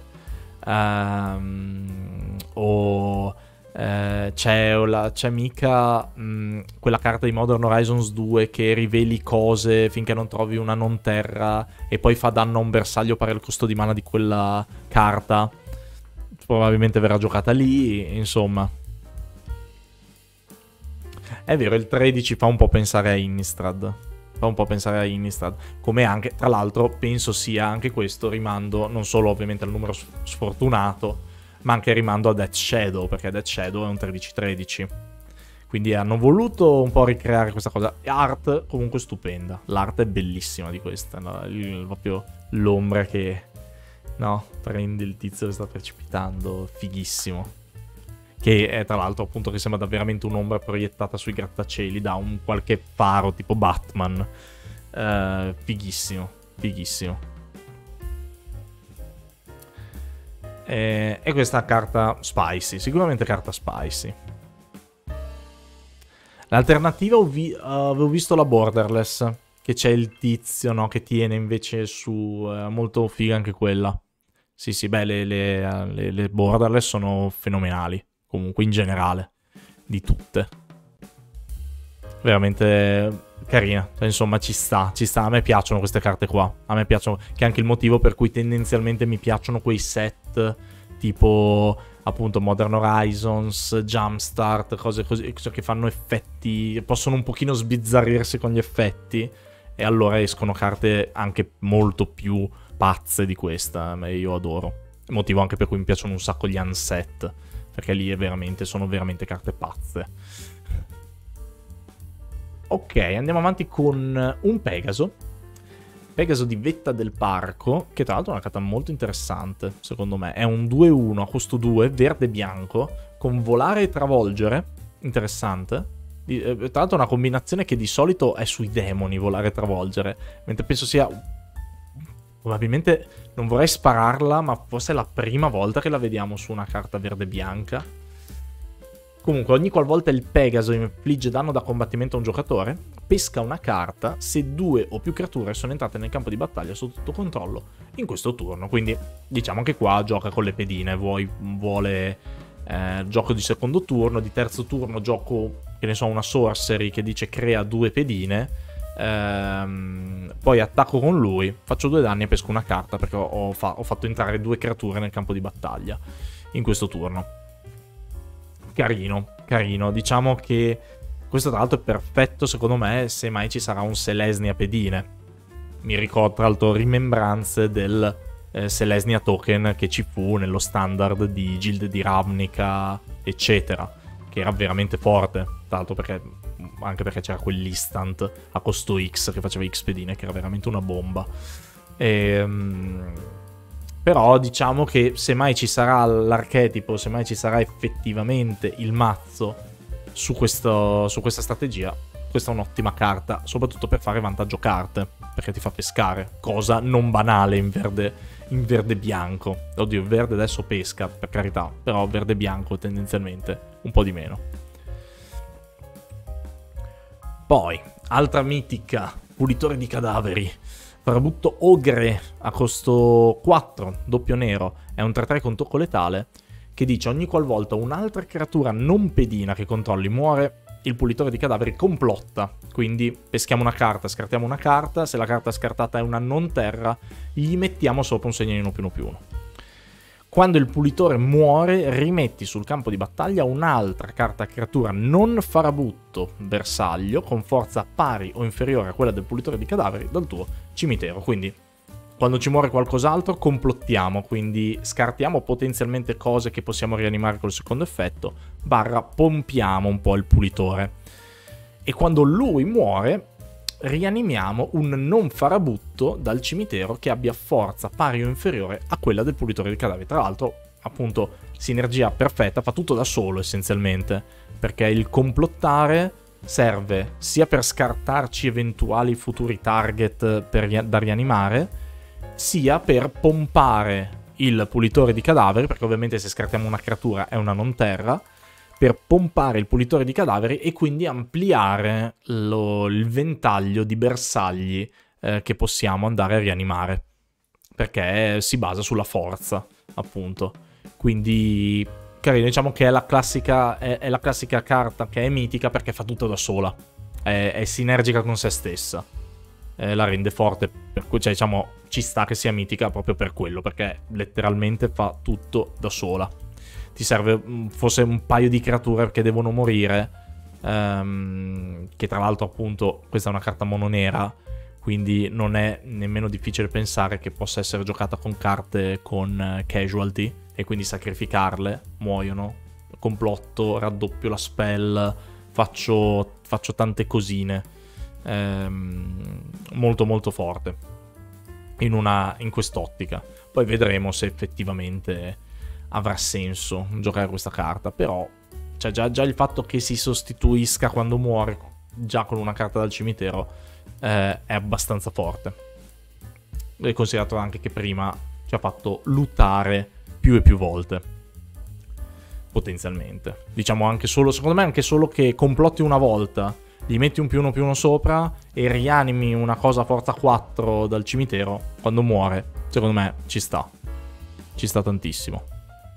Um, o uh, c'è, la, c'è mica um, quella carta di Modern Horizons due che riveli cose finché non trovi una non terra e poi fa danno a un bersaglio pari al costo di mana di quella carta. Probabilmente verrà giocata lì, insomma. È vero, il tredici fa un po' pensare a Innistrad. Fa un po' pensare a Innistrad. Come anche, tra l'altro, penso sia anche questo rimando non solo ovviamente al numero sfortunato, ma anche rimando a Death Shadow, perché Death Shadow è un tredici tredici. Quindi hanno voluto un po' ricreare questa cosa. Art comunque stupenda. L'arte è bellissima di questa, no? Il, proprio l'ombra che, no, prende il tizio che sta precipitando. Fighissimo. Che è tra l'altro appunto che sembra veramente un'ombra proiettata sui grattacieli da un qualche faro tipo Batman. Uh, fighissimo, fighissimo. E, e questa carta spicy, sicuramente carta spicy. L'alternativa ho vi, uh, avevo visto la Borderless, che c'è il tizio, no, che tiene invece su, uh, molto figa anche quella. Sì sì, beh, le, le, le, le Borderless sono fenomenali. Comunque in generale, di tutte. Veramente carina, cioè, insomma ci sta, ci sta. A me piacciono queste carte qua, a me piacciono, che è anche il motivo per cui tendenzialmente mi piacciono quei set tipo appunto Modern Horizons, Jumpstart, cose così, che fanno effetti, possono un pochino sbizzarrirsi con gli effetti, e allora escono carte anche molto più pazze di questa, e io adoro. È il motivo anche per cui mi piacciono un sacco gli unset, perché lì è veramente, sono veramente carte pazze. Ok, andiamo avanti con un Pegaso. Pegaso di Vetta del Parco, che tra l'altro è una carta molto interessante, secondo me. È un due uno a costo due, verde e bianco, con volare e travolgere. Interessante. Tra l'altro è una combinazione che di solito è sui demoni, volare e travolgere. Mentre penso sia... probabilmente non vorrei spararla, ma forse è la prima volta che la vediamo su una carta verde e bianca. Comunque, ogni qualvolta il Pegaso infligge danno da combattimento a un giocatore, pesca una carta se due o più creature sono entrate nel campo di battaglia sotto tuo controllo in questo turno. Quindi, diciamo che qua gioca con le pedine. Vuoi, vuole eh, gioco di secondo turno, di terzo turno gioco, che ne so, una sorcery che dice crea due pedine, ehm, poi attacco con lui, faccio due danni e pesco una carta perché ho, fa ho fatto entrare due creature nel campo di battaglia in questo turno. Carino, carino. Diciamo che questo tra l'altro è perfetto secondo me se mai ci sarà un Selesnya pedine. Mi ricordo tra l'altro rimembranze del eh, Selesnya token che ci fu nello standard di Gilde di Ravnica, eccetera, che era veramente forte, tra l'altro perché, anche perché c'era quell'instant a costo X che faceva X pedine, che era veramente una bomba. Ehm... Però diciamo che se mai ci sarà l'archetipo, se mai ci sarà effettivamente il mazzo su, questo, su questa strategia, questa è un'ottima carta, soprattutto per fare vantaggio carte, perché ti fa pescare, cosa non banale in verde, in verde bianco. Oddio, il verde adesso pesca, per carità, però verde bianco tendenzialmente un po' di meno. Poi, altra mitica, pulitore di cadaveri. Farabutto Ogre a costo quattro, doppio nero, è un tre tre con tocco letale, che dice ogni qualvolta un'altra creatura non pedina che controlli muore, il pulitore di cadaveri complotta. Quindi peschiamo una carta, scartiamo una carta, se la carta scartata è una non terra, gli mettiamo sopra un segnalino più uno più uno. Quando il pulitore muore, rimetti sul campo di battaglia un'altra carta creatura non farabutto bersaglio con forza pari o inferiore a quella del pulitore di cadaveri dal tuo cimitero. Quindi, quando ci muore qualcos'altro, complottiamo, quindi scartiamo potenzialmente cose che possiamo rianimare col secondo effetto, barra pompiamo un po' il pulitore. E quando lui muore, rianimiamo un non farabutto dal cimitero che abbia forza pari o inferiore a quella del pulitore di cadaveri. Tra l'altro, appunto, sinergia perfetta, fa tutto da solo essenzialmente, perché il complottare serve sia per scartarci eventuali futuri target per, da rianimare, sia per pompare il pulitore di cadaveri, perché ovviamente se scartiamo una creatura è una non terra, per pompare il pulitore di cadaveri e quindi ampliare lo, il ventaglio di bersagli eh, che possiamo andare a rianimare, perché si basa sulla forza, appunto. Quindi, carino, diciamo che è la classica, è, è la classica carta che è mitica perché fa tutto da sola, è, è sinergica con se stessa, eh, la rende forte, per cui, cioè, diciamo, ci sta che sia mitica proprio per quello, perché letteralmente fa tutto da sola. Ti serve forse un paio di creature che devono morire, um, che tra l'altro appunto questa è una carta mononera, quindi non è nemmeno difficile pensare che possa essere giocata con carte con casualty e quindi sacrificarle, muoiono, complotto, raddoppio la spell, faccio, faccio tante cosine, um, molto molto forte in, una, in quest'ottica. Poi vedremo se effettivamente avrà senso giocare questa carta, però cioè, già, già il fatto che si sostituisca quando muore già con una carta dal cimitero eh, è abbastanza forte. E considerato anche che prima ci ha fatto lootare più e più volte, potenzialmente. Diciamo anche solo, secondo me anche solo che complotti una volta, gli metti un più uno più uno sopra e rianimi una cosa a forza quattro dal cimitero, quando muore, secondo me ci sta. Ci sta tantissimo.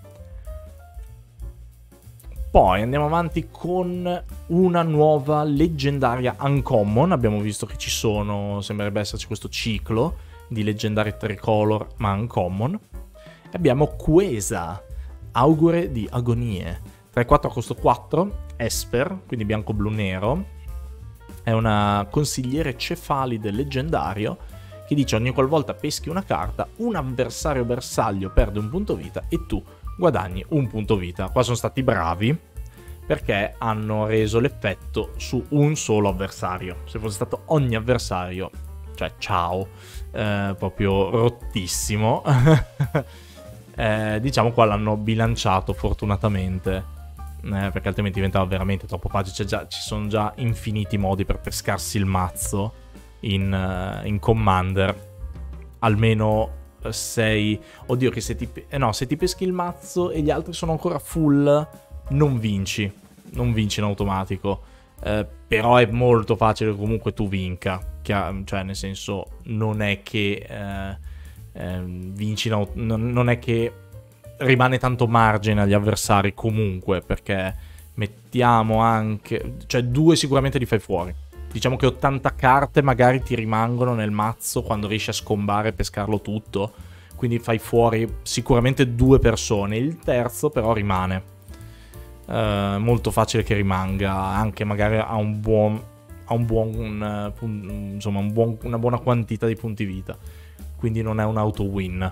Poi andiamo avanti con una nuova leggendaria uncommon. Abbiamo visto che ci sono, sembrerebbe esserci questo ciclo di leggendarie tricolor ma uncommon. E abbiamo Quesa, Augure di Agonie, tre quattro a costo quattro, Esper, quindi bianco blu nero. È una consigliere cefalide leggendario che dice ogni qualvolta peschi una carta, un avversario bersaglio perde un punto vita e tu guadagni un punto vita. Qua sono stati bravi perché hanno reso l'effetto su un solo avversario. Se fosse stato ogni avversario, cioè ciao, eh, proprio rottissimo. eh, diciamo qua l'hanno bilanciato fortunatamente. Eh, perché altrimenti diventava veramente troppo facile. Già, ci sono già infiniti modi per pescarsi il mazzo in, uh, in Commander. Almeno sei... Oddio, che se ti... Eh no, se ti peschi il mazzo e gli altri sono ancora full, non vinci. Non vinci in automatico. Eh, però è molto facile che comunque tu vinca. Che, cioè, nel senso, non è che... Eh, eh, vinci in auto... Non è che... rimane tanto margine agli avversari comunque, perché mettiamo anche... cioè due sicuramente li fai fuori. Diciamo che ottanta carte magari ti rimangono nel mazzo quando riesci a scombare e pescarlo tutto, quindi fai fuori sicuramente due persone. Il terzo però rimane. Uh, molto facile che rimanga, anche magari a un buon... a un buon... Uh, insomma, un buon, una buona quantità di punti vita. Quindi non è un auto win.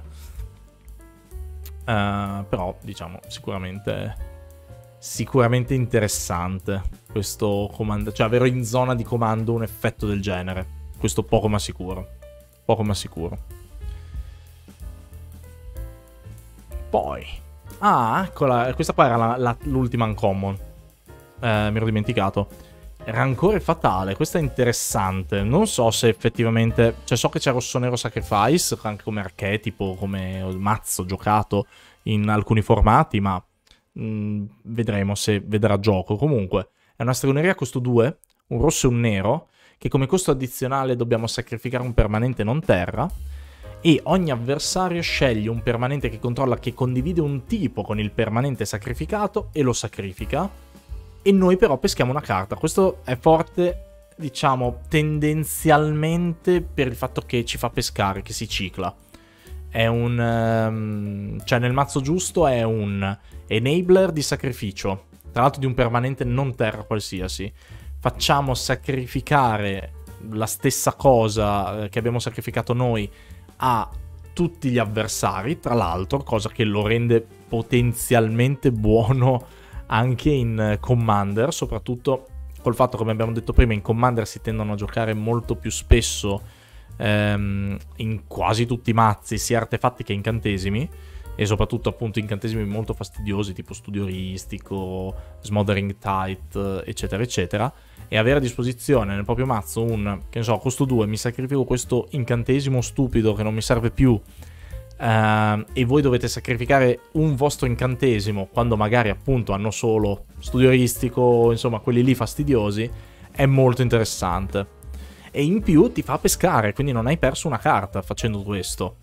Uh, però diciamo sicuramente sicuramente interessante questo comando, cioè avere in zona di comando un effetto del genere, questo poco ma sicuro, poco ma sicuro. Poi ah eccola, questa qua era la, la, l'ultima uncommon, eh, mi ero dimenticato. Rancore fatale, questa è interessante. Non so se effettivamente... cioè so che c'è Rosso Nero Sacrifice anche come archetipo, come mazzo giocato in alcuni formati, ma mh, vedremo se vedrà gioco. Comunque è una stregoneria a costo due, un rosso e un nero, che come costo addizionale dobbiamo sacrificare un permanente non terra, e ogni avversario sceglie un permanente che controlla che condivide un tipo con il permanente sacrificato e lo sacrifica. E noi però peschiamo una carta. Questo è forte, diciamo, tendenzialmente per il fatto che ci fa pescare, che si cicla. È un... Um, cioè nel mazzo giusto è un enabler di sacrificio, tra l'altro di un permanente non terra qualsiasi. Facciamo sacrificare la stessa cosa che abbiamo sacrificato noi a tutti gli avversari, tra l'altro, cosa che lo rende potenzialmente buono anche in Commander, soprattutto col fatto, come abbiamo detto prima, in Commander si tendono a giocare molto più spesso ehm, in quasi tutti i mazzi, sia artefatti che incantesimi, e soprattutto appunto incantesimi molto fastidiosi tipo Studio Oristico, Smothering Tide, eccetera eccetera, e avere a disposizione nel proprio mazzo un, che ne so, costo due, mi sacrifico questo incantesimo stupido che non mi serve più, Uh, e voi dovete sacrificare un vostro incantesimo quando magari appunto hanno solo Studio Oristico, insomma quelli lì fastidiosi, è molto interessante. E in più ti fa pescare, quindi non hai perso una carta facendo questo.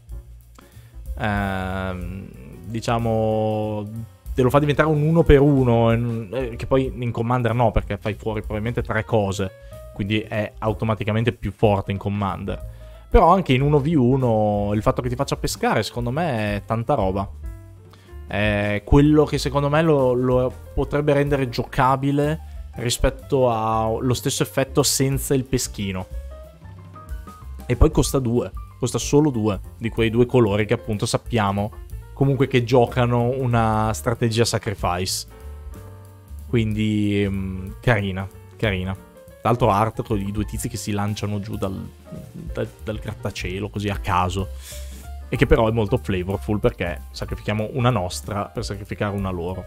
Uh, diciamo, te lo fa diventare un uno per uno, eh, che poi in Commander no, perché fai fuori probabilmente tre cose, quindi è automaticamente più forte in Commander. Però anche in uno vu uno il fatto che ti faccia pescare secondo me è tanta roba. È quello che secondo me lo, lo potrebbe rendere giocabile rispetto allo stesso effetto senza il peschino. E poi costa due, costa solo due di quei due colori che appunto sappiamo comunque che giocano una strategia sacrifice. Quindi mh, carina, carina. Tra l'altro art con i due tizi che si lanciano giù dal, dal, dal grattacielo così a caso, e che però è molto flavorful perché sacrifichiamo una nostra per sacrificare una loro.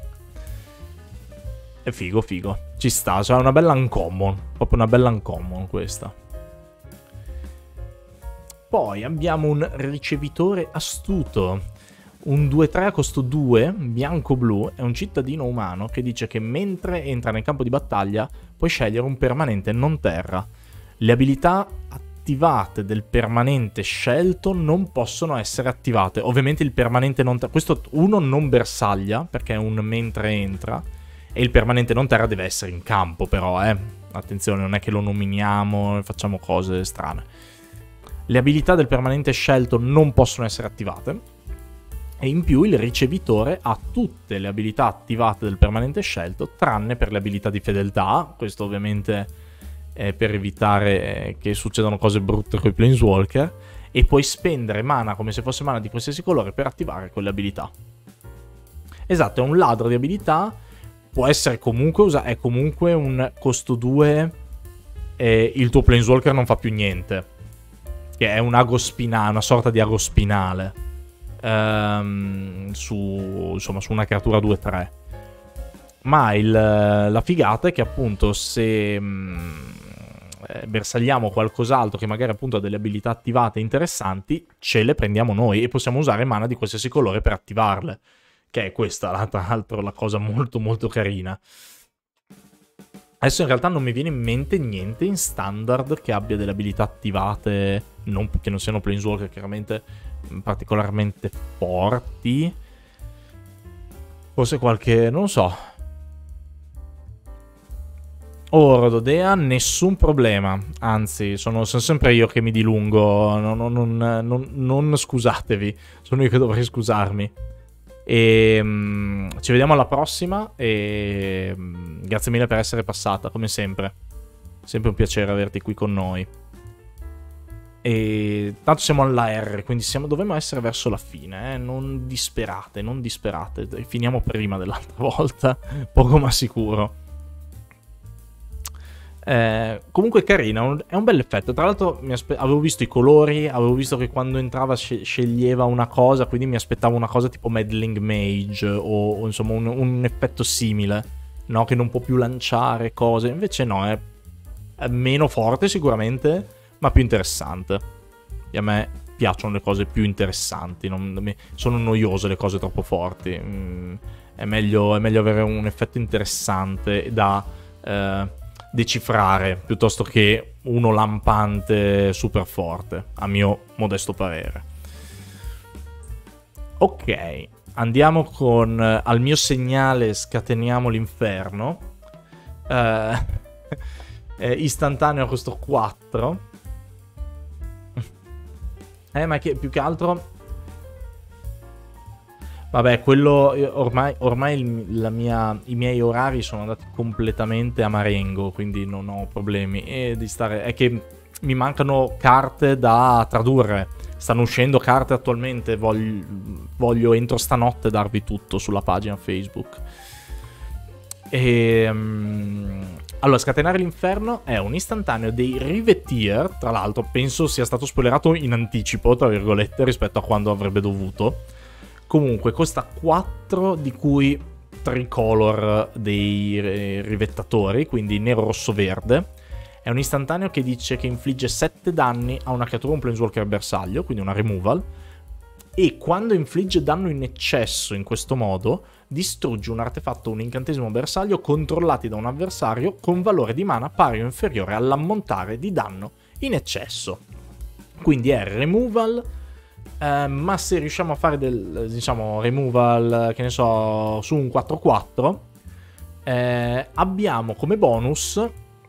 È figo, figo, ci sta, cioè è una bella uncommon, proprio una bella uncommon questa. Poi abbiamo un ricevitore astuto, un due tre a costo due, bianco-blu, è un cittadino umano che dice che mentre entra nel campo di battaglia puoi scegliere un permanente non terra. Le abilità attivate del permanente scelto non possono essere attivate. Ovviamente il permanente non terra, questo uno non bersaglia perché è un mentre entra, e il permanente non terra deve essere in campo però, eh. Attenzione, non è che lo nominiamo e facciamo cose strane. Le abilità del permanente scelto non possono essere attivate. E in più il ricevitore ha tutte le abilità attivate del permanente scelto, tranne per le abilità di fedeltà. Questo ovviamente è per evitare che succedano cose brutte con i Planeswalker. e puoi spendere mana come se fosse mana di qualsiasi colore per attivare quelle abilità. Esatto, è un ladro di abilità, può essere comunque usato, è comunque un costo due e il tuo Planeswalker non fa più niente, che è un ago spinale, una sorta di ago spinale ehm, su, insomma, su una creatura due tre. Ma il, la figata è che appunto se mh, bersagliamo qualcos'altro che magari appunto ha delle abilità attivate interessanti, ce le prendiamo noi e possiamo usare mana di qualsiasi colore per attivarle, che è questa tra l'altro la cosa molto molto carina. Adesso in realtà non mi viene in mente niente in standard che abbia delle abilità attivate non, che non siano Planeswalker chiaramente particolarmente forti. Forse qualche, non so. Oh, Rododea, nessun problema. Anzi, sono, sono sempre io che mi dilungo. Non, non, non, non scusatevi. Sono io che dovrei scusarmi. E um, ci vediamo alla prossima. E um, grazie mille per essere passata, come sempre. Sempre un piacere averti qui con noi. E tanto siamo alla R, quindi siamo, dovremmo essere verso la fine. Eh? Non disperate, non disperate. Finiamo prima dell'altra volta. Poco ma sicuro. Eh, comunque carina, è un bel effetto. Tra l'altro avevo visto i colori, avevo visto che quando entrava sceglieva una cosa, quindi mi aspettavo una cosa tipo Meddling Mage o, o insomma un, un effetto simile, no? Che non può più lanciare cose. Invece no, è, è meno forte sicuramente, ma più interessante. E a me piacciono le cose più interessanti, non, sono noiose le cose troppo forti. Mm, è, meglio, è meglio avere un effetto interessante da eh, decifrare piuttosto che uno lampante super forte, a mio modesto parere. Ok, andiamo con uh, al mio segnale scateniamo l'inferno. Uh, istantaneo a costo quattro. Eh, ma che più che altro... Vabbè, quello ormai, ormai il, la mia, i miei orari sono andati completamente a marengo, quindi non ho problemi. E di stare, è che mi mancano carte da tradurre. Stanno uscendo carte attualmente. Voglio, voglio entro stanotte darvi tutto sulla pagina Facebook. E, um, allora, scatenare l'inferno è un istantaneo dei Riveteer. Tra l'altro, penso sia stato spoilerato in anticipo, tra virgolette, rispetto a quando avrebbe dovuto. Comunque costa quattro, di cui tricolor dei rivettatori, quindi nero, rosso, verde. È un istantaneo che dice che infligge sette danni a una creatura, un Planeswalker bersaglio, quindi una removal. E quando infligge danno in eccesso in questo modo, distrugge un artefatto o un incantesimo bersaglio controllati da un avversario con valore di mana pari o inferiore all'ammontare di danno in eccesso. Quindi è removal. Uh, ma se riusciamo a fare del, diciamo, removal, che ne so, su un quattro quattro, eh, abbiamo come bonus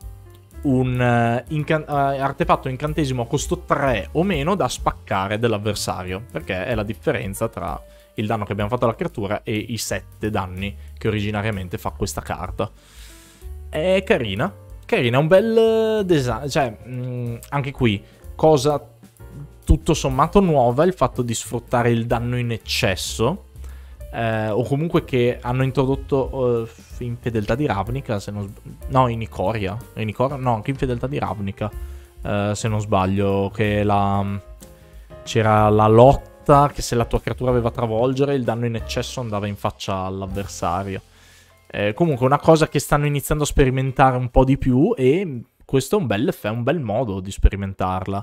un uh, incan- uh, artefatto incantesimo a costo tre o meno da spaccare dell'avversario, perché è la differenza tra il danno che abbiamo fatto alla creatura e i sette danni che originariamente fa questa carta. È carina, carina, un bel design, cioè mh, anche qui cosa tutto sommato nuova il fatto di sfruttare il danno in eccesso, eh, o comunque che hanno introdotto uh, Infedeltà di Ravnica, se non sb- no, in Ikoria, in Ikoria no, anche Infedeltà di Ravnica, uh, se non sbaglio, che la, c'era la lotta che se la tua creatura aveva travolgere il danno in eccesso andava in faccia all'avversario. Eh, comunque una cosa che stanno iniziando a sperimentare un po' di più, e questo è un bel, è un bel modo di sperimentarla.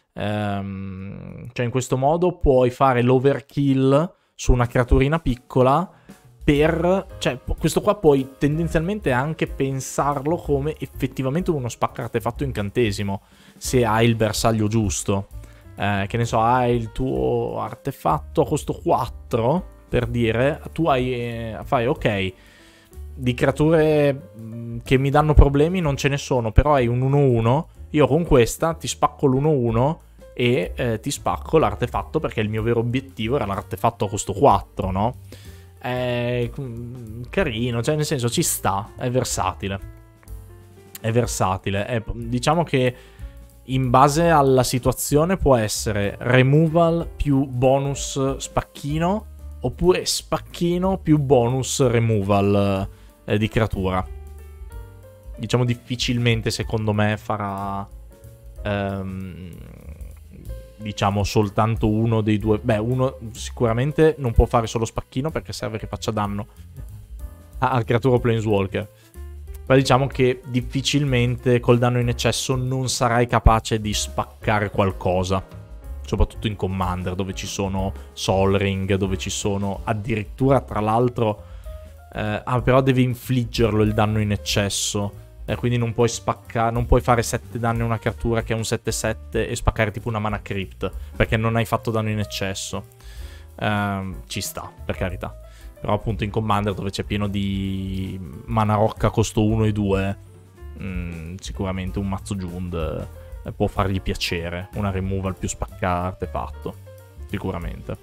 Um, cioè in questo modo puoi fare l'overkill su una creaturina piccola per, cioè questo qua puoi tendenzialmente anche pensarlo come effettivamente uno spacca artefatto incantesimo se hai il bersaglio giusto. Eh, che ne so, hai il tuo artefatto a costo quattro, per dire, tu hai eh, fai ok, di creature che mi danno problemi non ce ne sono, però hai un uno uno. Io con questa ti spacco l'uno uno e eh, ti spacco l'artefatto, perché il mio vero obiettivo era l'artefatto a costo quattro, no? È carino, cioè nel senso ci sta, è versatile. È versatile. È, diciamo che in base alla situazione può essere removal più bonus spacchino, oppure spacchino più bonus removal eh, di creatura. Diciamo difficilmente, secondo me, farà ehm, diciamo soltanto uno dei due. Beh, uno sicuramente non può fare solo spacchino perché serve che faccia danno al creatura Planeswalker. Però diciamo che difficilmente col danno in eccesso non sarai capace di spaccare qualcosa, soprattutto in Commander, dove ci sono Sol Ring, dove ci sono addirittura, tra l'altro, eh, ah, però devi infliggerlo il danno in eccesso, eh, quindi non puoi spaccare, non puoi fare sette danni a una creatura che è un sette sette e spaccare tipo una mana crypt, perché non hai fatto danno in eccesso. Eh, ci sta, per carità. Però appunto in Commander, dove c'è pieno di mana rocca costo uno e due, mh, sicuramente un mazzo Jund eh, può fargli piacere. Una removal più spacca artefatto, sicuramente.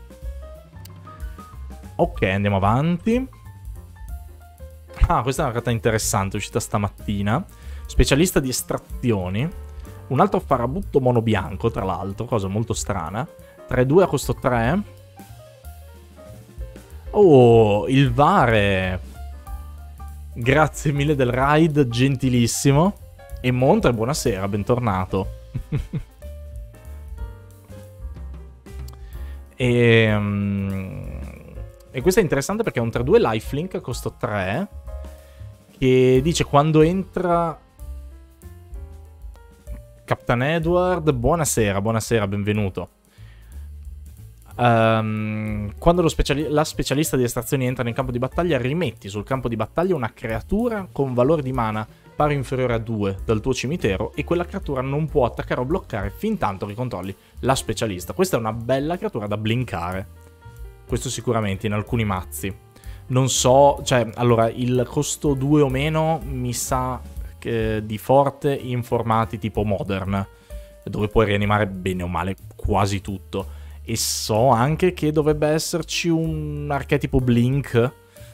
Ok, andiamo avanti. Ah, questa è una carta interessante, uscita stamattina. Specialista di estrazioni. Un altro farabutto mono bianco, tra l'altro, cosa molto strana. tre due a costo tre. Oh, il Vare. Grazie mille del raid, gentilissimo. E Montre, buonasera, bentornato. e, um, e questo è interessante perché è un tre due lifelink a costo tre, che dice quando entra Captain Edward, buonasera, buonasera, benvenuto. Um, quando lo speciali- la specialista di estrazioni entra nel campo di battaglia, rimetti sul campo di battaglia una creatura con valore di mana pari o inferiore a due dal tuo cimitero e quella creatura non può attaccare o bloccare fin tanto che controlli la specialista. Questa è una bella creatura da blinkare. Questo sicuramente in alcuni mazzi. Non so, cioè, allora, il costo due o meno mi sa che di forte in formati tipo Modern, dove puoi rianimare bene o male quasi tutto. E so anche che dovrebbe esserci un archetipo Blink.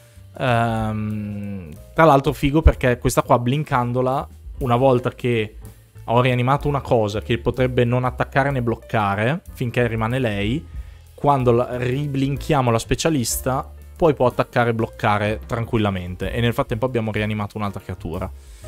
Um, tra l'altro figo perché questa qua, blinkandola, una volta che ho rianimato una cosa che potrebbe non attaccare né bloccare finché rimane lei, quando la, riblinchiamo la specialista, poi può attaccare e bloccare tranquillamente. E nel frattempo abbiamo rianimato un'altra creatura.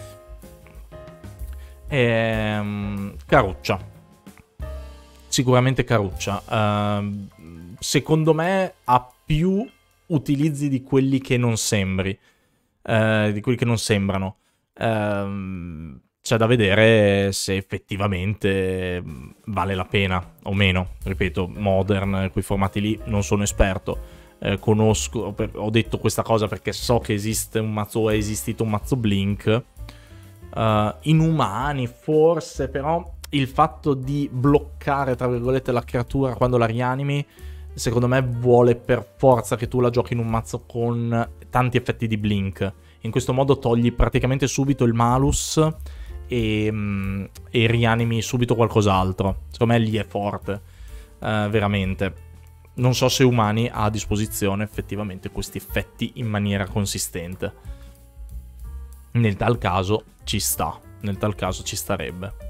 Ehm, Caruccia. Sicuramente Caruccia. Uh, secondo me ha più utilizzi di quelli che non sembri. Uh, di quelli che non sembrano. Uh, c'è da vedere se effettivamente vale la pena o meno. Ripeto, Modern, quei formati lì, non sono esperto. Uh, conosco, ho detto questa cosa perché so che esiste un mazzo, è esistito un mazzo Blink. Uh, inumani, forse, però il fatto di bloccare, tra virgolette, la creatura quando la rianimi, secondo me vuole per forza che tu la giochi in un mazzo con tanti effetti di blink. In questo modo togli praticamente subito il malus e, mm, e rianimi subito qualcos'altro. Secondo me lì è forte, uh, veramente. Non so se Umani ha a disposizione effettivamente questi effetti in maniera consistente. Nel tal caso ci sta, nel tal caso ci starebbe.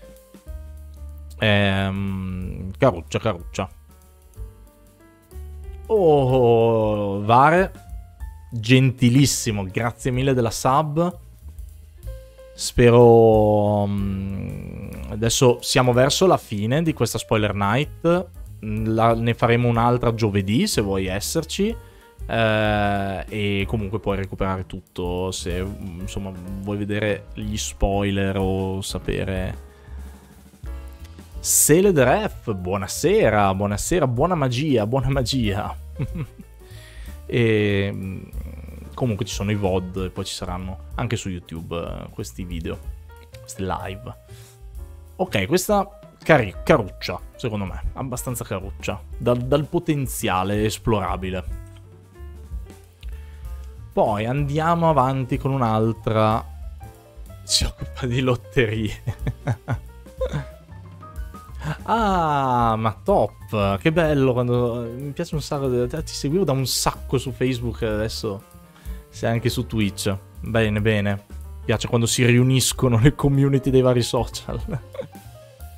Ehm, caruccia, caruccia. Oh, Vare, gentilissimo, grazie mille della sub. Spero... Um, adesso siamo verso la fine di questa Spoiler Night. La, ne faremo un'altra giovedì se vuoi esserci. Uh, e comunque puoi recuperare tutto se insomma vuoi vedere gli spoiler o sapere. Sealed Ref, buonasera, buonasera, buona magia, buona magia. E comunque ci sono i V O D e poi ci saranno anche su YouTube uh, questi video, questi live. Ok, questa cari caruccia, secondo me, abbastanza caruccia, dal, dal potenziale esplorabile. Poi andiamo avanti con un'altra. Si occupa di lotterie. Ah, ma top! Che bello quando... Mi piace un sacco. Ti seguivo da un sacco su Facebook e adesso sei anche su Twitch. Bene, bene. Mi piace quando si riuniscono le community dei vari social.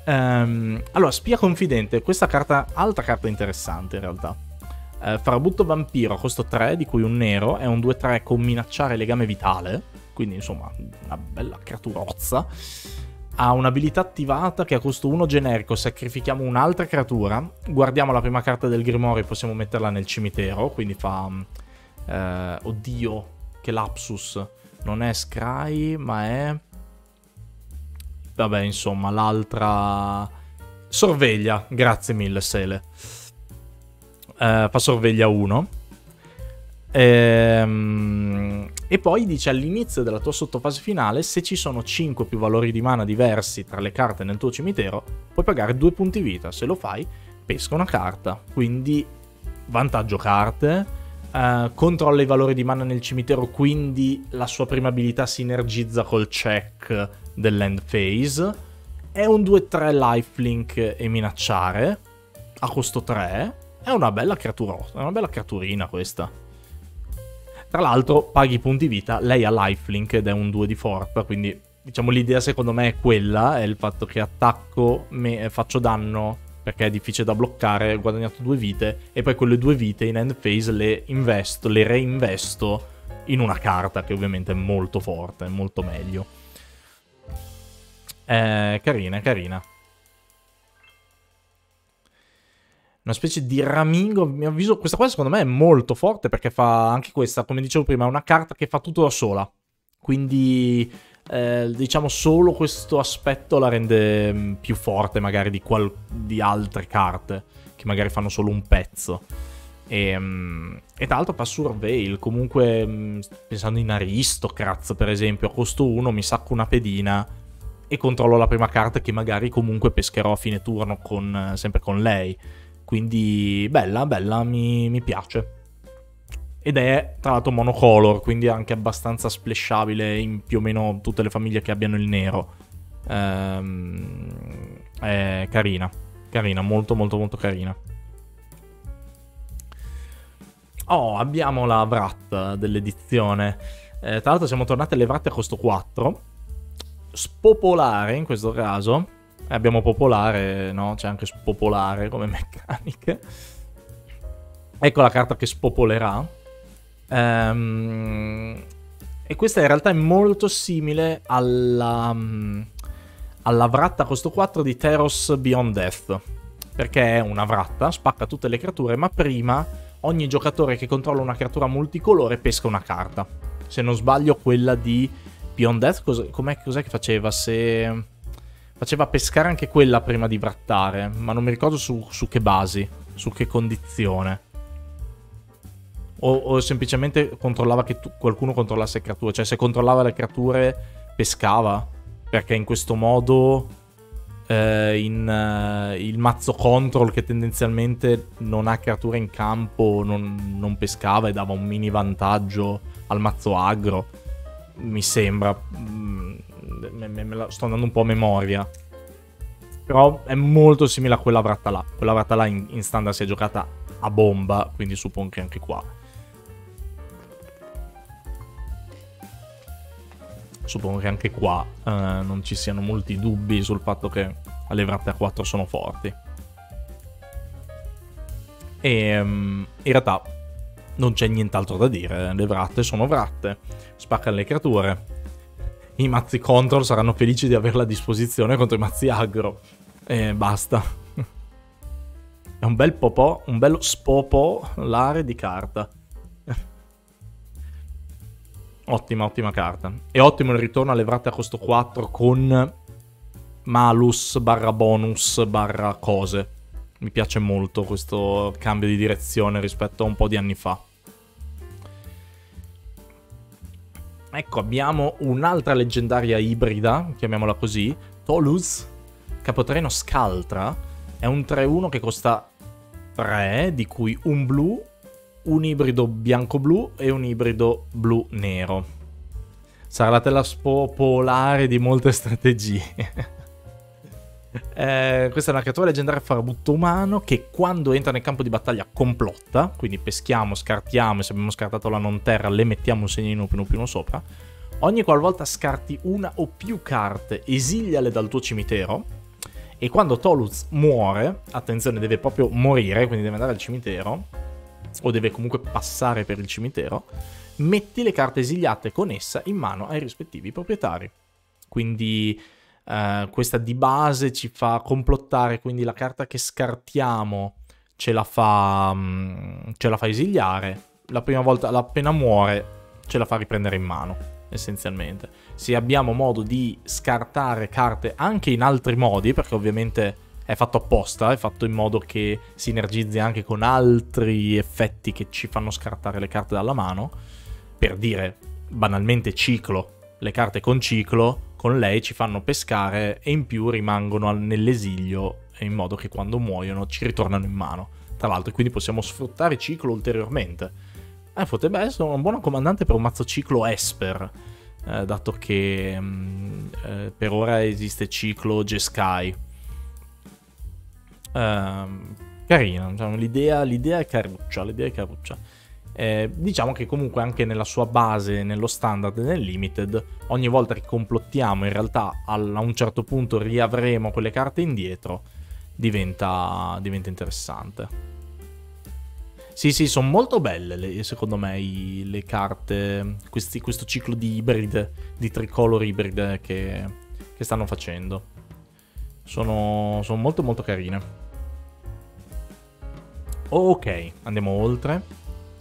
Um, allora, spia confidente, questa carta, altra carta interessante in realtà. Uh, farabutto vampiro, costo tre, di cui un nero, è un due tre con minacciare legame vitale, quindi insomma una bella creaturozza. Ha un'abilità attivata che a costo uno generico, sacrifichiamo un'altra creatura, guardiamo la prima carta del Grimorio e possiamo metterla nel cimitero, quindi fa... Uh, oddio, che lapsus, non è Scry, ma è... Vabbè, insomma, l'altra... Sorveglia, grazie mille, Sele. Uh, fa sorveglia uno. Ehm... E poi dice all'inizio della tua sottofase finale, se ci sono cinque più valori di mana diversi tra le carte nel tuo cimitero, puoi pagare due punti vita. Se lo fai, pesca una carta. Quindi, vantaggio carte... Uh, controlla i valori di mana nel cimitero, quindi la sua prima abilità sinergizza col check dell'end phase. È un due tre lifelink e minacciare a costo tre. È una bella creatura, è una bella creaturina questa. Tra l'altro paghi punti vita, lei ha lifelink ed è un due di forza, quindi diciamo l'idea secondo me è quella, è il fatto che attacco, me, faccio danno perché è difficile da bloccare, ho guadagnato due vite, e poi quelle due vite in end phase le investo, le reinvesto in una carta che ovviamente è molto forte, è molto meglio. È carina, è carina. Una specie di ramingo, a mio avviso, questa qua secondo me è molto forte perché fa anche questa, come dicevo prima, è una carta che fa tutto da sola. Quindi... Eh, diciamo solo questo aspetto la rende mh, più forte magari di, qual di altre carte che magari fanno solo un pezzo. E, mh, e tra l'altro fa Surveil, comunque mh, pensando in Aristocrats per esempio, a costo uno mi sacco una pedina e controllo la prima carta che magari comunque pescherò a fine turno con, sempre con lei. Quindi bella, bella, mi, mi piace. Ed è tra l'altro monocolor, quindi anche abbastanza splashabile in più o meno tutte le famiglie che abbiano il nero. Ehm, è carina, carina, molto molto molto carina. Oh, abbiamo la Wrath dell'edizione. Eh, tra l'altro siamo tornati alle Wrath a costo quattro. Spopolare in questo caso. Eh, abbiamo popolare, no? C'è anche spopolare come meccaniche. Ecco la carta che spopolerà. Um, e questa in realtà è molto simile alla, um, alla Wrath a costo quattro di Theros Beyond Death, perché è una Wrath, spacca tutte le creature, ma prima ogni giocatore che controlla una creatura multicolore pesca una carta. Se non sbaglio quella di Beyond Death, cos com'è, cos'è che faceva? Se faceva pescare anche quella prima di wrattare, ma non mi ricordo su, su che basi, su che condizione. O, o semplicemente controllava che tu, qualcuno controllasse creature. Cioè se controllava le creature pescava. Perché in questo modo eh, in, uh, il mazzo control che tendenzialmente non ha creature in campo non, non pescava e dava un mini vantaggio al mazzo aggro. Mi sembra. Mm, me, me, me la sto andando un po' a memoria. Però è molto simile a quella Wrath là. Quella Wrath là in, in standard si è giocata a bomba. Quindi suppongo che anche qua Suppongo che anche qua eh, non ci siano molti dubbi sul fatto che le Wrath a quattro sono forti. E um, in realtà non c'è nient'altro da dire. Le Wrath sono Wrath, spaccano le creature. I mazzi control saranno felici di averla a disposizione contro i mazzi aggro. E basta. È un bel popò, un bello spopolare di carta. Ottima, ottima carta. E ottimo il ritorno alle Wrath a costo quattro con malus barra bonus barra cose. Mi piace molto questo cambio di direzione rispetto a un po' di anni fa. Ecco, abbiamo un'altra leggendaria ibrida, chiamiamola così. Toluz, capotreno Scaltra. È un tre uno che costa tre, di cui un blu, un ibrido bianco-blu e un ibrido blu-nero. Sarà la tela spopolare di molte strategie. eh, questa è una creatura leggendaria farabutto umano che quando entra nel campo di battaglia complotta, quindi peschiamo, scartiamo e se abbiamo scartato la non terra le mettiamo un segnino più più sopra. Ogni qualvolta scarti una o più carte, esiliale dal tuo cimitero E quando Toluz muore, attenzione, deve proprio morire, quindi deve andare al cimitero, o deve comunque passare per il cimitero, metti le carte esiliate con essa in mano ai rispettivi proprietari. Quindi eh, questa di base ci fa complottare, quindi la carta che scartiamo ce la fa, mh, ce la fa esiliare, la prima volta, appena muore, ce la fa riprendere in mano, essenzialmente. Se abbiamo modo di scartare carte anche in altri modi, perché ovviamente è fatto apposta, è fatto in modo che sinergizzi anche con altri effetti che ci fanno scartare le carte dalla mano, per dire banalmente ciclo, le carte con ciclo con lei ci fanno pescare e in più rimangono nell'esilio in modo che quando muoiono ci ritornano in mano. Tra l'altro, quindi possiamo sfruttare ciclo ulteriormente. Eh, potrebbe essere una buona comandante per un mazzo ciclo Esper, eh, dato che mh, eh, per ora esiste ciclo Jeskai. Eh, carina, diciamo, l'idea, l'idea è caruccia, l'idea è caruccia. Eh, diciamo che comunque anche nella sua base, nello standard e nel limited, ogni volta che complottiamo in realtà a un certo punto riavremo quelle carte indietro, diventa, diventa interessante. Sì, sì, sono molto belle le, secondo me i, le carte, questi, questo ciclo di ibride, di tricolor ibride che, che stanno facendo. Sono, sono molto molto carine. Ok, andiamo oltre.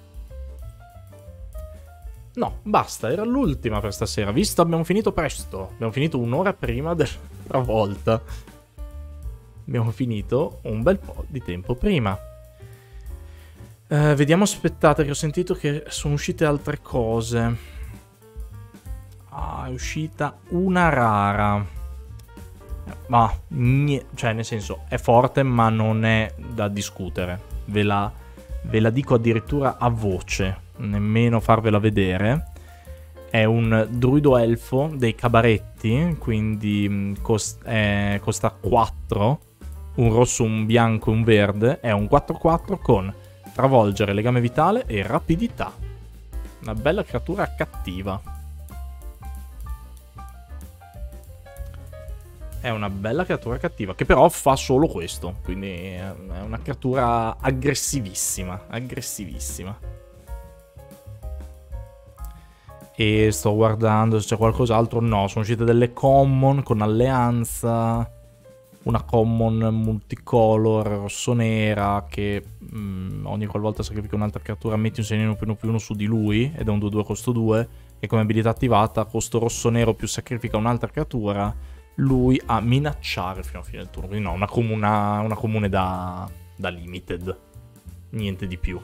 No, basta, era l'ultima per stasera. Visto, abbiamo finito presto. Abbiamo finito un'ora prima dell'altra volta. Abbiamo finito un bel po' di tempo prima. Uh, vediamo, aspettate, che ho sentito che sono uscite altre cose. Ah, è uscita una rara. Ma, cioè, nel senso, è forte, ma non è da discutere. Ve la, ve la dico addirittura a voce. Nemmeno farvela vedere. È un druido elfo dei cabaretti, quindi cost- eh, costa quattro, un rosso, un bianco e un verde. È un quattro quattro con travolgere, legame vitale e rapidità. Una bella creatura cattiva. È una bella creatura cattiva, che però fa solo questo, quindi è una creatura aggressivissima, aggressivissima. E sto guardando se c'è qualcos'altro. No, sono uscite delle common con alleanza. Una common multicolor rosso-nera che mh, ogni qualvolta sacrifica un'altra creatura metti un segnino più uno più uno su di lui, ed è un due due costo due, e come abilità attivata costo rosso-nero più sacrifica un'altra creatura, lui a minacciare fino alla fine del turno. Quindi no, una, comuna, una comune da, da limited, niente di più.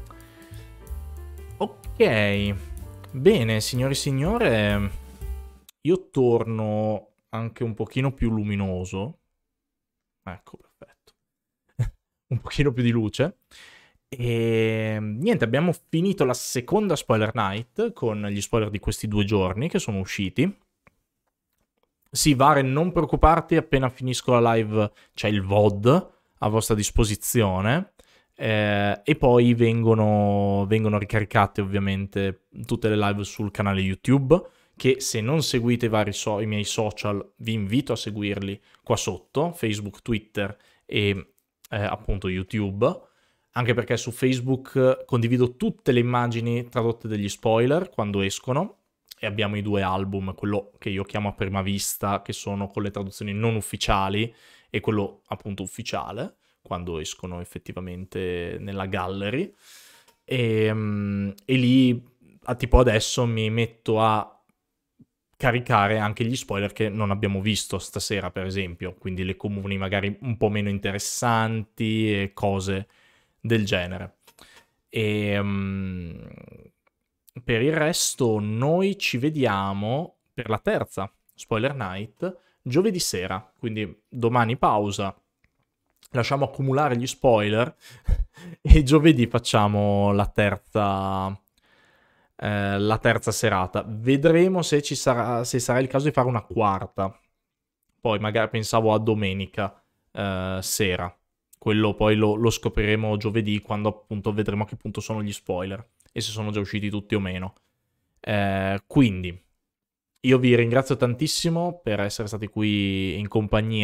Ok. Bene, signori e signore, io torno anche un pochino più luminoso. Ecco, perfetto. Un pochino più di luce. E niente, abbiamo finito la seconda Spoiler Night con gli spoiler di questi due giorni che sono usciti. Sì, Varen, non preoccuparti, appena finisco la live c'è il V O D a vostra disposizione. Eh, e poi vengono, vengono ricaricate ovviamente tutte le live sul canale YouTube, che se non seguite i, vari so- i miei social vi invito a seguirli qua sotto, Facebook, Twitter e eh, appunto YouTube, anche perché su Facebook condivido tutte le immagini tradotte degli spoiler quando escono, e abbiamo i due album, quello che io chiamo a prima vista, che sono con le traduzioni non ufficiali, e quello appunto ufficiale, quando escono effettivamente nella gallery, e, e lì tipo adesso mi metto a caricare anche gli spoiler che non abbiamo visto stasera, per esempio, quindi le comuni magari un po' meno interessanti e cose del genere. E um, per il resto noi ci vediamo per la terza Spoiler Night giovedì sera, quindi domani pausa, lasciamo accumulare gli spoiler e giovedì facciamo la terza, eh, la terza serata. Vedremo se ci sarà, se sarà il caso di fare una quarta. Poi magari pensavo a domenica eh, sera. Quello poi lo, lo scopriremo giovedì, quando appunto vedremo a che punto sono gli spoiler e se sono già usciti tutti o meno. Eh, quindi io vi ringrazio tantissimo per essere stati qui in compagnia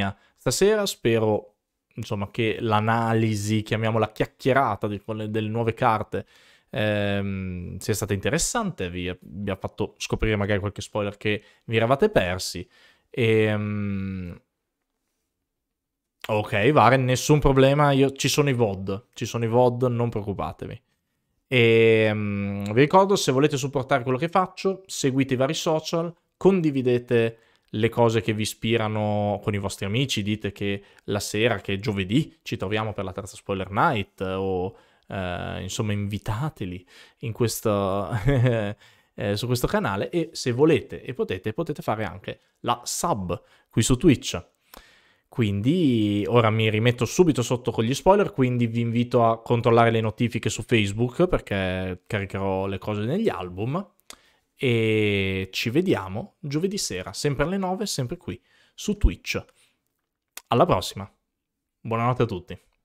stasera. Spero, insomma, che l'analisi, chiamiamola chiacchierata di quelle, delle nuove carte, ehm, sia stata interessante, vi, vi ha fatto scoprire magari qualche spoiler che vi eravate persi. E, um, ok, Varen, nessun problema, io, ci sono i V O D, ci sono i V O D, non preoccupatevi. E um, vi ricordo, se volete supportare quello che faccio, seguite i vari social, condividete le cose che vi ispirano con i vostri amici, dite che la sera, che è giovedì, ci troviamo per la terza Spoiler Night, o eh, insomma invitateli in questo, eh, su questo canale, e se volete e potete, potete fare anche la sub qui su Twitch. Quindi ora mi rimetto subito sotto con gli spoiler, quindi vi invito a controllare le notifiche su Facebook perché caricherò le cose negli album, e ci vediamo giovedì sera, sempre alle nove, sempre qui su Twitch. Alla prossima, buonanotte a tutti.